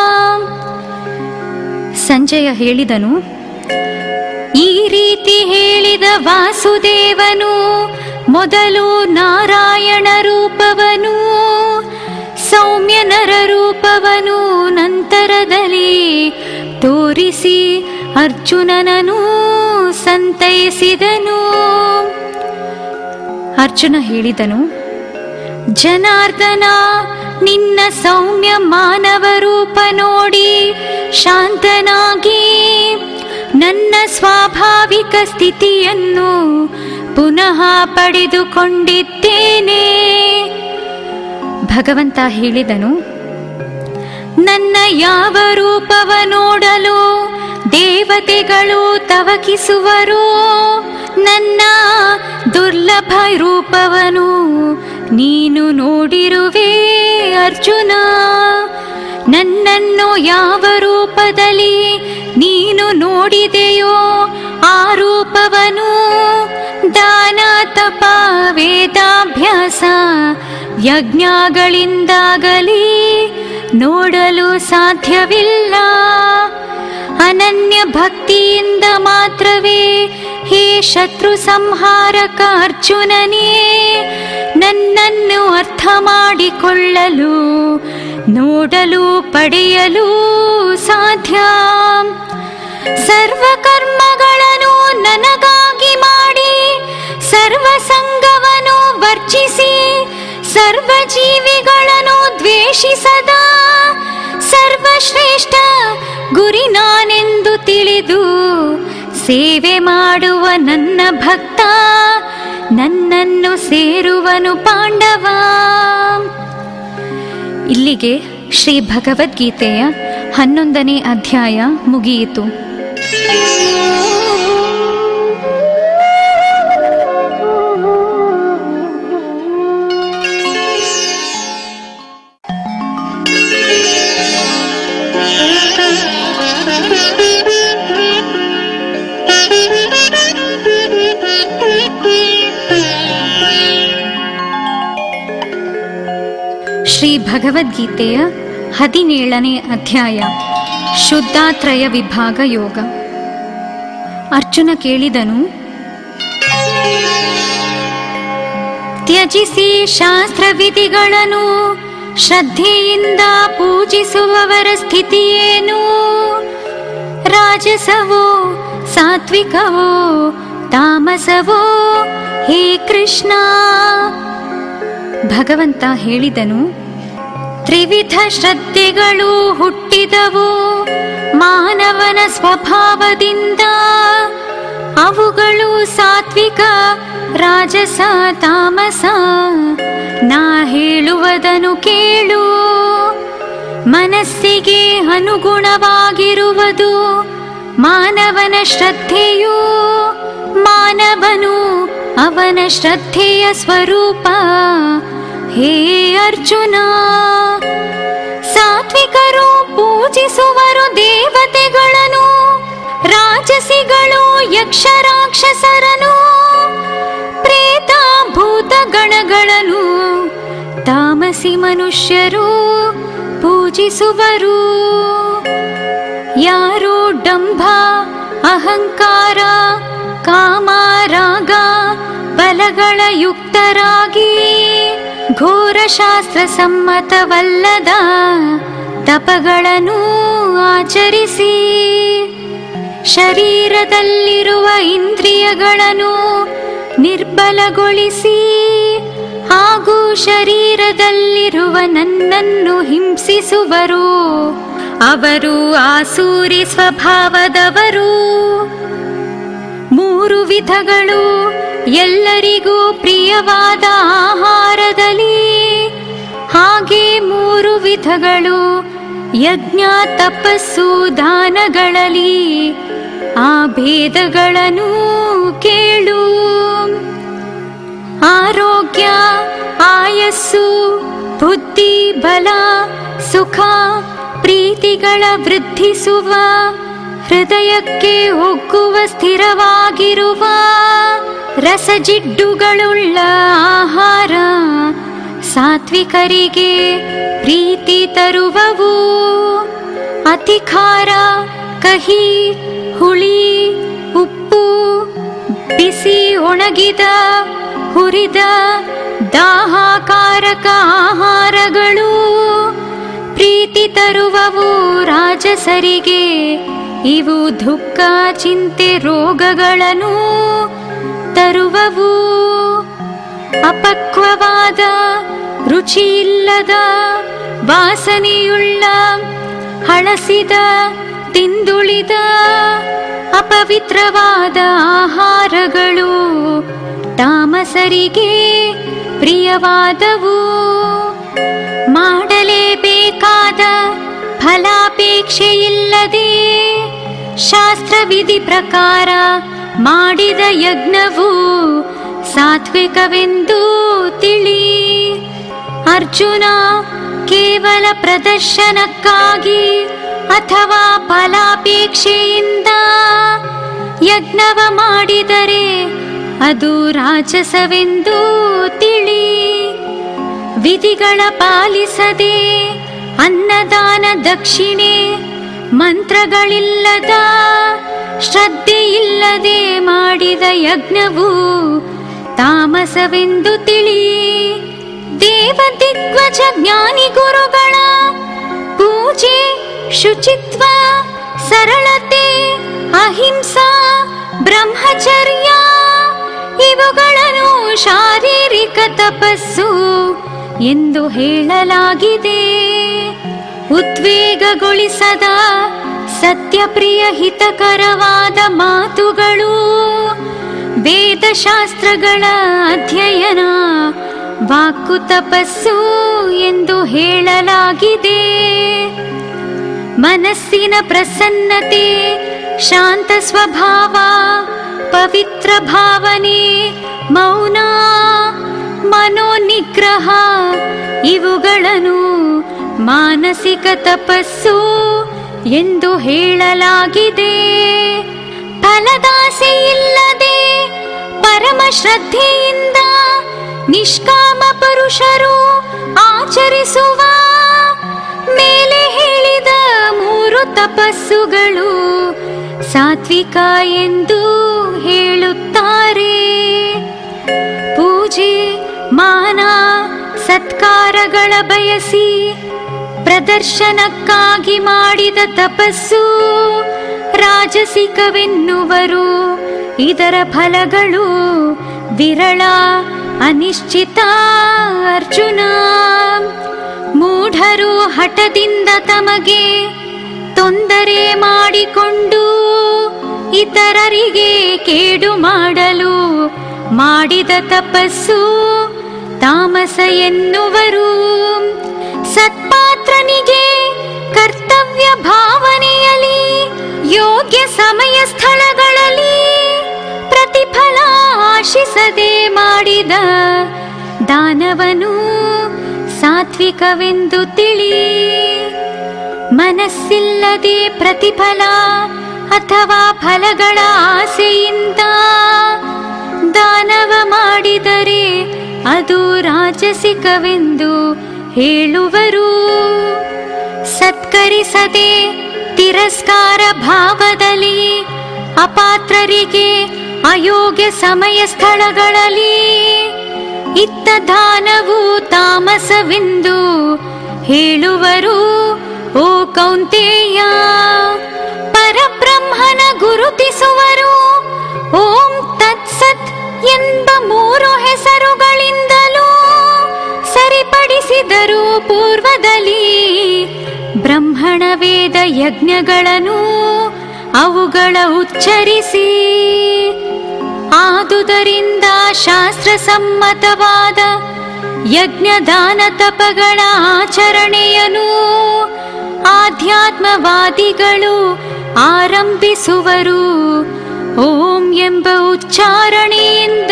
ಸಂಜಯ ಹೇಳಿದನು, ಈ ರೀತಿ ಹೇಳಿದ ವಾಸುದೇವನು ಮೊದಲು ನಾರಾಯಣ ರೂಪವನು, ಸೌಮ್ಯ ನರ ರೂಪವನು ನಂತರದಲ್ಲಿ ತೋರಿಸಿ ಅರ್ಜುನನನ್ನು ಸಂತೈಸಿದನು. ಅರ್ಜುನ ಹೇಳಿದನು, ಜನಾರ್ದನ, ನಿನ್ನ ಸೌಮ್ಯ ಮಾನವ ರೂಪ ನೋಡಿ ಶಾಂತನಾಗಿ ನನ್ನ ಸ್ವಾಭಾವಿಕ ಸ್ಥಿತಿಯನ್ನು ಪುನಃ ಪಡೆದುಕೊಂಡಿದ್ದೇನೆ. ಭಗವಂತ ಹೇಳಿದನು, ನನ್ನ ಯಾವ ರೂಪವ ನೋಡಲು ದೇವತೆಗಳು ತವಕಿಸುವರೋ ನನ್ನ ದುರ್ಲಭ ರೂಪವನು ನೀನು ನೋಡಿರುವೆ ಅರ್ಜುನ. ನನ್ನನ್ನು ಯಾವ ರೂಪದಲ್ಲಿ ನೀನು ನೋಡಿದೆಯೋ ಆ ರೂಪವನು ದಾನ ತಪ ವೇದಾಭ್ಯಾಸ ಯಜ್ಞಗಳಿಂದಾಗಲಿ ನೋಡಲು ಸಾಧ್ಯವಿಲ್ಲ. ಅನನ್ಯ ಭಕ್ತಿಯಿಂದ ಮಾತ್ರವೇ ಹೇ ಶತ್ರು ಸಂಹಾರಕ ಅರ್ಜುನನೇ ನನ್ನನ್ನು ಅರ್ಥ ಮಾಡಿಕೊಳ್ಳಲು ನೋಡಲು ಪಡೆಯಲು ಸಾಧ್ಯ. ಸರ್ವ ಕರ್ಮಗಳನ್ನು ನನಗಾಗಿ ಮಾಡಿ ಸರ್ವ ಸಂಗವನ್ನು ವರ್ಜಿಸಿ ಸರ್ವ ಜೀವಿಗಳನ್ನು ದ್ವೇಷಿಸದ ಸರ್ವಶ್ರೇಷ್ಠ ಗುರಿ ನಾನೆಂದು ತಿಳಿದು ಸೇವೆ ಮಾಡುವ ನನ್ನ ಭಕ್ತ ನನ್ನನ್ನು ಸೇರುವನು ಪಾಂಡವ. ಇಲ್ಲಿಗೆ ಶ್ರೀ ಭಗವದ್ಗೀತೆಯ ಹನ್ನೊಂದನೇ ಅಧ್ಯಾಯ ಮುಗಿಯಿತು. ಭಗವದ್ಗೀತೆಯ ಹದಿನೇಳನೇ ಅಧ್ಯಾಯ ಶುದ್ಧಾತ್ರಯ ವಿಭಾಗ ಯೋಗ. ಅರ್ಜುನ ಕೇಳಿದನು, ತ್ಯಜಿಸಿ ಶಾಸ್ತ್ರವಿಧಿಗಳನ್ನು ಶ್ರದ್ಧೆಯಿಂದ ಪೂಜಿಸುವವರ ಸ್ಥಿತಿಯೇನು? ರಾಜಸವೋ ಸಾತ್ವಿಕವೋ ತಾಮಸವೋ ಹೇ ಕೃಷ್ಣ? ಭಗವಂತ ಹೇಳಿದನು, ತ್ರಿವಿಧ ಶ್ರದ್ಧೆಗಳು ಹುಟ್ಟಿದವು ಮಾನವನ ಸ್ವಭಾವದಿಂದ. ಅವುಗಳು ಸಾತ್ವಿಕ, ರಾಜಸ, ತಾಮಸ. ನಾ ಹೇಳುವುದನ್ನು ಕೇಳು. ಮನಸ್ಸಿಗೆ ಅನುಗುಣವಾಗಿರುವುದು ಮಾನವನ ಶ್ರದ್ಧೆಯು. ಮಾನವನು ಅವನ ಶ್ರದ್ಧೆಯ ಸ್ವರೂಪ. ಹೇ ಅರ್ಜುನ, ಸಾತ್ವಿಕರು ಪೂಜಿಸುವರು ದೇವತೆಗಳನ್ನು, ರಾಜಸಿಗಳು ಯಕ್ಷ ರಾಕ್ಷಸರನು, ಪ್ರೇತ ಭೂತ ಗಣಗಳನ್ನು, ತಾಮಸಿ ಮನುಷ್ಯರು ಪೂಜಿಸುವರು. ಯಾರು ಡಂಭ, ಅಹಂಕಾರ, ಕಾಮ, ರಾಗ, ಬಲಗಳ ಯುಕ್ತರಾಗಿ ಘೋರ ಶಾಸ್ತ್ರ ಸಮ್ಮತವಲ್ಲದ ತಪಗಳನ್ನು ಆಚರಿಸಿ ಶರೀರದಲ್ಲಿರುವ ಇಂದ್ರಿಯಗಳನ್ನು ನಿರ್ಬಲಗೊಳಿಸಿ ಹಾಗೂ ಶರೀರದಲ್ಲಿರುವ ನನ್ನನ್ನು ಹಿಂಸಿಸುವರು, ಅವರು ಆಸೂರಿ ಸ್ವಭಾವದವರು. ಮೂರು ವಿಧಗಳು ಎಲ್ಲರಿಗೂ ಪ್ರಿಯವಾದ ಆಹಾರದಲ್ಲಿ, ಹಾಗೆ ಮೂರು ವಿಧಗಳು ಯಜ್ಞ, ತಪಸ್ಸು, ದಾನಗಳಲ್ಲಿ. ಆ ಭೇದಗಳನ್ನು ಕೇಳು. ಆರೋಗ್ಯ, ಆಯಸ್ಸು, ಬುದ್ಧಿ, ಬಲ, ಸುಖ, ಪ್ರೀತಿಗಳ ವೃದ್ಧಿಸುವ, ಹೃದಯಕ್ಕೆ ಒಗ್ಗುವ, ಸ್ಥಿರವಾಗಿರುವ ರಸಜಿಡ್ಡುಗಳುಳ್ಳ ಆಹಾರ ಸಾತ್ವಿಕರಿಗೆ ಪ್ರೀತಿ ತರುವವು. ಅತಿಖಾರ, ಕಹಿ, ಹುಳಿ, ಉಪ್ಪು, ಬಿಸಿ, ಒಣಗಿದ, ಹುರಿದ, ದಾಹಕಾರಕ ಆಹಾರಗಳು ಪ್ರೀತಿ ತರುವವು ರಾಜಸರಿಗೆ. ಇವು ದುಃಖ, ಚಿಂತೆ, ರೋಗಗಳನ್ನು ತರುವವು. ಅಪಕ್ವವಾದ, ರುಚಿಯಿಲ್ಲದ, ವಾಸನೆಯುಳ್ಳ, ಹಳಸಿದ, ತಿಂದುಳಿದ, ಅಪವಿತ್ರವಾದ ಆಹಾರಗಳು ತಾಮಸರಿಗೆ ಪ್ರಿಯವಾದವು. ಮಾಡಲೇಬೇಕಾದ ಫಲಾಪೇಕ್ಷೆಯಿಲ್ಲದೆ ಶಾಸ್ತ್ರವಿಧಿ ಪ್ರಕಾರ ಮಾಡಿದ ಯಜ್ಞವು ಸಾತ್ವಿಕವೆಂದು ತಿಳಿ. ಅರ್ಜುನ, ಕೇವಲ ಪ್ರದರ್ಶನಕ್ಕಾಗಿ ಅಥವಾ ಫಲಾಪೇಕ್ಷೆಯಿಂದ ಯಜ್ಞವ ಮಾಡಿದರೆ ಅದು ರಾಜಸವೆಂದು ತಿಳಿ. ವಿಧಿಗಳ ಪಾಲಿಸದೆ ಅನ್ನದಾನ, ದಕ್ಷಿಣೆ, ಮಂತ್ರಗಳಿಲ್ಲದ, ಶ್ರದ್ಧೆಯಿಲ್ಲದೆ ಮಾಡಿದ ಯಜ್ಞವು ತಾಮಸವೆಂದು ತಿಳಿ. ದೇವ ದಿಗ್ಗಜ ಜ್ಞಾನಿ ಗುರುಗಳ ಪೂಜೆ, ಶುಚಿತ್ವ, ಸರಳತೆ, ಅಹಿಂಸಾ, ಬ್ರಹ್ಮಚರ್ಯ ಇವುಗಳನ್ನು ಶಾರೀರಿಕ ತಪಸ್ಸು ಎಂದು ಹೇಳಲಾಗಿದೆ. ಉದ್ವೇಗಗೊಳಿಸದ ಸತ್ಯಪ್ರಿಯ ಹಿತಕರವಾದ ಮಾತುಗಳು, ವೇದಶಾಸ್ತ್ರಗಳ ಅಧ್ಯಯನ, ವಾಕ್ಕು ತಪಸ್ಸು ಎಂದು ಹೇಳಲಾಗಿದೆ. ಮನಸ್ಸಿನ ಪ್ರಸನ್ನತೆ, ಶಾಂತ ಸ್ವಭಾವ, ಪವಿತ್ರ ಭಾವನೆ, ಮೌನ, ಮನೋನಿಗ್ರಹ ಇವುಗಳನ್ನು ಮಾನಸಿಕ ತಪಸ್ಸು ಎಂದು ಹೇಳಲಾಗಿದೆ. ಫಲದಾಸೆಯಿಲ್ಲದೆ ಪರಮ ಶ್ರದ್ಧೆಯಿಂದ ನಿಷ್ಕಾಮ ಪುರುಷರು ಆಚರಿಸುವ ಮೇಲೆ ಹೇಳಿದ ಮೂರು ತಪಸ್ಸುಗಳು ಸಾತ್ವಿಕ ಎಂದು ಹೇಳುತ್ತಾರೆ. ಪೂಜೆ ಮಾನ ಸತ್ಕಾರಗಳ ಬಯಸಿ ಪ್ರದರ್ಶನಕ್ಕಾಗಿ ಮಾಡಿದ ತಪಸ್ಸು ರಾಜಸಿಕವೆನ್ನುವರು. ಇದರ ಫಲಗಳು ವಿರಳ ಅನಿಶ್ಚಿತ ಅರ್ಜುನ. ಮೂಢರು ಹಠದಿಂದ ತಮಗೆ ತೊಂದರೆ ಮಾಡಿಕೊಂಡು ಇತರರಿಗೆ ಕೇಡು ಮಾಡಲು ಮಾಡಿದ ತಪಸ್ಸು ತಾಮಸ ಎನ್ನುವರು. ಸತ್ಪಾತ್ರನಿಗೆ ಕರ್ತವ್ಯ ಭಾವನೆಯಲ್ಲಿ ಯೋಗ್ಯ ಸಮಯ ಸ್ಥಳಗಳಲ್ಲಿ ಪ್ರತಿಫಲ ಆಶಿಸದೆ ಮಾಡಿದ ದಾನವನು ಸಾತ್ವಿಕವೆಂದು ತಿಳಿ. ಮನಸ್ಸಿಲ್ಲದೆ ಪ್ರತಿಫಲ ಅಥವಾ ಫಲಗಳ ಆಸೆಯಿಂದ ದಾನವ ಮಾಡಿದರೆ ಅದು ರಾಜಸಿಕವೆಂದು ಹೇಳುವರು. ಸತ್ಕರಿಸದೆ ತಿರಸ್ಕಾರ ಭಾವದಲ್ಲಿ ಅಪಾತ್ರರಿಗೆ ಅಯೋಗ್ಯ ಸಮಯ ಸ್ಥಳಗಳಲ್ಲಿ ಇತ್ತ ದಾನವು ತಾಮಸವೆಂದು ಹೇಳುವರು. ಓ ಕೌಂತೆಯ, ಪರಬ್ರಹ್ಮನ ಗುರುತಿಸುವರು. ಓಂ ತತ್ಸತ್ ಎಂಬ ಮೂರು ಹೆಸರುಗಳಿಂದಲೂ ಸರಿಪಡಿಸಿದರು ಪೂರ್ವದಲ್ಲಿ ಬ್ರಹ್ಮಣ ವೇದ ಯಜ್ಞಗಳನ್ನು ಅವುಗಳ ಉಚ್ಚರಿಸಿ. ಆದುದರಿಂದ ಶಾಸ್ತ್ರ ಸಮ್ಮತವಾದ ಯಜ್ಞದಾನ ತಪಗಳ ಆಚರಣೆಯನ್ನು ಆಧ್ಯಾತ್ಮವಾದಿಗಳು ಆರಂಭಿಸುವರು. ಓಂ ಎಂಬ ಉಚ್ಚಾರಣೆಯಿಂದ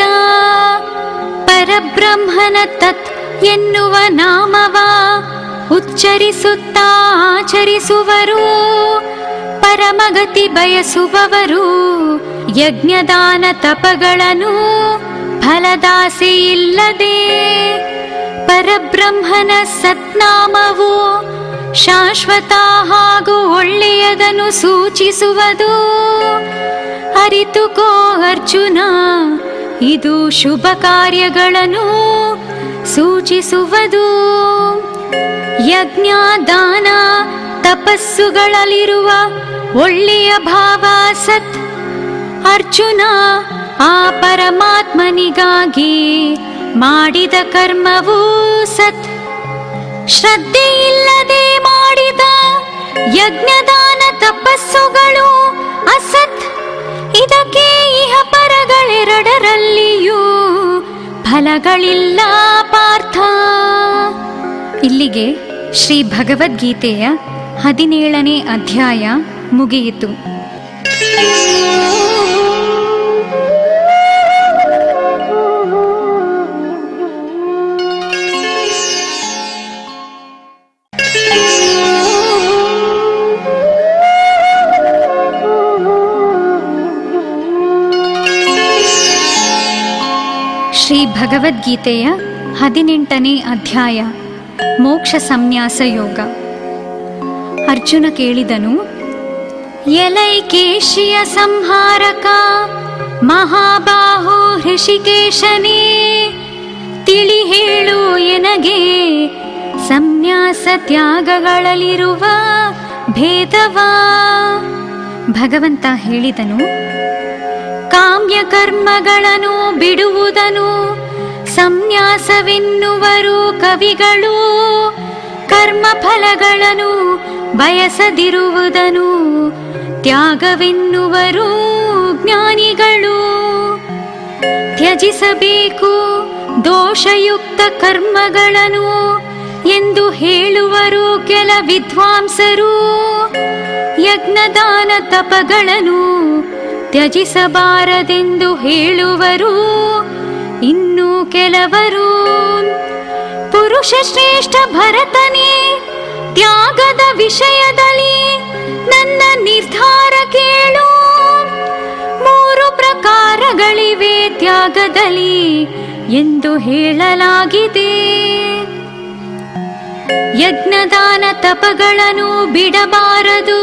ಪರಬ್ರಹ್ಮನ ತತ್ ಎನ್ನುವ ನಾಮವ ಉಚ್ಚರಿಸುತ್ತಾ ಆಚರಿಸುವರು. ಪರಮಗತಿ ಬಯಸುವವರು ಯಜ್ಞದಾನ ತಪಗಳನ್ನು ಫಲದಾಸೆ ಇಲ್ಲದೆ ಪರಬ್ರಹ್ಮನ ಸತ್ನಾಮವು ಶಾಶ್ವತ ಹಾಗೂ ಒಳ್ಳೆಯದನ್ನು ಸೂಚಿಸುವುದು. ಅರಿತುಕೋ ಅರ್ಜುನ, ಇದು ಶುಭ ಕಾರ್ಯಗಳನ್ನು ಸೂಚಿಸುವುದು. ಯಜ್ಞ ದಾನ ತಪಸ್ಸುಗಳಲ್ಲಿರುವ ಒಳ್ಳೆಯ ಭಾವ ಸತ್. ಅರ್ಜುನ ಆ ಪರಮಾತ್ಮನಿಗಾಗಿ ಮಾಡಿದ ಕರ್ಮವೂ ಸತ್. ಶ್ರದ್ಧೆ ಇಲ್ಲದೆ ಮಾಡಿದ ಯಜ್ಞದಾನ ತಪಸ್ಸುಗಳು ಅಸತ್. ಇದಕ್ಕೆ ಇಹ ಪರಗಳೆರಡರಲ್ಲಿಯೂ ಫಲಗಳಿಲ್ಲ ಪಾರ್ಥ. ಇಲ್ಲಿಗೆ ಶ್ರೀ ಭಗವದ್ಗೀತೆಯ ಹದಿನೇಳನೇ ಅಧ್ಯಾಯ ಮುಗಿಯಿತು. ಶ್ರೀ ಭಗವದ್ಗೀತೆಯ ಹದಿನೆಂಟನೇ ಅಧ್ಯಾಯ ಮೋಕ್ಷ ಸಂನ್ಯಾಸ ಯೋಗ. ಅರ್ಜುನ ಕೇಳಿದನು, ಎಲೈಕೇಶಿಯ ಸಂಹಾರಕ ಮಹಾಬಾಹೋ ಹೃಷಿಕೇಶನೇ, ತಿಳಿ ಹೇಳು ಎನಗೆ ಸಂನ್ಯಾಸ ತ್ಯಾಗಗಳಲ್ಲಿರುವ ಭೇದವ. ಭಗವಂತ ಹೇಳಿದನು, ಕಾಮ್ಯ ಕರ್ಮಗಳನ್ನು ಬಿಡುವುದನು ಸಂನ್ಯಾಸವೆನ್ನುವರು ಕವಿಗಳು. ಕರ್ಮ ಫಲಗಳನ್ನು ಬಯಸದಿರುವುದನು ತ್ಯಾಗವೆನ್ನುವರು ಜ್ಞಾನಿಗಳು. ತ್ಯಜಿಸಬೇಕು ದೋಷಯುಕ್ತ ಕರ್ಮಗಳನ್ನು ಎಂದು ಹೇಳುವರು ಕೆಲ ವಿದ್ವಾಂಸರು. ಯಜ್ಞದಾನ ತಪಗಳನ್ನು ತ್ಯಜಿಸಬಾರದೆಂದು ಹೇಳುವರು ಇನ್ನು ಕೆಲವರು. ಪುರುಷ ಶ್ರೇಷ್ಠ ಭರತನೇ, ತ್ಯಾಗದ ವಿಷಯದಲ್ಲಿ ನನ್ನ ನಿರ್ಧಾರ ಕೇಳು. ಮೂರು ಪ್ರಕಾರಗಳಿವೆ ತ್ಯಾಗದಲ್ಲಿ ಎಂದು ಹೇಳಲಾಗಿದೆ. ಯಜ್ಞದಾನ ತಪಗಳನ್ನು ಬಿಡಬಾರದು.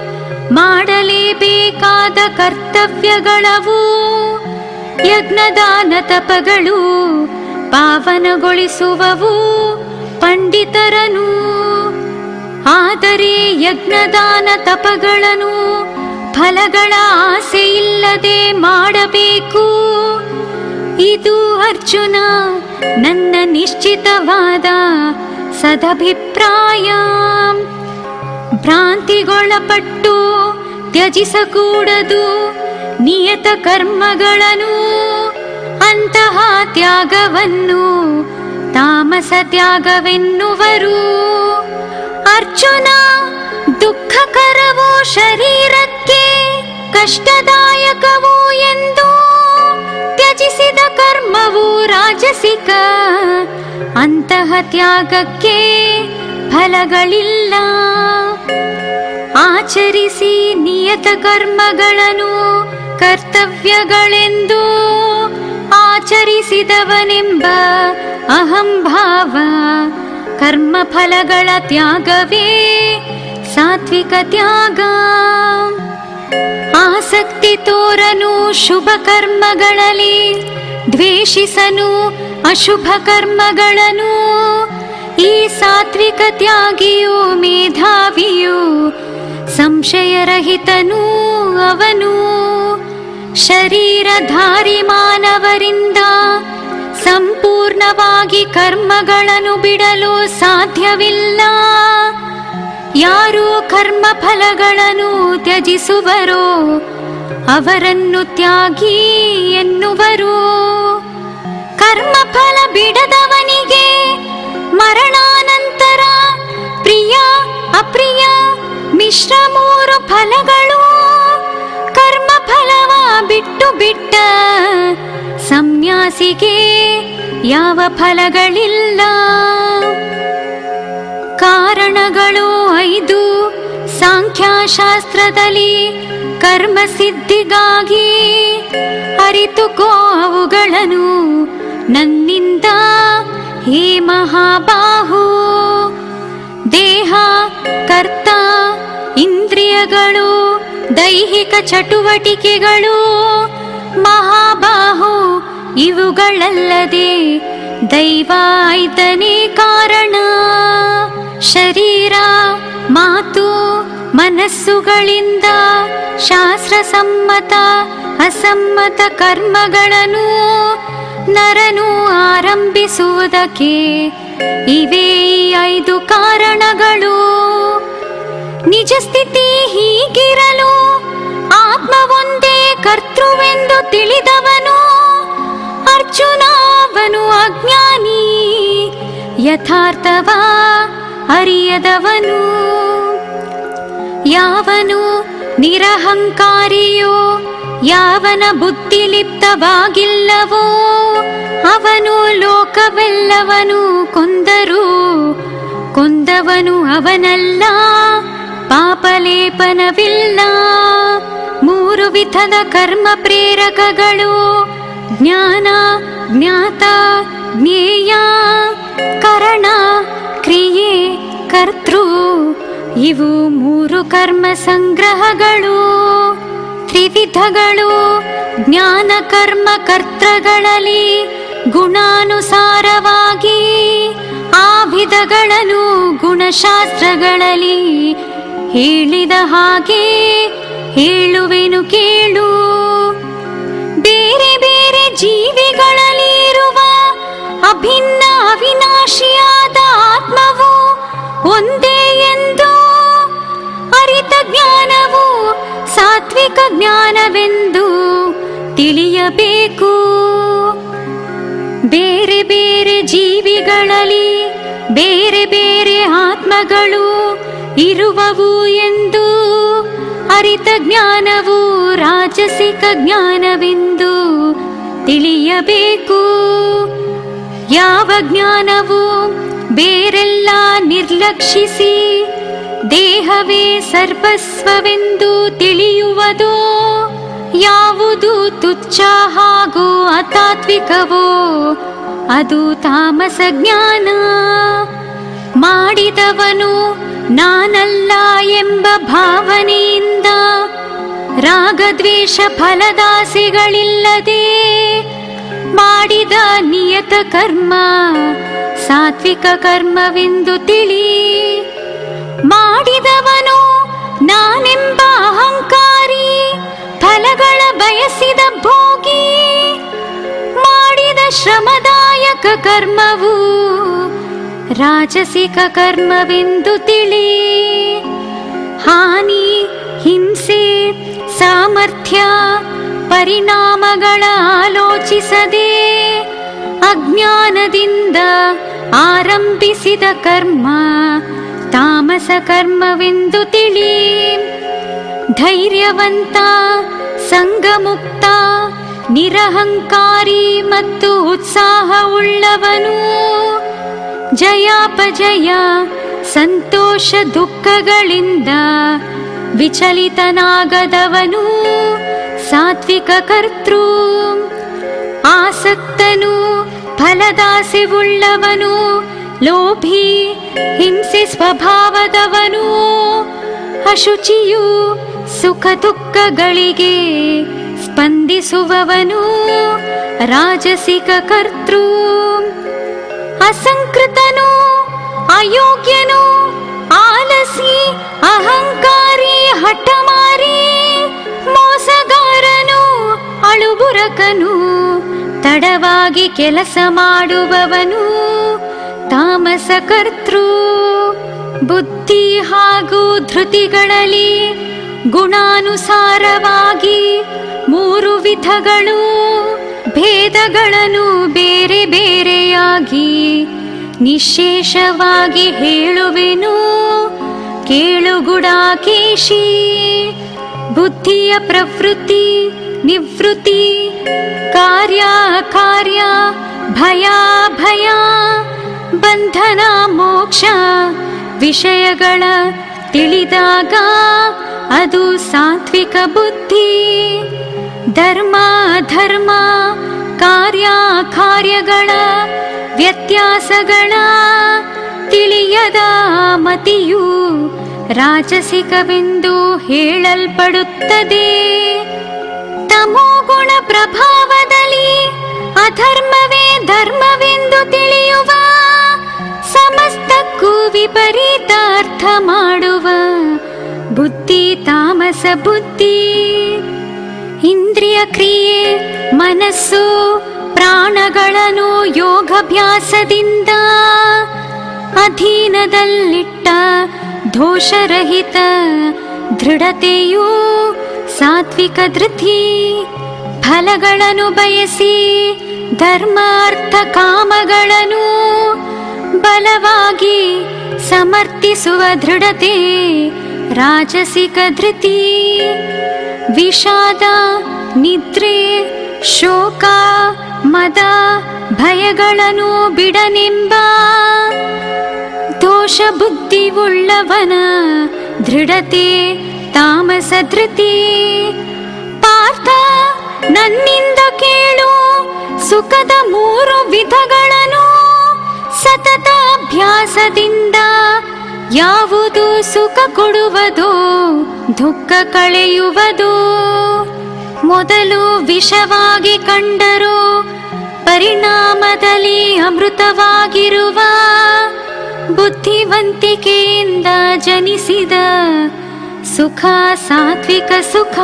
ಮಾಡಲೇಬೇಕಾದ ಕರ್ತವ್ಯಗಳವು. ಯಜ್ಞದಾನ ತಪಗಳು ಪಾವನಗೊಳಿಸುವವು ಪಂಡಿತರನು. ಆದರೆ ಯಜ್ಞದಾನ ತಪಗಳನ್ನು ಫಲಗಳ ಆಸೆಯಿಲ್ಲದೆ ಮಾಡಬೇಕು. ಇದು ಅರ್ಜುನ ನನ್ನ ನಿಶ್ಚಿತವಾದ ಸದಭಿಪ್ರಾಯ. ಭ್ರಾಂತಿಗೊಳಪಟ್ಟು ತ್ಯಜಿಸಕೂಡದು ನಿಯತ ಕರ್ಮಗಳನ್ನು. ಅಂತಹ ತ್ಯಾಗವನ್ನು ತಾಮಸ ತ್ಯಾಗವೆನ್ನುವರು. ಅರ್ಜುನ, ದುಃಖಕರವೋ ಶರೀರಕ್ಕೆ, ಕಷ್ಟದಾಯಕವೋ ಎಂದು ತ್ಯಜಿಸಿದ ಕರ್ಮವು ರಾಜಸಿಕ. ಅಂತಹ ತ್ಯಾಗಕ್ಕೆ ಫಲಗಳಿಲ್ಲ. ಆಚರಿಸಿ ನಿಯತ ಕರ್ಮಗಳನ್ನು ಕರ್ತವ್ಯಗಳೆಂದು ಆಚರಿಸಿದವನೆಂಬ ಅಹಂಭಾವ ಕರ್ಮಫಲಗಳ ತ್ಯಾಗವೇ ಸಾತ್ವಿಕ ತ್ಯಾಗ. ಆಸಕ್ತಿ ತೋರನು ಶುಭ ಕರ್ಮಗಳಲ್ಲಿ, ದ್ವೇಷಿಸನು ಅಶುಭ ಕರ್ಮಗಳನ್ನು. ಈ ಸಾತ್ವಿಕ ತ್ಯಾಗಿಯು ಮೇಧಾವಿಯು, ಸಂಶಯರಹಿತನೂ ಅವನು. ಶರೀರಧಾರಿ ಮಾನವರಿಂದ ಸಂಪೂರ್ಣವಾಗಿ ಕರ್ಮಗಳನ್ನು ಬಿಡಲು ಸಾಧ್ಯವಿಲ್ಲ. ಯಾರು ಕರ್ಮ ಫಲಗಳನ್ನು ತ್ಯಜಿಸುವರೋ ಅವರನ್ನು ತ್ಯಾಗಿ ಎನ್ನುವರು. ಕರ್ಮಫಲ ಬಿಡದವನಿಗೆ ಮರಣಾನಂತರ ಪ್ರಿಯ ಅಪ್ರಿಯ ಮಿಶ್ರ ಮೂರು ಫಲಗಳು. ಕರ್ಮ ಫಲವ ಬಿಟ್ಟು ಬಿಟ್ಟ ಸನ್ಯಾಸಿಗೆ ಯಾವ ಫಲಗಳಿಲ್ಲ. ಕಾರಣಗಳು ಐದು ಸಾಂಖ್ಯಶಾಸ್ತ್ರದಲ್ಲಿ ಕರ್ಮ ಸಿದ್ಧಿಗಾಗಿ. ಅರಿತುಕೋ ಅವುಗಳನ್ನು ನನ್ನಿಂದ ಹೇ ಮಹಾಬಾಹು. ದೇಹ, ಕರ್ತ, ಇಂದ್ರಿಯಗಳು, ದೈಹಿಕ ಚಟುವಟಿಕೆಗಳು ಮಹಾಬಾಹು. ಇವುಗಳಲ್ಲದೆ ದೈವ ಐದನೇ ಕಾರಣ. ಶರೀರ, ಮಾತು, ಮನಸ್ಸುಗಳಿಂದ ಶಾಸ್ತ್ರಸಮ್ಮತ ಅಸಮ್ಮತ ಕರ್ಮಗಳನ್ನು ನರನು ಆರಂಭಿಸುವುದಕ್ಕೆ ಇವೇ ಐದು ಕಾರಣಗಳು. ನಿಜ ಸ್ಥಿತಿ ಹೀಗಿರಲು ಆತ್ಮ ಒಂದೇ ಕರ್ತೃವೆಂದು ತಿಳಿದವನು ಅರ್ಜುನ ಅವನು ಅಜ್ಞಾನಿ. ಯಥಾರ್ಥವ ಅರಿಯದವನು. ಯಾವನು ನಿರಹಂಕಾರಿಯೋ, ಯಾವನ ಬುದ್ಧಿಲಿಪ್ತವಾಗಿಲ್ಲವೋ ಅವನು ಲೋಕವೆಲ್ಲವನು ಕೊಂದರು ಕೊಂದವನು ಅವನಲ್ಲ. ಪಾಪಲೇಪನವಿಲ್ಲ. ಮೂರು ವಿಧದ ಕರ್ಮ ಪ್ರೇರಕಗಳು ಜ್ಞಾನ, ಜ್ಞಾತ, ಜ್ಞೇಯ. ಕರಣ, ಕ್ರಿಯೆ, ಕರ್ತೃ. ಇವು ಮೂರು ಕರ್ಮ ಸಂಗ್ರಹಗಳು. ತ್ರಿವಿಧಗಳು ಜ್ಞಾನ ಕರ್ಮ ಕರ್ತೃಗಳಲ್ಲಿ ಗುಣಾನುಸಾರವಾಗಿ. ಆ ವಿಧಗಳನ್ನು ಗುಣಶಾಸ್ತ್ರಗಳಲ್ಲಿ ಹೇಳಿದ ಹಾಗೆ ಹೇಳುವೆನು ಕೇಳು. ಬೇರೆ ಬೇರೆ ಜೀವಿಗಳಲ್ಲಿ ಇರುವ ಅಭಿನ್ನ ಅವಿನಾಶಿಯಾದ ಆತ್ಮವು ಒಂದೇ ಎಂದು ಅರಿತ ಜ್ಞಾನವು ಸಾತ್ವಿಕ ಜ್ಞಾನವೆಂದು ತಿಳಿಯಬೇಕು. ಬೇರೆ ಬೇರೆ ಜೀವಿಗಳಲ್ಲಿ ಬೇರೆ ಬೇರೆ ಆತ್ಮಗಳು ಇರುವವು ಎಂದು ಅರಿತ ಜ್ಞಾನವು ರಾಜಸಿಕ ಜ್ಞಾನವೆಂದು ತಿಳಿಯಬೇಕು. ಯಾವ ಜ್ಞಾನವು ಬೇರೆಲ್ಲ ನಿರ್ಲಕ್ಷಿಸಿ ದೇಹವೇ ಸರ್ವಸ್ವವೆಂದು ತಿಳಿಯುವುದೋ, ಯಾವುದು ತುಚ್ಛ ಹಾಗೂ ಅತಾತ್ವಿಕವೋ ಅದು ತಾಮಸ ಜ್ಞಾನ. ಮಾಡಿದವನು ನಾನಲ್ಲ ಎಂಬ ಭಾವನೆಯಿಂದ ರಾಗದ್ವೇಷ ಫಲದಾಸೆಗಳಿಲ್ಲದೆ ಮಾಡಿದ ನಿಯತ ಕರ್ಮ ಸಾತ್ವಿಕ ಕರ್ಮವೆಂದು ತಿಳಿ. ಮಾಡಿದವನು ನಾನೆಂಬ ಅಹಂಕಾರಿ ಫಲಗಳ ಬಯಸಿದ ಭೋಗಿ ಮಾಡಿದ ಶ್ರಮದಾಯಕ ಕರ್ಮವು ರಾಜಸಿಕ ಕರ್ಮವೆಂದು ತಿಳಿ. ಹಾನಿ ಹಿಂಸೆ ಸಾಮರ್ಥ್ಯ ಪರಿಣಾಮಗಳ ಆಲೋಚಿಸದೆ ಅಜ್ಞಾನದಿಂದ ಆರಂಭಿಸಿದ ಕರ್ಮ ತಾಮಸ ಕರ್ಮವೆಂದು ತಿಳಿ. ಧೈರ್ಯವಂತ ಸಂಗಮುಕ್ತ ನಿರಹಂಕಾರಿ ಮತ್ತು ಉತ್ಸಾಹವುಳ್ಳವನು ಜಯಾಪಜಯ ಸಂತೋಷ ದುಃಖಗಳಿಂದ ವಿಚಲಿತನಾಗದವನು ಸಾತ್ವಿಕ ಕರ್ತೃ. ಆಸಕ್ತನು ಫಲದಾಸೆವುಳ್ಳವನು ಲೋಭಿ ಹಿಂಸೆ ಸ್ವಭಾವದವನು ಅಶುಚಿಯು ಸುಖ ದುಃಖಗಳಿಗೆ ಸ್ಪಂದಿಸುವವನು ರಾಜಸಿಕ ಕರ್ತೃ. ಅಸಂಕೃತನು ಅಯೋಗ್ಯನು ಆಲಸಿ ಅಹಂಕಾರಿ ಹಠಮಾರಿ ಮೋಸಗಾರನು ಅಳುಬುರಕನು ತಡವಾಗಿ ಕೆಲಸ ಮಾಡುವವನು ತಾಮಸ ಕರ್ತೃ. ಬುದ್ಧಿ ಹಾಗೂ ಧೃತಿಗಳಲ್ಲಿ ಗುಣಾನುಸಾರವಾಗಿ ಮೂರು ವಿಧಗಳು ಭೇದಗಳನ್ನು ಬೇರೆ ಬೇರೆಯಾಗಿ ನಿಶೇಷವಾಗಿ ಹೇಳುವೆನು ಕೇಳುಗುಡಾಕೇಶಿ. ಬುದ್ಧಿಯ ಪ್ರವೃತ್ತಿ ನಿವೃತ್ತಿ ಕಾರ್ಯ ಕಾರ್ಯ ಭಯ ಭಯ ಬಂಧನ ಮೋಕ್ಷ ವಿಷಯಗಳ ತಿಳಿದಾಗ ಅದು ಸಾತ್ವಿಕ ಬುದ್ಧಿ. ಧರ್ಮ ಧರ್ಮ ಕಾರ್ಯ ಕಾರ್ಯಗಳ ವ್ಯತ್ಯಾಸಗಳ ತಿಳಿಯದ ಮತಿಯು ರಾಜಸಿಕವೆಂದು ಹೇಳಲ್ಪಡುತ್ತದೆ. ತಮೋಗುಣ ಪ್ರಭಾವದಲ್ಲಿ ಅಧರ್ಮವೇ ಧರ್ಮವೆಂದು ತಿಳಿಯುವ ಸಮಸ್ತಕ್ಕೂ ವಿಪರೀತ ಅರ್ಥ ಮಾಡುವ ಬುದ್ಧಿ ತಾಮಸ ಬುದ್ಧಿ. ಇಂದ್ರಿಯ ಕ್ರಿಯೆ ಮನಸ್ಸು ಪ್ರಾಣಗಳನ್ನು ಯೋಗಾಭ್ಯಾಸದಿಂದ ಅಧೀನದಲ್ಲಿಟ್ಟ ದೋಷರಹಿತ ದೃಢತೆಯು ಸಾತ್ವಿಕ ಧೃತಿ. ಫಲಗಳನ್ನು ಬಯಸಿ ಧರ್ಮ ಅರ್ಥ ಕಾಮಗಳನ್ನು ಬಲವಾಗಿ ಸಮರ್ಥಿಸುವ ದೃಢತೆ ರಾಜಸಿಕ ಧೃತಿ. ವಿಷಾದ ನಿದ್ರೆ ಶೋಕ ಮದ ಭಯಗಳನ್ನು ಬಿಡನೆಂಬ ದೋಷ ಬುದ್ಧಿ ಉಳ್ಳವನ ದೃಢತೆ ತಾಮಸ ಧೃತಿ. ಪಾರ್ಥ ನನ್ನಿಂದ ಕೇಳು ಸುಖದ ಮೂರು ವಿಧಗಳನ್ನು ಸತತ ಅಭ್ಯಾಸದಿಂದ ಯಾವುದು ಸುಖ ಕೊಡುವುದೋ ದುಃಖ ಕಳೆಯುವುದೋ. ಮೊದಲು ವಿಷವಾಗಿ ಕಂಡರೂ ಪರಿಣಾಮದಲ್ಲಿ ಅಮೃತವಾಗಿರುವ ಬುದ್ಧಿವಂತಿಕೆಯಿಂದ ಜನಿಸಿದ ಸುಖ ಸಾತ್ವಿಕ ಸುಖ.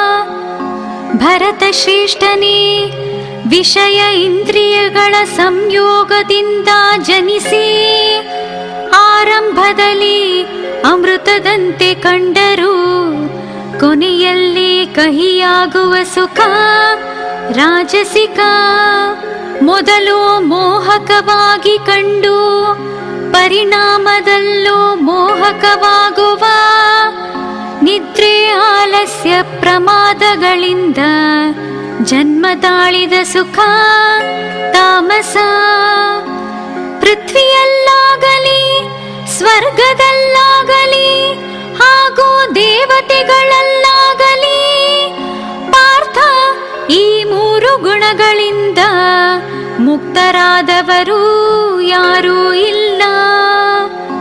ಭರತ ಶ್ರೇಷ್ಠನೇ ವಿಷಯ ಇಂದ್ರಿಯಗಳ ಸಂಯೋಗದಿಂದ ಜನಿಸಿ ಆರಂಭದಲ್ಲಿ ಅಮೃತದಂತೆ ಕಂಡರೂ ಕೊನೆಯಲ್ಲಿ ಕಹಿಯಾಗುವ ಸುಖ ರಾಜಸಿಕ. ಮೊದಲು ಮೋಹಕವಾಗಿ ಕಂಡು ಪರಿಣಾಮದಲ್ಲೂ ಮೋಹಕವಾಗುವ ನಿದ್ರೆ ಆಲಸ್ಯ ಪ್ರಮಾದಗಳಿಂದ ಜನ್ಮ ತಾಳಿದ ಸುಖ ತಾಮಸ. ಪೃಥ್ವಿಯಲ್ಲಾಗಲಿ ಸ್ವರ್ಗದಲ್ಲಾಗಲಿ ಹಾಗೂ ದೇವತೆಗಳಲ್ಲಾಗಲಿ ಪಾರ್ಥ ಈ ಮೂರು ಗುಣಗಳಿಂದ ಮುಕ್ತರಾದವರು ಯಾರೂ ಇಲ್ಲ.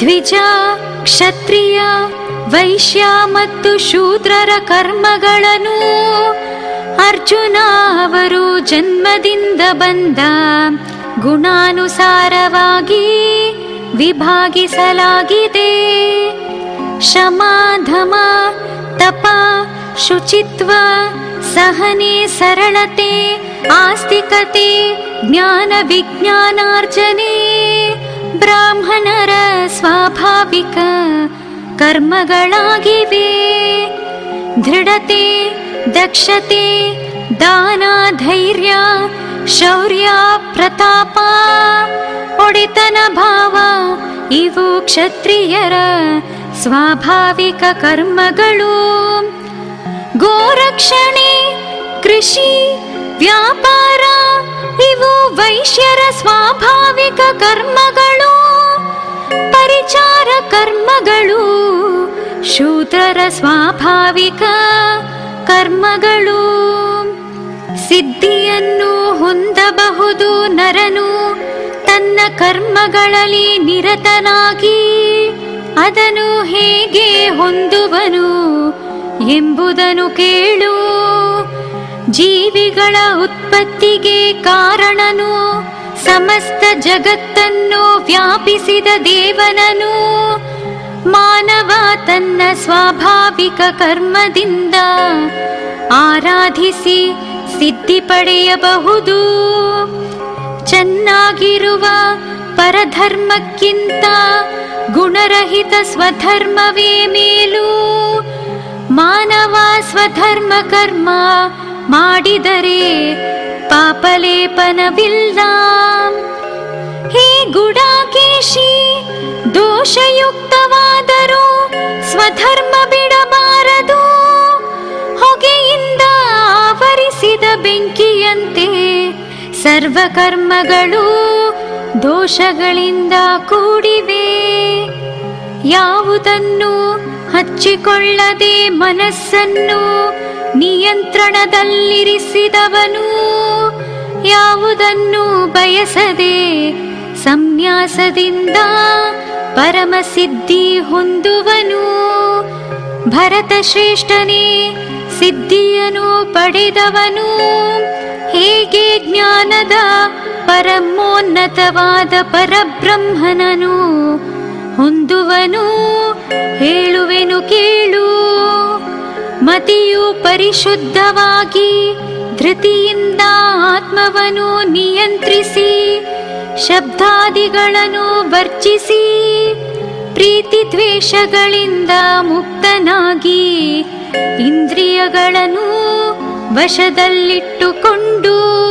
ದ್ವಿಜ, ಕ್ಷತ್ರಿಯ, ವೈಶ್ಯ ಮತ್ತು ಶೂದ್ರರ ಕರ್ಮಗಳನ್ನು ಅರ್ಜುನ ಅವರು ಜನ್ಮದಿಂದ ಬಂದ ಗುಣಾನುಸಾರವಾಗಿ ವಿಭಾಗಿಸಲಾಗಿದೆ. ಶಮ, ಧಮ, ತಪ, ಶುಚಿತ್ವ, ಸಹನೆ, ಸರಳತೆ, ಆಸ್ತಿಕತೆ, ಜ್ಞಾನ ವಿಜ್ಞಾನಾರ್ಜನೆ ಬ್ರಾಹ್ಮಣರ ಸ್ವಾಭಾವಿಕ ಕರ್ಮಗಳಾಗಿವೆ. ದೃಢತೆ, ದಕ್ಷತೆ, ದಾನ, ಧೈರ್ಯ, ಶೌರ್ಯ, ಪ್ರತಾಪ, ಒಡೆತನ ಭಾವ ಇವು ಕ್ಷತ್ರಿಯರ ಸ್ವಾಭಾವಿಕ ಕರ್ಮಗಳು. ಗೋರಕ್ಷಣೆ, ಕೃಷಿ, ವ್ಯಾಪಾರ ಇವು ವೈಶ್ಯರ ಸ್ವಾಭಾವಿಕ ಕರ್ಮಗಳು. ಪರಿಚಾರ ಕರ್ಮಗಳು ಶೂದ್ರರ ಸ್ವಾಭಾವಿಕ ಕರ್ಮಗಳು. ಸಿದ್ಧಿಯನ್ನು ಹೊಂದಬಹುದು ನರನು ತನ್ನ ಕರ್ಮಗಳಲ್ಲಿ ನಿರತನಾಗಿ. ಅದನ್ನು ಹೇಗೆ ಹೊಂದುವನು ಎಂಬುದನ್ನು ಕೇಳು. ಜೀವಿಗಳ ಉತ್ಪತ್ತಿಗೆ ಕಾರಣನು, ಸಮಸ್ತ ಜಗತ್ತನ್ನು ವ್ಯಾಪಿಸಿದ ದೇವನನು. ಮಾನವ ತನ್ನ ಸ್ವಾಭಾವಿಕ ಕರ್ಮದಿಂದ ಆರಾಧಿಸಿ ಸಿದ್ಧಿ ಪಡೆಯಬಹುದು. ಚೆನ್ನಾಗಿರುವ ಪರಧರ್ಮಕ್ಕಿಂತ ಗುಣರಹಿತ ಸ್ವಧರ್ಮವೇ ಮೇಲು. ಮಾನವ ಸ್ವಧರ್ಮ ಕರ್ಮ ಮಾಡಿದರೆ ಪಾಪಲೇಪನವಿಲ್ಲ. ಹೇ ಗುಡಾಕೇಶಿ, ದೋಷಯುಕ್ತವಾದರೂ ಸ್ವಧರ್ಮ ಬಿಡಬಾರದು. ಹೊಗೆಯಿಂದ ಆವರಿಸಿದ ಬೆಂಕಿಯಂತೆ ಸರ್ವಕರ್ಮಗಳು ದೋಷಗಳಿಂದ ಕೂಡಿವೆ. ಯಾವುದನ್ನು ಹಚ್ಚಿಕೊಳ್ಳದೆ ಮನಸ್ಸನ್ನು ನಿಯಂತ್ರಣದಲ್ಲಿರಿಸಿದವನು, ಯಾವುದನ್ನು ಬಯಸದೆ ಸಂನ್ಯಾಸದಿಂದ ಪರಮಸಿದ್ಧಿ ಹೊಂದುವನು. ಭರತ ಶ್ರೇಷ್ಠನೇ, ಸಿದ್ಧಿಯನ್ನು ಪಡೆದವನು ಹೇಗೆ ಜ್ಞಾನದ ಪರಮೋನ್ನತವಾದ ಪರಬ್ರಹ್ಮನನು ಹೊಂದುವನು ಹೇಳುವೆನು ಕೇಳು. ಮತಿಯು ಪರಿಶುದ್ಧವಾಗಿ ಧೃತಿಯಿಂದ ಆತ್ಮವನ್ನು ನಿಯಂತ್ರಿಸಿ, ಶಬ್ದಾದಿಗಳನ್ನು ವರ್ಜಿಸಿ, ಪ್ರೀತಿ ದ್ವೇಷಗಳಿಂದ ಮುಕ್ತನಾಗಿ ಇಂದ್ರಿಯಗಳನ್ನು ವಶದಲ್ಲಿಟ್ಟುಕೊಂಡು,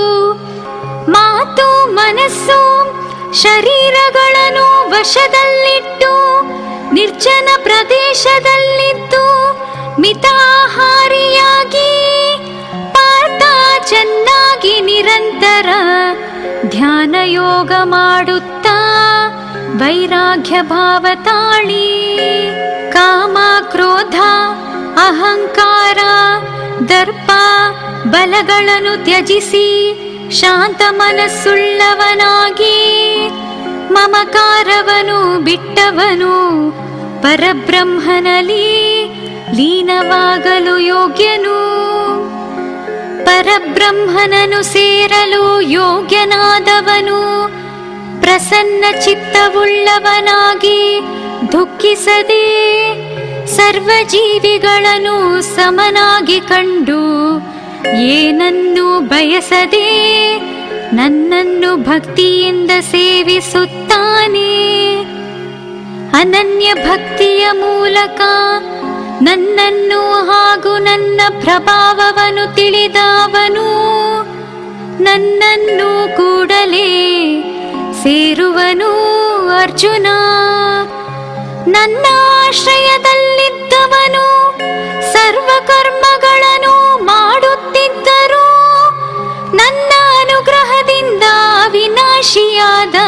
ಮಾತು ಮನಸ್ಸು ಶರೀರಗಳನ್ನು ವಶದಲ್ಲಿಟ್ಟು ನಿರ್ಜನ ಪ್ರದೇಶದಲ್ಲಿದ್ದು ಮಿತಾಹಾರಿಯಾಗಿ ಪಾರ್ಥ ಚೆನ್ನಾಗಿ ನಿರಂತರ ಧ್ಯಾನ ಯೋಗ ಮಾಡುತ್ತಾ ವೈರಾಗ್ಯ ಭಾವ ತಾಳಿ, ಕಾಮ, ಕ್ರೋಧ, ಅಹಂಕಾರ, ದರ್ಪ ಬಲಗಳನ್ನು ತ್ಯಜಿಸಿ ಶಾಂತ ಮನಸ್ಸುಳ್ಳವನಾಗಿ ಮಮಕಾರವನು ಬಿಟ್ಟವನು ಪರಬ್ರಹ್ಮನಲ್ಲಿ ಲೀನವಾಗಲು ಯೋಗ್ಯನು. ಪರಬ್ರಹ್ಮನನು ಸೇರಲು ಯೋಗ್ಯನಾದವನು ಪ್ರಸನ್ನ ಚಿತ್ತವುಳ್ಳವನಾಗಿ ದುಃಖಿಸದೆ ಸರ್ವ ಜೀವಿಗಳನ್ನು ಸಮನಾಗಿ ಕಂಡು ಏನನ್ನು ಬಯಸದೆ ನನ್ನನ್ನು ಭಕ್ತಿಯಿಂದ ಸೇವಿಸುತ್ತಾನೆ. ಅನನ್ಯ ಭಕ್ತಿಯ ಮೂಲಕ ನನ್ನನ್ನು ಹಾಗೂ ನನ್ನ ಪ್ರಭಾವವನ್ನು ತಿಳಿದವನು ನನ್ನನ್ನು ಕೂಡಲೇ ಸೇರುವನು. ಅರ್ಜುನ, ನನ್ನ ಆಶ್ರಯದಲ್ಲಿದ್ದವನು ಸರ್ವ ಕರ್ಮಗಳನ್ನು ಮಾಡುತ್ತಿದ್ದರು ನನ್ನ ಅನುಗ್ರಹದಿಂದ ವಿನಾಶಿಯಾದ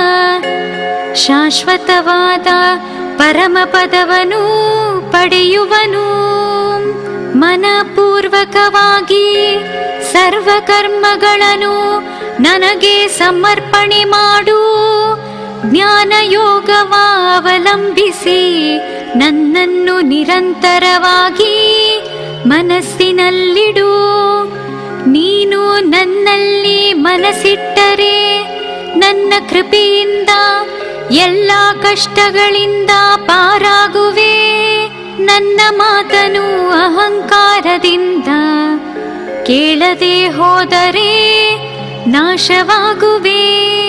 ಶಾಶ್ವತವಾದ ಪರಮಪದವನು ಪಡೆಯುವನು. ಮನಪೂರ್ವಕವಾಗಿ ಸರ್ವ ಕರ್ಮಗಳನ್ನು ನನಗೆ ಸಮರ್ಪಣೆ ಮಾಡು. ಜ್ಞಾನಯೋಗವಾವಲಂಬಿಸಿ ನನ್ನನ್ನು ನಿರಂತರವಾಗಿ ಮನಸ್ಸಿನಲ್ಲಿಡು. ನೀನು ನನ್ನಲ್ಲಿ ಮನಸ್ಸಿಟ್ಟರೆ ನನ್ನ ಕೃಪೆಯಿಂದ ಎಲ್ಲ ಕಷ್ಟಗಳಿಂದ ಪಾರಾಗುವೆ. ನನ್ನ ಮಾತನು ಅಹಂಕಾರದಿಂದ ಕೇಳದೆ ಹೋದರೆ ನಾಶವಾಗುವೆ.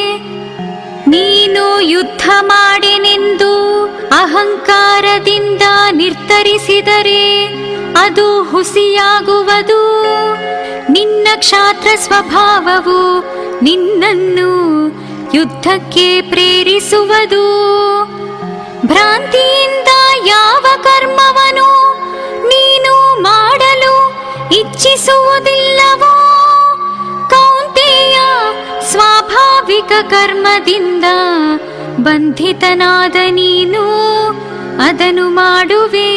ನೀನು ಯುದ್ಧ ಮಾಡಿನೆಂದು ಅಹಂಕಾರದಿಂದ ನಿರ್ಧರಿಸಿದರೆ ಅದು ಹುಸಿಯಾಗುವುದು. ನಿನ್ನ ಕ್ಷಾತ್ರ ಸ್ವಭಾವವು ನಿನ್ನನ್ನು ಯುದ್ಧಕ್ಕೆ ಪ್ರೇರಿಸುವುದು. ಭ್ರಾಂತಿಯಿಂದ ಯಾವ ಕರ್ಮವನು ನೀನು ಮಾಡಲು ಇಚ್ಛಿಸುವುದಿಲ್ಲವೋ ಕೌಂತೆಯ, ಸ್ವಾಭಾವಿಕ ಕರ್ಮದಿಂದ ಬಂಧಿತನಾದ ನೀನು ಅದನ್ನು ಮಾಡುವೆ.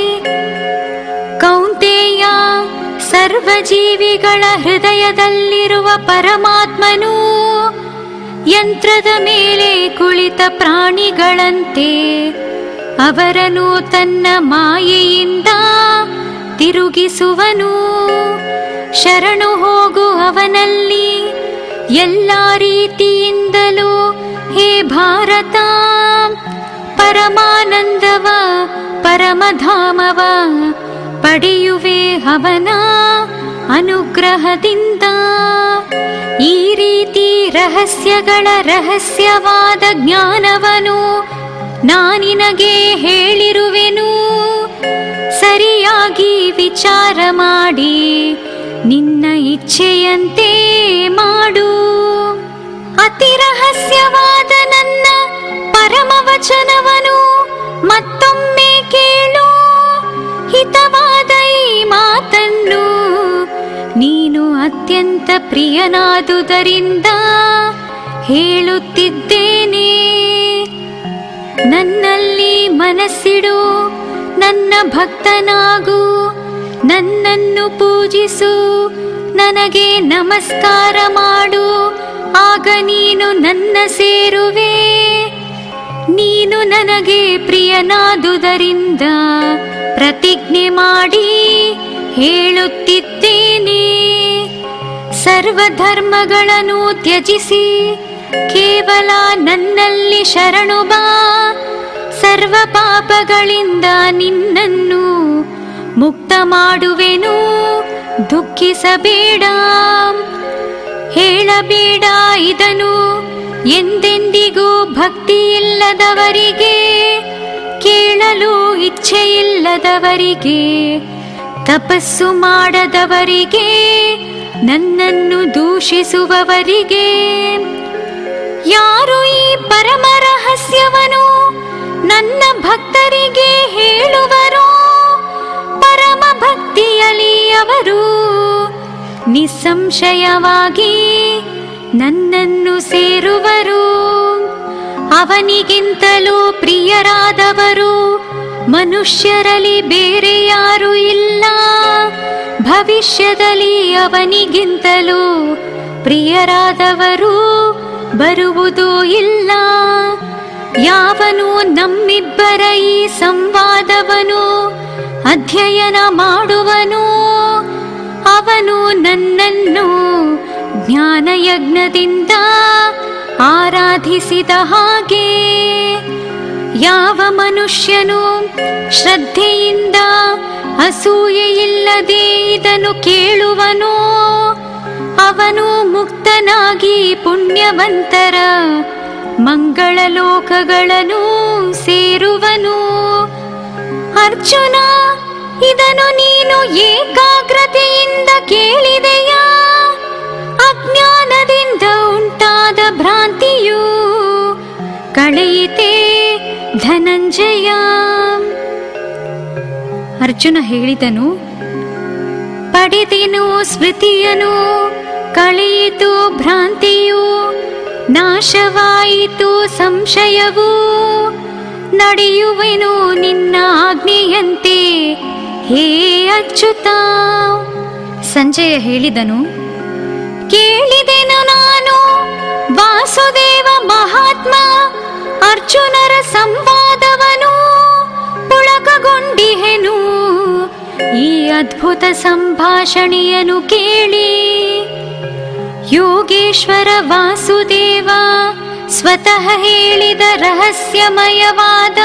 ಕೌಂತೆಯ, ಸರ್ವಜೀವಿಗಳ ಹೃದಯದಲ್ಲಿರುವ ಪರಮಾತ್ಮನು ಯಂತ್ರದ ಮೇಲೆ ಕುಳಿತ ಪ್ರಾಣಿಗಳಂತೆ ಅವರನ್ನು ತನ್ನ ಮಾಯೆಯಿಂದ ತಿರುಗಿಸುವನು. ಶರಣು ಹೋಗು ಅವನಲ್ಲಿ ಎಲ್ಲ ರೀತಿಯಿಂದಲೂ ಹೇ ಭಾರತ. ಪರಮಾನಂದವ ಪರಮಧಾಮವ ಪಡೆಯುವೆ ಅವನ ಅನುಗ್ರಹದಿಂದ. ಈ ರೀತಿ ರಹಸ್ಯಗಳ ರಹಸ್ಯವಾದ ಜ್ಞಾನವನು ನಾನಿನಗೆ ಹೇಳಿರುವೆನು. ಸರಿಯಾಗಿ ವಿಚಾರ ಮಾಡಿ ನಿನ್ನ ಇಚ್ಛೆಯಂತೆ ಮಾಡು. ಅತಿ ರಹಸ್ಯವಾದ ನನ್ನ ಪರಮವಚನವನು ಮತ್ತೊಮ್ಮೆ ಕೇಳು. ಹಿತವಾದ ಈ ಮಾತನ್ನು ನೀನು ಅತ್ಯಂತ ಪ್ರಿಯನಾದುದರಿಂದ ಹೇಳುತ್ತಿದ್ದೇನೆ. ನನ್ನಲ್ಲಿ ಮನಸ್ಸಿಡು, ನನ್ನ ಭಕ್ತನಾಗು, ನನ್ನನ್ನು ಪೂಜಿಸು, ನನಗೆ ನಮಸ್ಕಾರ ಮಾಡು. ಆಗ ನೀನು ನನ್ನ ಸೇರುವೆ. ನೀನು ನನಗೆ ಪ್ರಿಯನಾದುದರಿಂದ ಪ್ರತಿಜ್ಞೆ ಮಾಡಿ ಹೇಳುತ್ತಿದ್ದೇನೆ. ಸರ್ವಧರ್ಮಗಳನ್ನು ತ್ಯಜಿಸಿ ಕೇವಲ ನನ್ನಲ್ಲಿ ಶರಣು ಬಾ. ಸರ್ವ ಪಾಪಗಳಿಂದ ನಿನ್ನನ್ನು ಮುಕ್ತ ಮಾಡುವೆನು. ದುಃಖಿಸಬೇಡ, ಹೇಳಬೇಡ ಇದನು ಎಂದೆಂದಿಗೂ ಭಕ್ತಿಯಿಲ್ಲದವರಿಗೆ, ಕೇಳಲು ಇಚ್ಛೆಯಿಲ್ಲದವರಿಗೆ, ತಪಸ್ಸು ಮಾಡದವರಿಗೆ, ನನ್ನನ್ನು ದೂಷಿಸುವವರಿಗೆ. ಯಾರು ಈ ಪರಮ ರಹಸ್ಯವನು ನನ್ನ ಭಕ್ತರಿಗೆ ಹೇಳುವರೋ ಪರಮ ಭಕ್ತಿಯಲ್ಲಿ ಅವರು ನಿಸ್ಸಂಶಯವಾಗಿ ನನ್ನನ್ನು ಸೇರುವರು. ಅವನಿಗಿಂತಲೂ ಪ್ರಿಯರಾದವರು ಮನುಷ್ಯರಲ್ಲಿ ಬೇರೆ ಯಾರೂ ಇಲ್ಲ. ಭವಿಷ್ಯದಲ್ಲಿ ಅವನಿಗಿಂತಲೂ ಪ್ರಿಯರಾದವರು ಬರುವುದೂ ಇಲ್ಲ. ಯಾವನು ನಮ್ಮಿಬ್ಬರ ಈ ಸಂವಾದವನು ಅಧ್ಯಯನ ಮಾಡುವನು ಅವನು ನನ್ನನ್ನು ಜ್ಞಾನಯಜ್ಞದಿಂದ ಆರಾಧಿಸಿದ ಹಾಗೆ. ಯಾವ ಮನುಷ್ಯನು ಶ್ರದ್ಧೆಯಿಂದ ಅಸೂಯೆಯಿಲ್ಲದೆ ಇದನ್ನು ಕೇಳುವನೋ ಅವನು ಮುಕ್ತನಾಗಿ ಪುಣ್ಯವಂತರ ಮಂಗಳ ಲೋಕಗಳನ್ನು ಸೇರುವನು. ಅರ್ಜುನ, ಇದನ್ನು ನೀನು ಏಕಾಗ್ರತೆಯಿಂದ ಕೇಳಿದೆಯಾ? ಅಜ್ಞಾನದಿಂದ ಉಂಟಾದ ಭ್ರಾಂತಿಯು ಕಳೆಯಿತೆ ಧನಂಜಯ. ಅರ್ಜುನ ಹೇಳಿದನು, ಪಡೆದೆನು ಸ್ಮೃತಿಯನು, ಕಳೆಯಿತು ಭ್ರಾಂತಿಯು, ನಾಶವಾಯಿತು ಸಂಶಯವು, ನಡೆಯುವೆನು ನಿನ್ನ ಆಜ್ಞೆಯಂತೆ ಹೇ ಅಚ್ಯುತ. ಸಂಜಯ ಹೇಳಿದನು, ಕೇಳಿದೆನು ನಾನು ವಾಸುದೇವ ಮಹಾತ್ಮ ಅದ್ಭುತ ಸಂಭಾಷಣೆಯನ್ನು ಕೇಳಿ ಯೋಗೇಶ್ವರ ವಾಸುದೇವ ಸ್ವತಃ ಹೇಳಿದ ರಹಸ್ಯಮಯವಾದ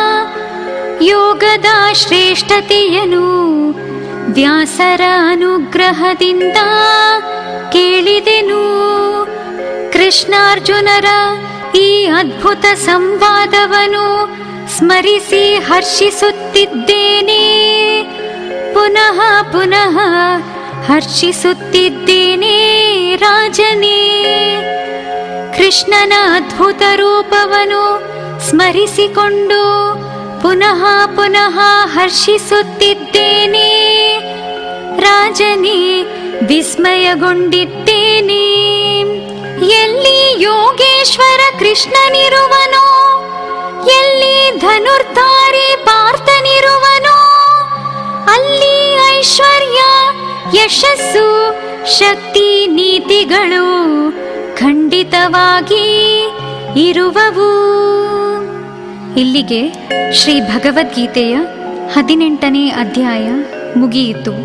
ಯೋಗದ ಶ್ರೇಷ್ಠತೆಯನ್ನು ವ್ಯಾಸರ ಅನುಗ್ರಹದಿಂದ ಕೇಳಿದೆನು. ಕೃಷ್ಣಾರ್ಜುನರ ಈ ಅದ್ಭುತ ಸಂವಾದವನ್ನು ಸ್ಮರಿಸಿ ಹರ್ಷಿಸುತ್ತಿದ್ದೇನೆ, ಪುನಃ ಪುನಃ ಹರ್ಷಿಸುತ್ತಿದ್ದೇನೆ ರಾಜನೇ. ಕೃಷ್ಣನ ಅದ್ಭುತ ರೂಪವನ್ನು ಸ್ಮರಿಸಿಕೊಂಡು ಪುನಃ ಪುನಃ ಹರ್ಷಿಸುತ್ತಿದ್ದೇನೆ ರಾಜನೇ, ವಿಸ್ಮಯಗೊಂಡಿದ್ದೇನೆ. ಎಲ್ಲಿ ಯೋಗೇಶ್ವರ ಕೃಷ್ಣನಿರುವನೋ, ಎಲ್ಲಿ ಧನುರ್ಧಾರಿ ಪಾರ್ಥನಿರುವನೋ, ಅಲ್ಲಿ ಐಶ್ವರ್ಯ, ಯಶಸ್ಸು, ಶಕ್ತಿ, ನೀತಿಗಳು ಖಂಡಿತವಾಗಿ ಇರುವವು. ಇಲ್ಲಿಗೆ ಶ್ರೀ ಭಗವದ್ಗೀತೆಯ ಹದಿನೆಂಟನೇ ಅಧ್ಯಾಯ ಮುಗಿಯಿತು.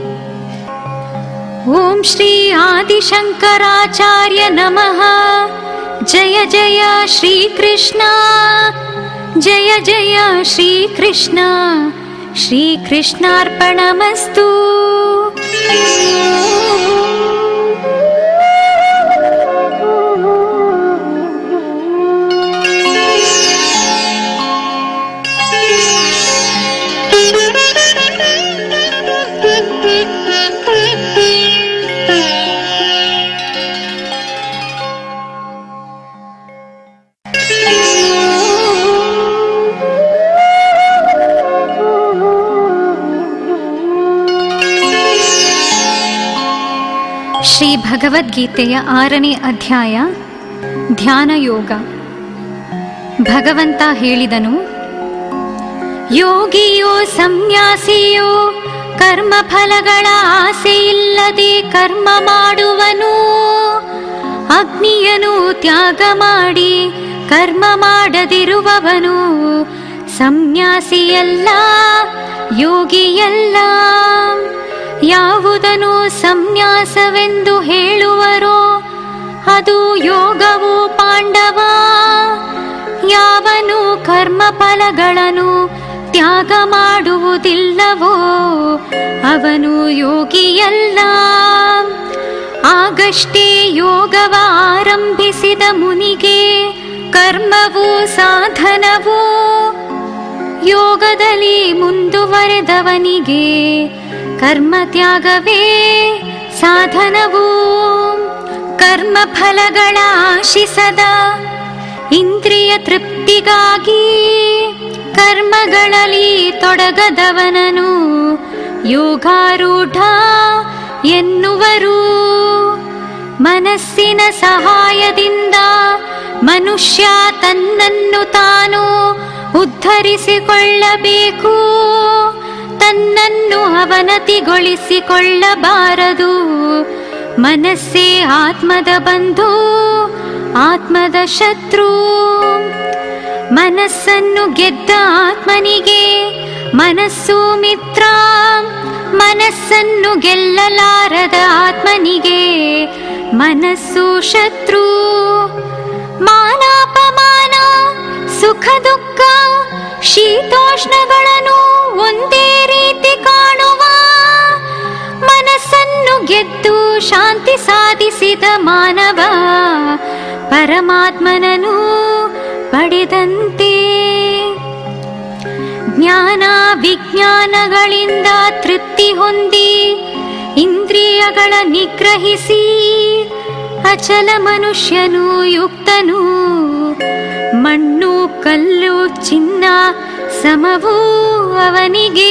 ಓಂ ಶ್ರೀ ಆದಿಶಂಕರಾಚಾರ್ಯ ನಮಃ. ಜಯ ಜಯ ಶ್ರೀಕೃಷ್ಣ, ಜಯ ಜಯ ಶ್ರೀಕೃಷ್ಣ. ಶ್ರೀಕೃಷ್ಣಾರ್ಪಣಮಸ್ತು. ಶ್ರೀ ಭಗವದ್ಗೀತೆಯ ಆರನೇ ಅಧ್ಯಾಯ ಧ್ಯಾನ ಯೋಗ. ಭಗವಂತ ಹೇಳಿದನು, ಯೋಗಿಯೋ ಸನ್ಯಾಸಿಯೋ ಕರ್ಮಫಲಗಳ ಆಸೆಯಿಲ್ಲದೆ ಕರ್ಮ ಮಾಡುವನು. ಅಗ್ನಿಯನು ತ್ಯಾಗ ಮಾಡಿ ಕರ್ಮ ಮಾಡದಿರುವವನು ಸನ್ಯಾಸಿಯಲ್ಲ, ಯೋಗಿಯಲ್ಲ. ಯಾವುದನ್ನು ಸನ್ಯಾಸವೆಂದು ಹೇಳುವರೋ ಅದು ಯೋಗವು ಪಾಂಡವ. ಯಾವನು ಕರ್ಮಫಲಗಳನ್ನು ತ್ಯಾಗ ಮಾಡುವುದಿಲ್ಲವೋ ಅವನು ಯೋಗಿಯಲ್ಲ. ಆಗಷ್ಟೇ ಯೋಗವ ಆರಂಭಿಸಿದ ಮುನಿಗೆ ಕರ್ಮವು ಸಾಧನವು, ಯೋಗದಲ್ಲಿ ಮುಂದುವರೆದವನಿಗೆ ಕರ್ಮ ತ್ಯಾಗವೇ ಸಾಧನವು. ಕರ್ಮ ಫಲಗಳ ಆಶಿಸದ ಇಂದ್ರಿಯ ತೃಪ್ತಿಗಾಗಿ ಕರ್ಮಗಳಲ್ಲಿ ತೊಡಗದವನನು ಯೋಗಾರೂಢ ಎನ್ನುವರು. ಮನಸ್ಸಿನ ಸಹಾಯದಿಂದ ಮನುಷ್ಯ ತನ್ನನ್ನು ತಾನು ಉದ್ಧರಿಸಿಕೊಳ್ಳಬೇಕು, ತನ್ನನ್ನು ಅವನತಿಗೊಳಿಸಿಕೊಳ್ಳಬಾರದು. ಮನಸ್ಸೇ ಆತ್ಮದ ಬಂಧು, ಆತ್ಮದ ಶತ್ರು. ಮನಸ್ಸನ್ನು ಗೆದ್ದ ಆತ್ಮನಿಗೆ ಮನಸ್ಸು ಮಿತ್ರ, ಮನಸ್ಸನ್ನು ಗೆಲ್ಲಲಾರದ ಆತ್ಮನಿಗೆ ಮನಸ್ಸು ಶತ್ರು. ಮಾನಾಪಮಾನ, ಸುಖ ದುಃಖ, ಶೀತೋಷ್ಣಗಳನ್ನು ಒಂದೇ ರೀತಿ ಕಾಣುವ ಮನಸ್ಸನ್ನು ಗೆದ್ದು ಶಾಂತಿ ಸಾಧಿಸಿದ ಮಾನವ ಪರಮಾತ್ಮನನ್ನು ಪಡೆದಂತೆ. ಜ್ಞಾನ ವಿಜ್ಞಾನಗಳಿಂದ ತೃಪ್ತಿ ಹೊಂದಿ ಇಂದ್ರಿಯಗಳ ನಿಗ್ರಹಿಸಿ ಅಚಲ ಮನುಷ್ಯನು ಯುಕ್ತನು. ಮಣ್ಣು ಕಲ್ಲು ಚಿನ್ನ ಸಮವೂ ಅವನಿಗೆ.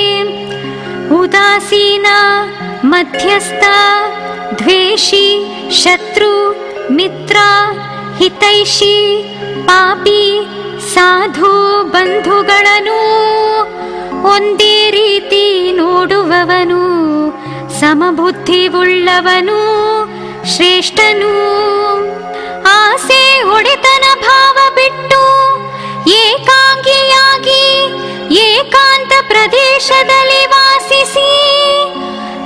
ಉದಾಸೀನ, ಮಧ್ಯಸ್ಥ, ದ್ವೇಷಿ, ಶತ್ರು, ಮಿತ್ರ, ಹಿತೈಷಿ, ಪಾಪಿ, ಸಾಧು ಬಂಧುಗಳನ್ನು ಒಂದೇ ರೀತಿ ನೋಡುವವನು ಸಮಬುದ್ಧಿ ಉಳ್ಳವನು ಶ್ರೇಷ್ಠನು. ಆಸೆ ಹೊಡೆತನ ಭಾವ ಬಿಟ್ಟು ಏಕಾಂಗಿಯಾಗಿ ಏಕಾಂತ ಪ್ರದೇಶದಲ್ಲಿ ವಾಸಿಸಿ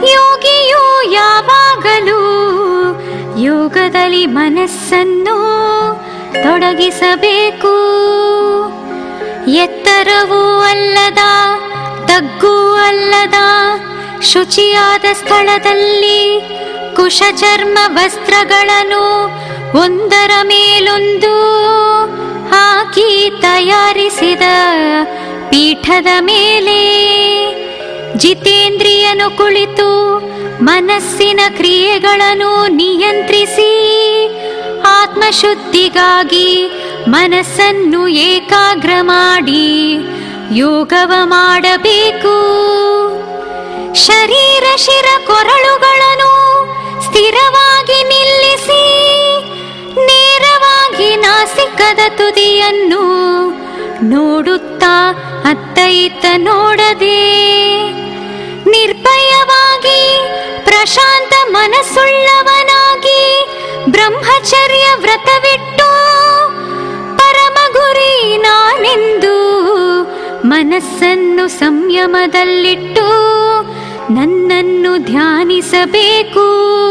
ಯೋಗಿಯು ಯಾವಾಗಲೂ ಯೋಗದಲ್ಲಿ ಮನಸ್ಸನ್ನು ತೊಡಗಿಸಬೇಕು. ಎತ್ತರವೂ ಅಲ್ಲದ ತಗ್ಗೂ ಅಲ್ಲದ ಶುಚಿಯಾದ ಸ್ಥಳದಲ್ಲಿ ಕುಶಚರ್ಮ ವಸ್ತ್ರಗಳನ್ನು ಒಂದರ ಮೇಲೊಂದು ಹಾಕಿ ತಯಾರಿಸಿದ ಪೀಠದ ಮೇಲೆ ಜಿತೇಂದ್ರಿಯನು ಕುಳಿತು ಮನಸ್ಸಿನ ಕ್ರಿಯೆಗಳನ್ನು ನಿಯಂತ್ರಿಸಿ ಆತ್ಮಶುದ್ಧಿಗಾಗಿ ಮನಸ್ಸನ್ನು ಏಕಾಗ್ರ ಮಾಡಿ ಯೋಗವ ಮಾಡಬೇಕು. ಶರೀರ ಶಿರ ಕೊರಳುಗಳನ್ನು ಸ್ಥಿರವಾಗಿ ನಿಲ್ಲಿಸಿ ನೇರವಾಗಿ ನಾಸಿಕದ ತುದಿಯನ್ನು ನೋಡುತ್ತಾ ಅತ್ತ ಇತ್ತ ನೋಡದೆ ನಿರ್ಭಯವಾಗಿ ಪ್ರಶಾಂತ ಮನಸ್ಸುಳ್ಳವನಾಗಿ ಬ್ರಹ್ಮಚರ್ಯ ವ್ರತವಿಟ್ಟು ಪರಮ ಗುರಿ ನಾನೆಂದು ಮನಸ್ಸನ್ನು ಸಂಯಮದಲ್ಲಿಟ್ಟು ನನ್ನನ್ನು ಧ್ಯಾನಿಸಬೇಕು.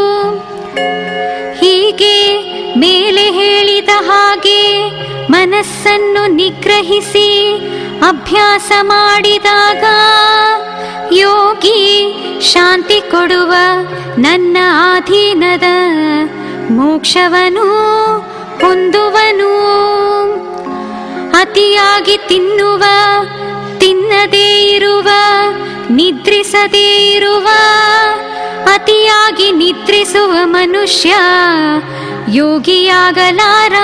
ಹೀಗೆ ಮೇಲೆ ಹೇಳಿದ ಹಾಗೆ ಮನಸ್ಸನ್ನು ನಿಗ್ರಹಿಸಿ ಅಭ್ಯಾಸ ಮಾಡಿದಾಗ ಯೋಗಿ ಶಾಂತಿ ಕೊಡುವ ನನ್ನ ಅಧೀನದ ಮೋಕ್ಷವನು ಹೊಂದುವನು. ಅತಿಯಾಗಿ ತಿನ್ನುವ, ತಿನ್ನದೇ ಇರುವ, ನಿದ್ರಿಸದೇ ಇರುವ, ಅತಿಯಾಗಿ ನಿದ್ರಿಸುವ ಮನುಷ್ಯ ಯೋಗಿಯಾಗಲಾರ.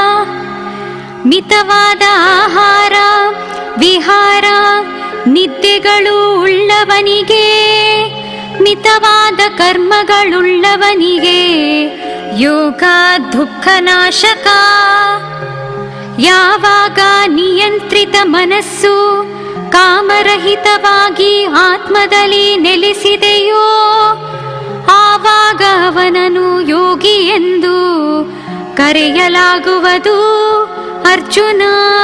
ಮಿತವಾದ ಆಹಾರ ವಿಹಾರ ನಿದ್ದೆಗಳು ಉಳ್ಳವನಿಗೆ, ಮಿತವಾದ ಕರ್ಮಗಳುಳ್ಳವನಿಗೆ ಯೋಗ ದುಃಖನಾಶಕ. ಯಾವಾಗ ನಿಯಂತ್ರಿತ ಮನಸ್ಸು ಕಾಮರಹಿತವಾಗಿ ಆತ್ಮದಲ್ಲಿ ನೆಲೆಸಿದೆಯೋ ಆವಾಗ ಅವನನ್ನು ಯೋಗಿ ಎಂದು ಕರೆಯಲಾಗುವುದು ಅರ್ಜುನ.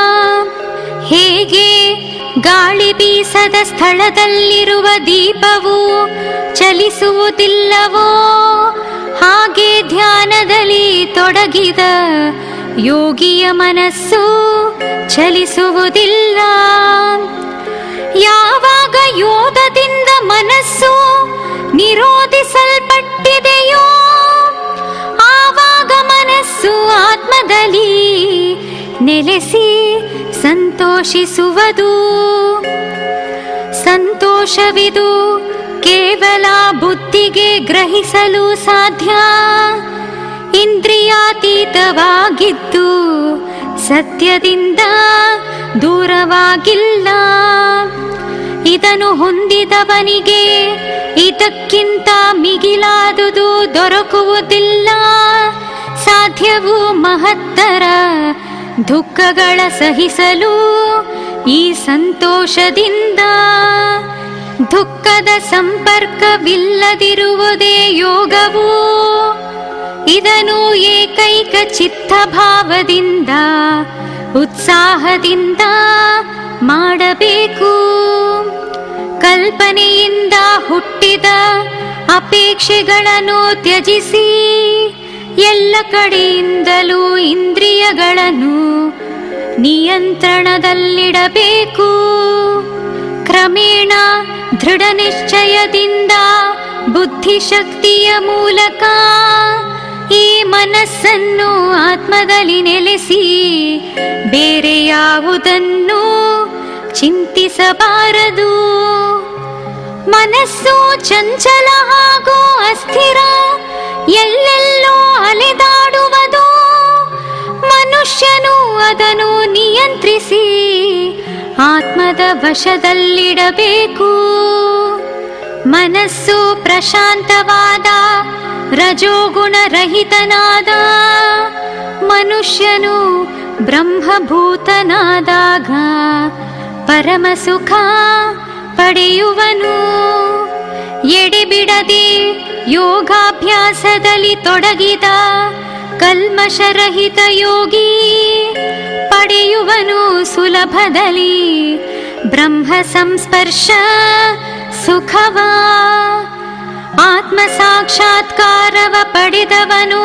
ಹೇಗೆ ಗಾಳಿ ಬೀಸದ ಸ್ಥಳದಲ್ಲಿರುವ ದೀಪವು ಚಲಿಸುವುದಿಲ್ಲವೋ ಹಾಗೆ ಧ್ಯಾನದಲ್ಲಿ ತೊಡಗಿದ ಯೋಗಿಯ ಮನಸ್ಸು ಚಲಿಸುವುದಿಲ್ಲ. ಯಾವಾಗ ಯೋಗದಿಂದ ಮನಸ್ಸು ನಿರೋಧಿಸಲ್ಪಟ್ಟಿದೆಯೋ ಆವಾಗ ಮನಸ್ಸು ಆತ್ಮದಲ್ಲಿ ನೆಲೆಸಿ ಸಂತೋಷಿಸುವುದು. ಸಂತೋಷವಿದು ಕೇವಲ ಬುದ್ಧಿಗೆ ಗ್ರಹಿಸಲು ಸಾಧ್ಯ, ಇಂದ್ರಿಯಾತೀತವಾಗಿದ್ದು ಸತ್ಯದಿಂದ ದೂರವಾಗಿಲ್ಲ. ಇದನ್ನು ಹೊಂದಿದವನಿಗೆ ಇದಕ್ಕಿಂತ ಮಿಗಿಲಾದುದು ದೊರಕುವುದಿಲ್ಲ. ಸಾಧ್ಯವು ಮಹತ್ತರ ದುಃಖಗಳ ಸಹಿಸಲು ಈ ಸಂತೋಷದಿಂದ. ದುಃಖದ ಸಂಪರ್ಕವಿಲ್ಲದಿರುವುದೇ ಯೋಗವು. ಇದನ್ನು ಏಕೈಕ ಚಿತ್ತಭಾವದಿಂದ ಉತ್ಸಾಹದಿಂದ ಮಾಡಬೇಕು. ಕಲ್ಪನೆಯಿಂದ ಹುಟ್ಟಿದ ಅಪೇಕ್ಷೆಗಳನ್ನು ತ್ಯಜಿಸಿ ಎಲ್ಲ ಕಡೆಯಿಂದಲೂ ಇಂದ್ರಿಯಗಳನ್ನು ನಿಯಂತ್ರಣದಲ್ಲಿಡಬೇಕು. ಕ್ರಮೇಣ ದೃಢ ನಿಶ್ಚಯದಿಂದ ಬುದ್ಧಿಶಕ್ತಿಯ ಮೂಲಕ ಈ ಮನಸ್ಸನ್ನು ಆತ್ಮದಲ್ಲಿ ನೆಲೆಸಿ ಬೇರೆ ಯಾವುದನ್ನು ಚಿಂತಿಸಬಾರದು. ಮನಸ್ಸು ಚಂಚಲ ಹಾಗೂ ಅಸ್ಥಿರ, ಎಲ್ಲೆಲ್ಲೋ ಅಲೆದಾಡುವುದು. ಮನುಷ್ಯನು ಅದನ್ನು ನಿಯಂತ್ರಿಸಿ ಆತ್ಮದ ವಶದಲ್ಲಿಡಬೇಕು. ಮನಸ್ಸು ಪ್ರಶಾಂತವಾದ ರಜೋಗುಣರಹಿತನಾದ ಮನುಷ್ಯನು ಬ್ರಹ್ಮಭೂತನಾದಾಗ ಪರಮ ಸುಖ ಪಡೆಯುವನು. ಎಡೆಬಿಡದೆ ಯೋಗಾಭ್ಯಾಸದಲ್ಲಿ ತೊಡಗಿದ ಕಲ್ಮಶರಹಿತ ಯೋಗಿ ಪಡೆಯುವನು ಸುಲಭದಲ್ಲಿ ಬ್ರಹ್ಮ ಸಂಸ್ಪರ್ಶ ಸುಖವ. ಆತ್ಮ ಸಾಕ್ಷಾತ್ಕಾರವ ಪಡೆದವನು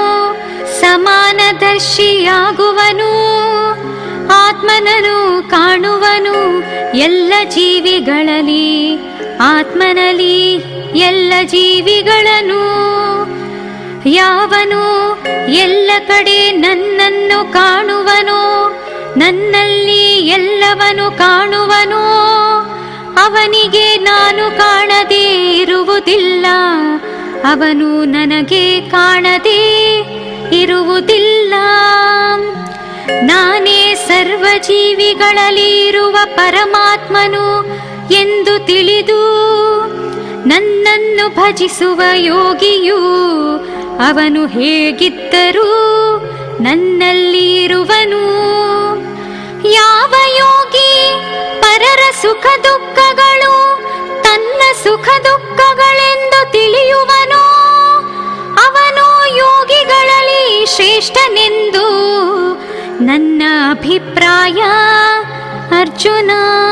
ಸಮಾನದರ್ಶಿಯಾಗುವನು. ಆತ್ಮನನು ಕಾಣುವನು ಎಲ್ಲ ಜೀವಿಗಳಲ್ಲಿ, ಆತ್ಮನಲ್ಲಿ ಎಲ್ಲ ಜೀವಿಗಳನ್ನು. ಯಾವನು ಎಲ್ಲ ಕಡೆ ನನ್ನನ್ನು ಕಾಣುವನೋ, ನನ್ನಲ್ಲಿ ಎಲ್ಲವನು ಕಾಣುವನೋ, ಅವನಿಗೆ ನಾನು ಕಾಣದೇ ಇರುವುದಿಲ್ಲ, ಅವನು ನನಗೆ ಕಾಣದೇ ಇರುವುದಿಲ್ಲ. ನಾನೇ ಸರ್ವಜೀವಿಗಳಲ್ಲಿ ಇರುವ ಪರಮಾತ್ಮನು ಎಂದು ತಿಳಿದು ನನ್ನನ್ನು ಭಜಿಸುವ ಯೋಗಿಯು ಅವನು ಹೇಗಿದ್ದರೂ ನನ್ನಲ್ಲಿ ಇರುವನು. ಯಾವ ಯೋಗಿ ಪರರ ಸುಖ ದುಃಖಗಳು ತನ್ನ ಸುಖ ದುಃಖಗಳೆಂದು ತಿಳಿಯುವನೋ ಅವನು ಯೋಗಿಗಳಲ್ಲಿ ಶ್ರೇಷ್ಠನೆಂದು ನನ್ನ ಅಭಿಪ್ರಾಯ. ಅರ್ಜುನ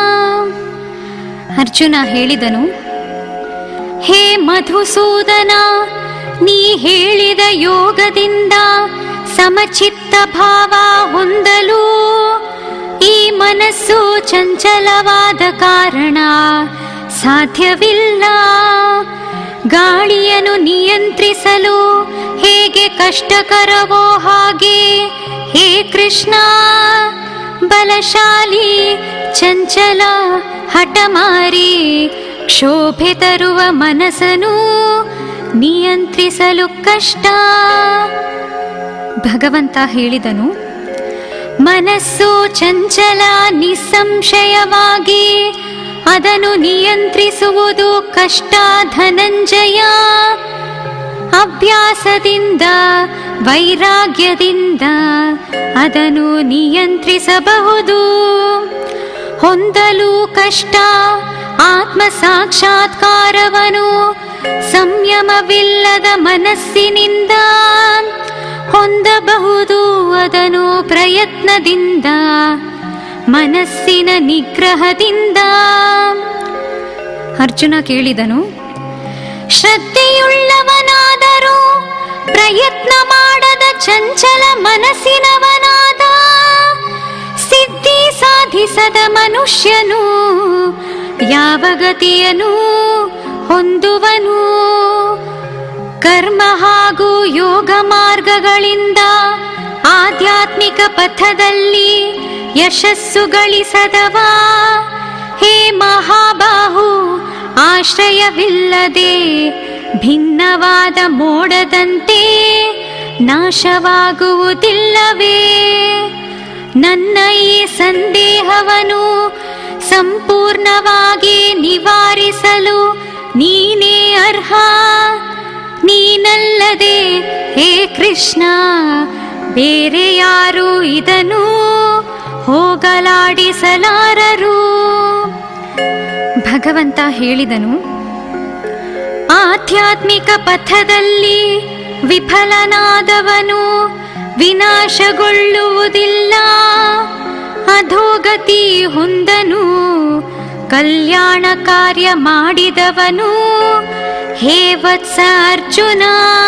ಅರ್ಜುನ ಹೇಳಿದನು, ಹೇ ಮಧುಸೂದನ, ನೀ ಹೇಳಿದ ಯೋಗದಿಂದ ಸಮಚಿತ್ತ ಭಾವ ಹೊಂದಲು ಈ ಮನಸ್ಸು ಚಂಚಲವಾದ ಕಾರಣ ಸಾಧ್ಯವಿಲ್ಲ. ಗಾಳಿಯನ್ನು ನಿಯಂತ್ರಿಸಲು ಹೇಗೆ ಕಷ್ಟಕರವೋ ಹಾಗೆ ಹೇ ಕೃಷ್ಣ, ಬಲಶಾಲಿ ಚಂಚಲ ಹಠಮಾರಿ ಕ್ಷೋಭೆ ತರುವ ಮನಸ್ಸನ್ನು ನಿಯಂತ್ರಿಸಲು ಕಷ್ಟ. ಭಗವಂತ ಹೇಳಿದನು, ಮನಸ್ಸು ಚಂಚಲ ನಿಸ್ಸಂಶಯವಾಗಿ ಅದನ್ನು ನಿಯಂತ್ರಿಸುವುದು ಕಷ್ಟ ಧನಂಜಯ. ಅಭ್ಯಾಸದಿಂದ ವೈರಾಗ್ಯದಿಂದ ಅದನ್ನು ನಿಯಂತ್ರಿಸಬಹುದು. ಹೊಂದಲು ಕಷ್ಟ ಆತ್ಮ ಸಾಕ್ಷಾತ್ಕಾರವನು ಸಂಯಮವಿಲ್ಲದ ಮನಸ್ಸಿನಿಂದ ಹೊಂದಬಹುದು. ಅದನ್ನು ಪ್ರಯತ್ನದಿಂದ ಮನಸ್ಸಿನ ನಿಗ್ರಹದಿಂದ. ಅರ್ಜುನ ಕೇಳಿದನು, ಶ್ರದ್ಧೆಯುಳ್ಳವನಾದರೂ ಪ್ರಯತ್ನ ಮಾಡದ ಚಂಚಲ ಮನಸ್ಸಿನವನಾದ ಸಿದ್ಧಿ ಸಾಧಿಸದ ಮನುಷ್ಯನು ಯಾವ ಗತಿಯನ್ನು ಹೊಂದುವನು? ಕರ್ಮ ಹಾಗೂ ಯೋಗ ಮಾರ್ಗಗಳಿಂದ ಆಧ್ಯಾತ್ಮಿಕ ಪಥದಲ್ಲಿ ಯಶಸ್ಸು ಗಳಿಸದವ, ಹೇ ಮಹಾಬಾಹು, ಆಶ್ರಯವಿಲ್ಲದೆ ಭಿನ್ನವಾದ ಮೋಡದಂತೆ ನಾಶವಾಗುವುದಿಲ್ಲವೇ? ನನ್ನ ಈ ಸಂದೇಹವನ್ನು ಸಂಪೂರ್ಣವಾಗಿ ನಿವಾರಿಸಲು ನೀನೇ ಅರ್ಹ. ನೀನಲ್ಲದೆ ಹೇ ಕೃಷ್ಣ ಬೇರೆ ಯಾರು ಇದನ್ನು ಹೋಗಲಾಡಿಸಲಾರರು. ಭಗವಂತ ಹೇಳಿದನು, ಆಧ್ಯಾತ್ಮಿಕ ಪಥದಲ್ಲಿ ವಿಫಲನಾದವನು ವಿನಾಶಗೊಳ್ಳುವುದಿಲ್ಲ, ಅಧೋಗತಿ ಹೊಂದನು. ಕಲ್ಯಾಣ ಕಾರ್ಯ ಮಾಡಿದವನು ಹೇ ವತ್ಸ ಅರ್ಜುನ.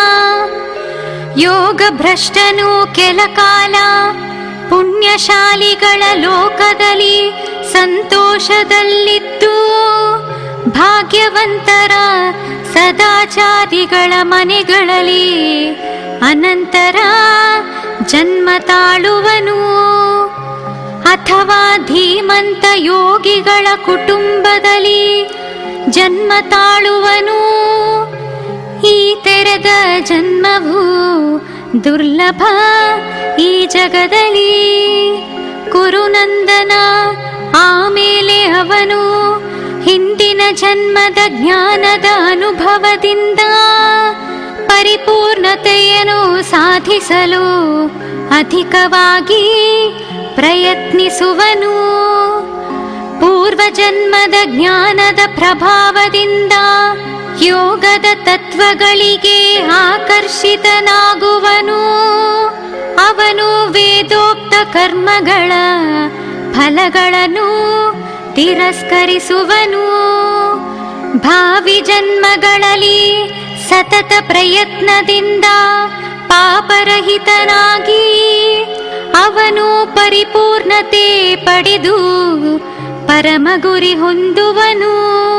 ಯೋಗ ಭ್ರಷ್ಟನು ಕೆಲ ಕಾಲ ಪುಣ್ಯಶಾಲಿಗಳ ಲೋಕದಲ್ಲಿ ಸಂತೋಷದಲ್ಲಿದ್ದು, ಭಾಗ್ಯವಂತರ ಸದಾಚಾರಿಗಳ ಮನೆಗಳಲ್ಲಿ ಅನಂತರ ಜನ್ಮ ತಾಳುವನು. ಅಥವಾ ಧೀಮಂತ ಯೋಗಿಗಳ ಕುಟುಂಬದಲ್ಲಿ ಜನ್ಮ ತಾಳುವನು. ಈ ತೆರೆದ ಜನ್ಮವು ದುರ್ಲಭ ಈ ಜಗದಲ್ಲಿ. ಕುರುನಂದನ, ಆಮೇಲೆ ಅವನು ಹಿಂದಿನ ಜನ್ಮದ ಜ್ಞಾನದ ಅನುಭವದಿಂದ ಪರಿಪೂರ್ಣತೆಯನ್ನು ಸಾಧಿಸಲು ಅಧಿಕವಾಗಿ ಪ್ರಯತ್ನಿಸುವನು. ಪೂರ್ವ ಜನ್ಮದ ಜ್ಞಾನದ ಪ್ರಭಾವದಿಂದ ಯೋಗದ ತತ್ವಗಳಿಗೆ ಆಕರ್ಷಿತನಾಗುವನು. ಅವನು ವೇದೋಕ್ತ ಕರ್ಮಗಳ ಫಲಗಳನ್ನು ತಿರಸ್ಕರಿಸುವನು. ಭಾವಿ ಜನ್ಮಗಳಲ್ಲಿ ಸತತ ಪ್ರಯತ್ನದಿಂದ ಪಾಪರಹಿತನಾಗಿ ಅವನು ಪರಿಪೂರ್ಣತೆ ಪಡೆದು ಪರಮ ಗುರಿ ಹೊಂದುವನು.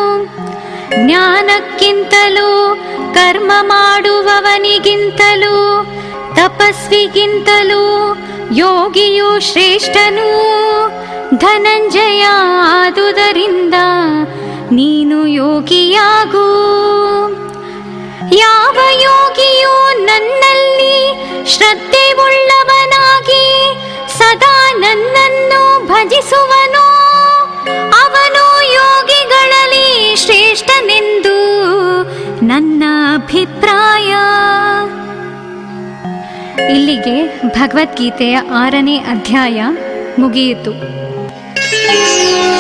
ಜ್ಞಾನಕ್ಕಿಂತಲೂ ಕರ್ಮ ಮಾಡುವವನಿಗಿಂತಲೂ ತಪಸ್ವಿಗಿಂತಲೂ ಯೋಗಿಯು ಶ್ರೇಷ್ಠನು. ಧನಂಜಯ, ಆದುದರಿಂದ ನೀನು ಯೋಗಿಯಾಗು. ಯಾವ ಯೋಗಿಯು ನನ್ನಲ್ಲಿ ಶ್ರದ್ಧೆ ಉಳ್ಳವನಾಗಿ ಸದಾ ನನ್ನನ್ನು ಭಜಿಸುವನೋ ಅವನು ಯೋಗಿಗಳಲ್ಲಿ ಶ್ರೇಷ್ಠನೆಂದು ನನ್ನ ಅಭಿಪ್ರಾಯ. ಇಲ್ಲಿಗೆ ಭಗವದ್ಗೀತೆಯ ಆರನೇ ಅಧ್ಯಾಯ ಮುಗಿಯಿತು.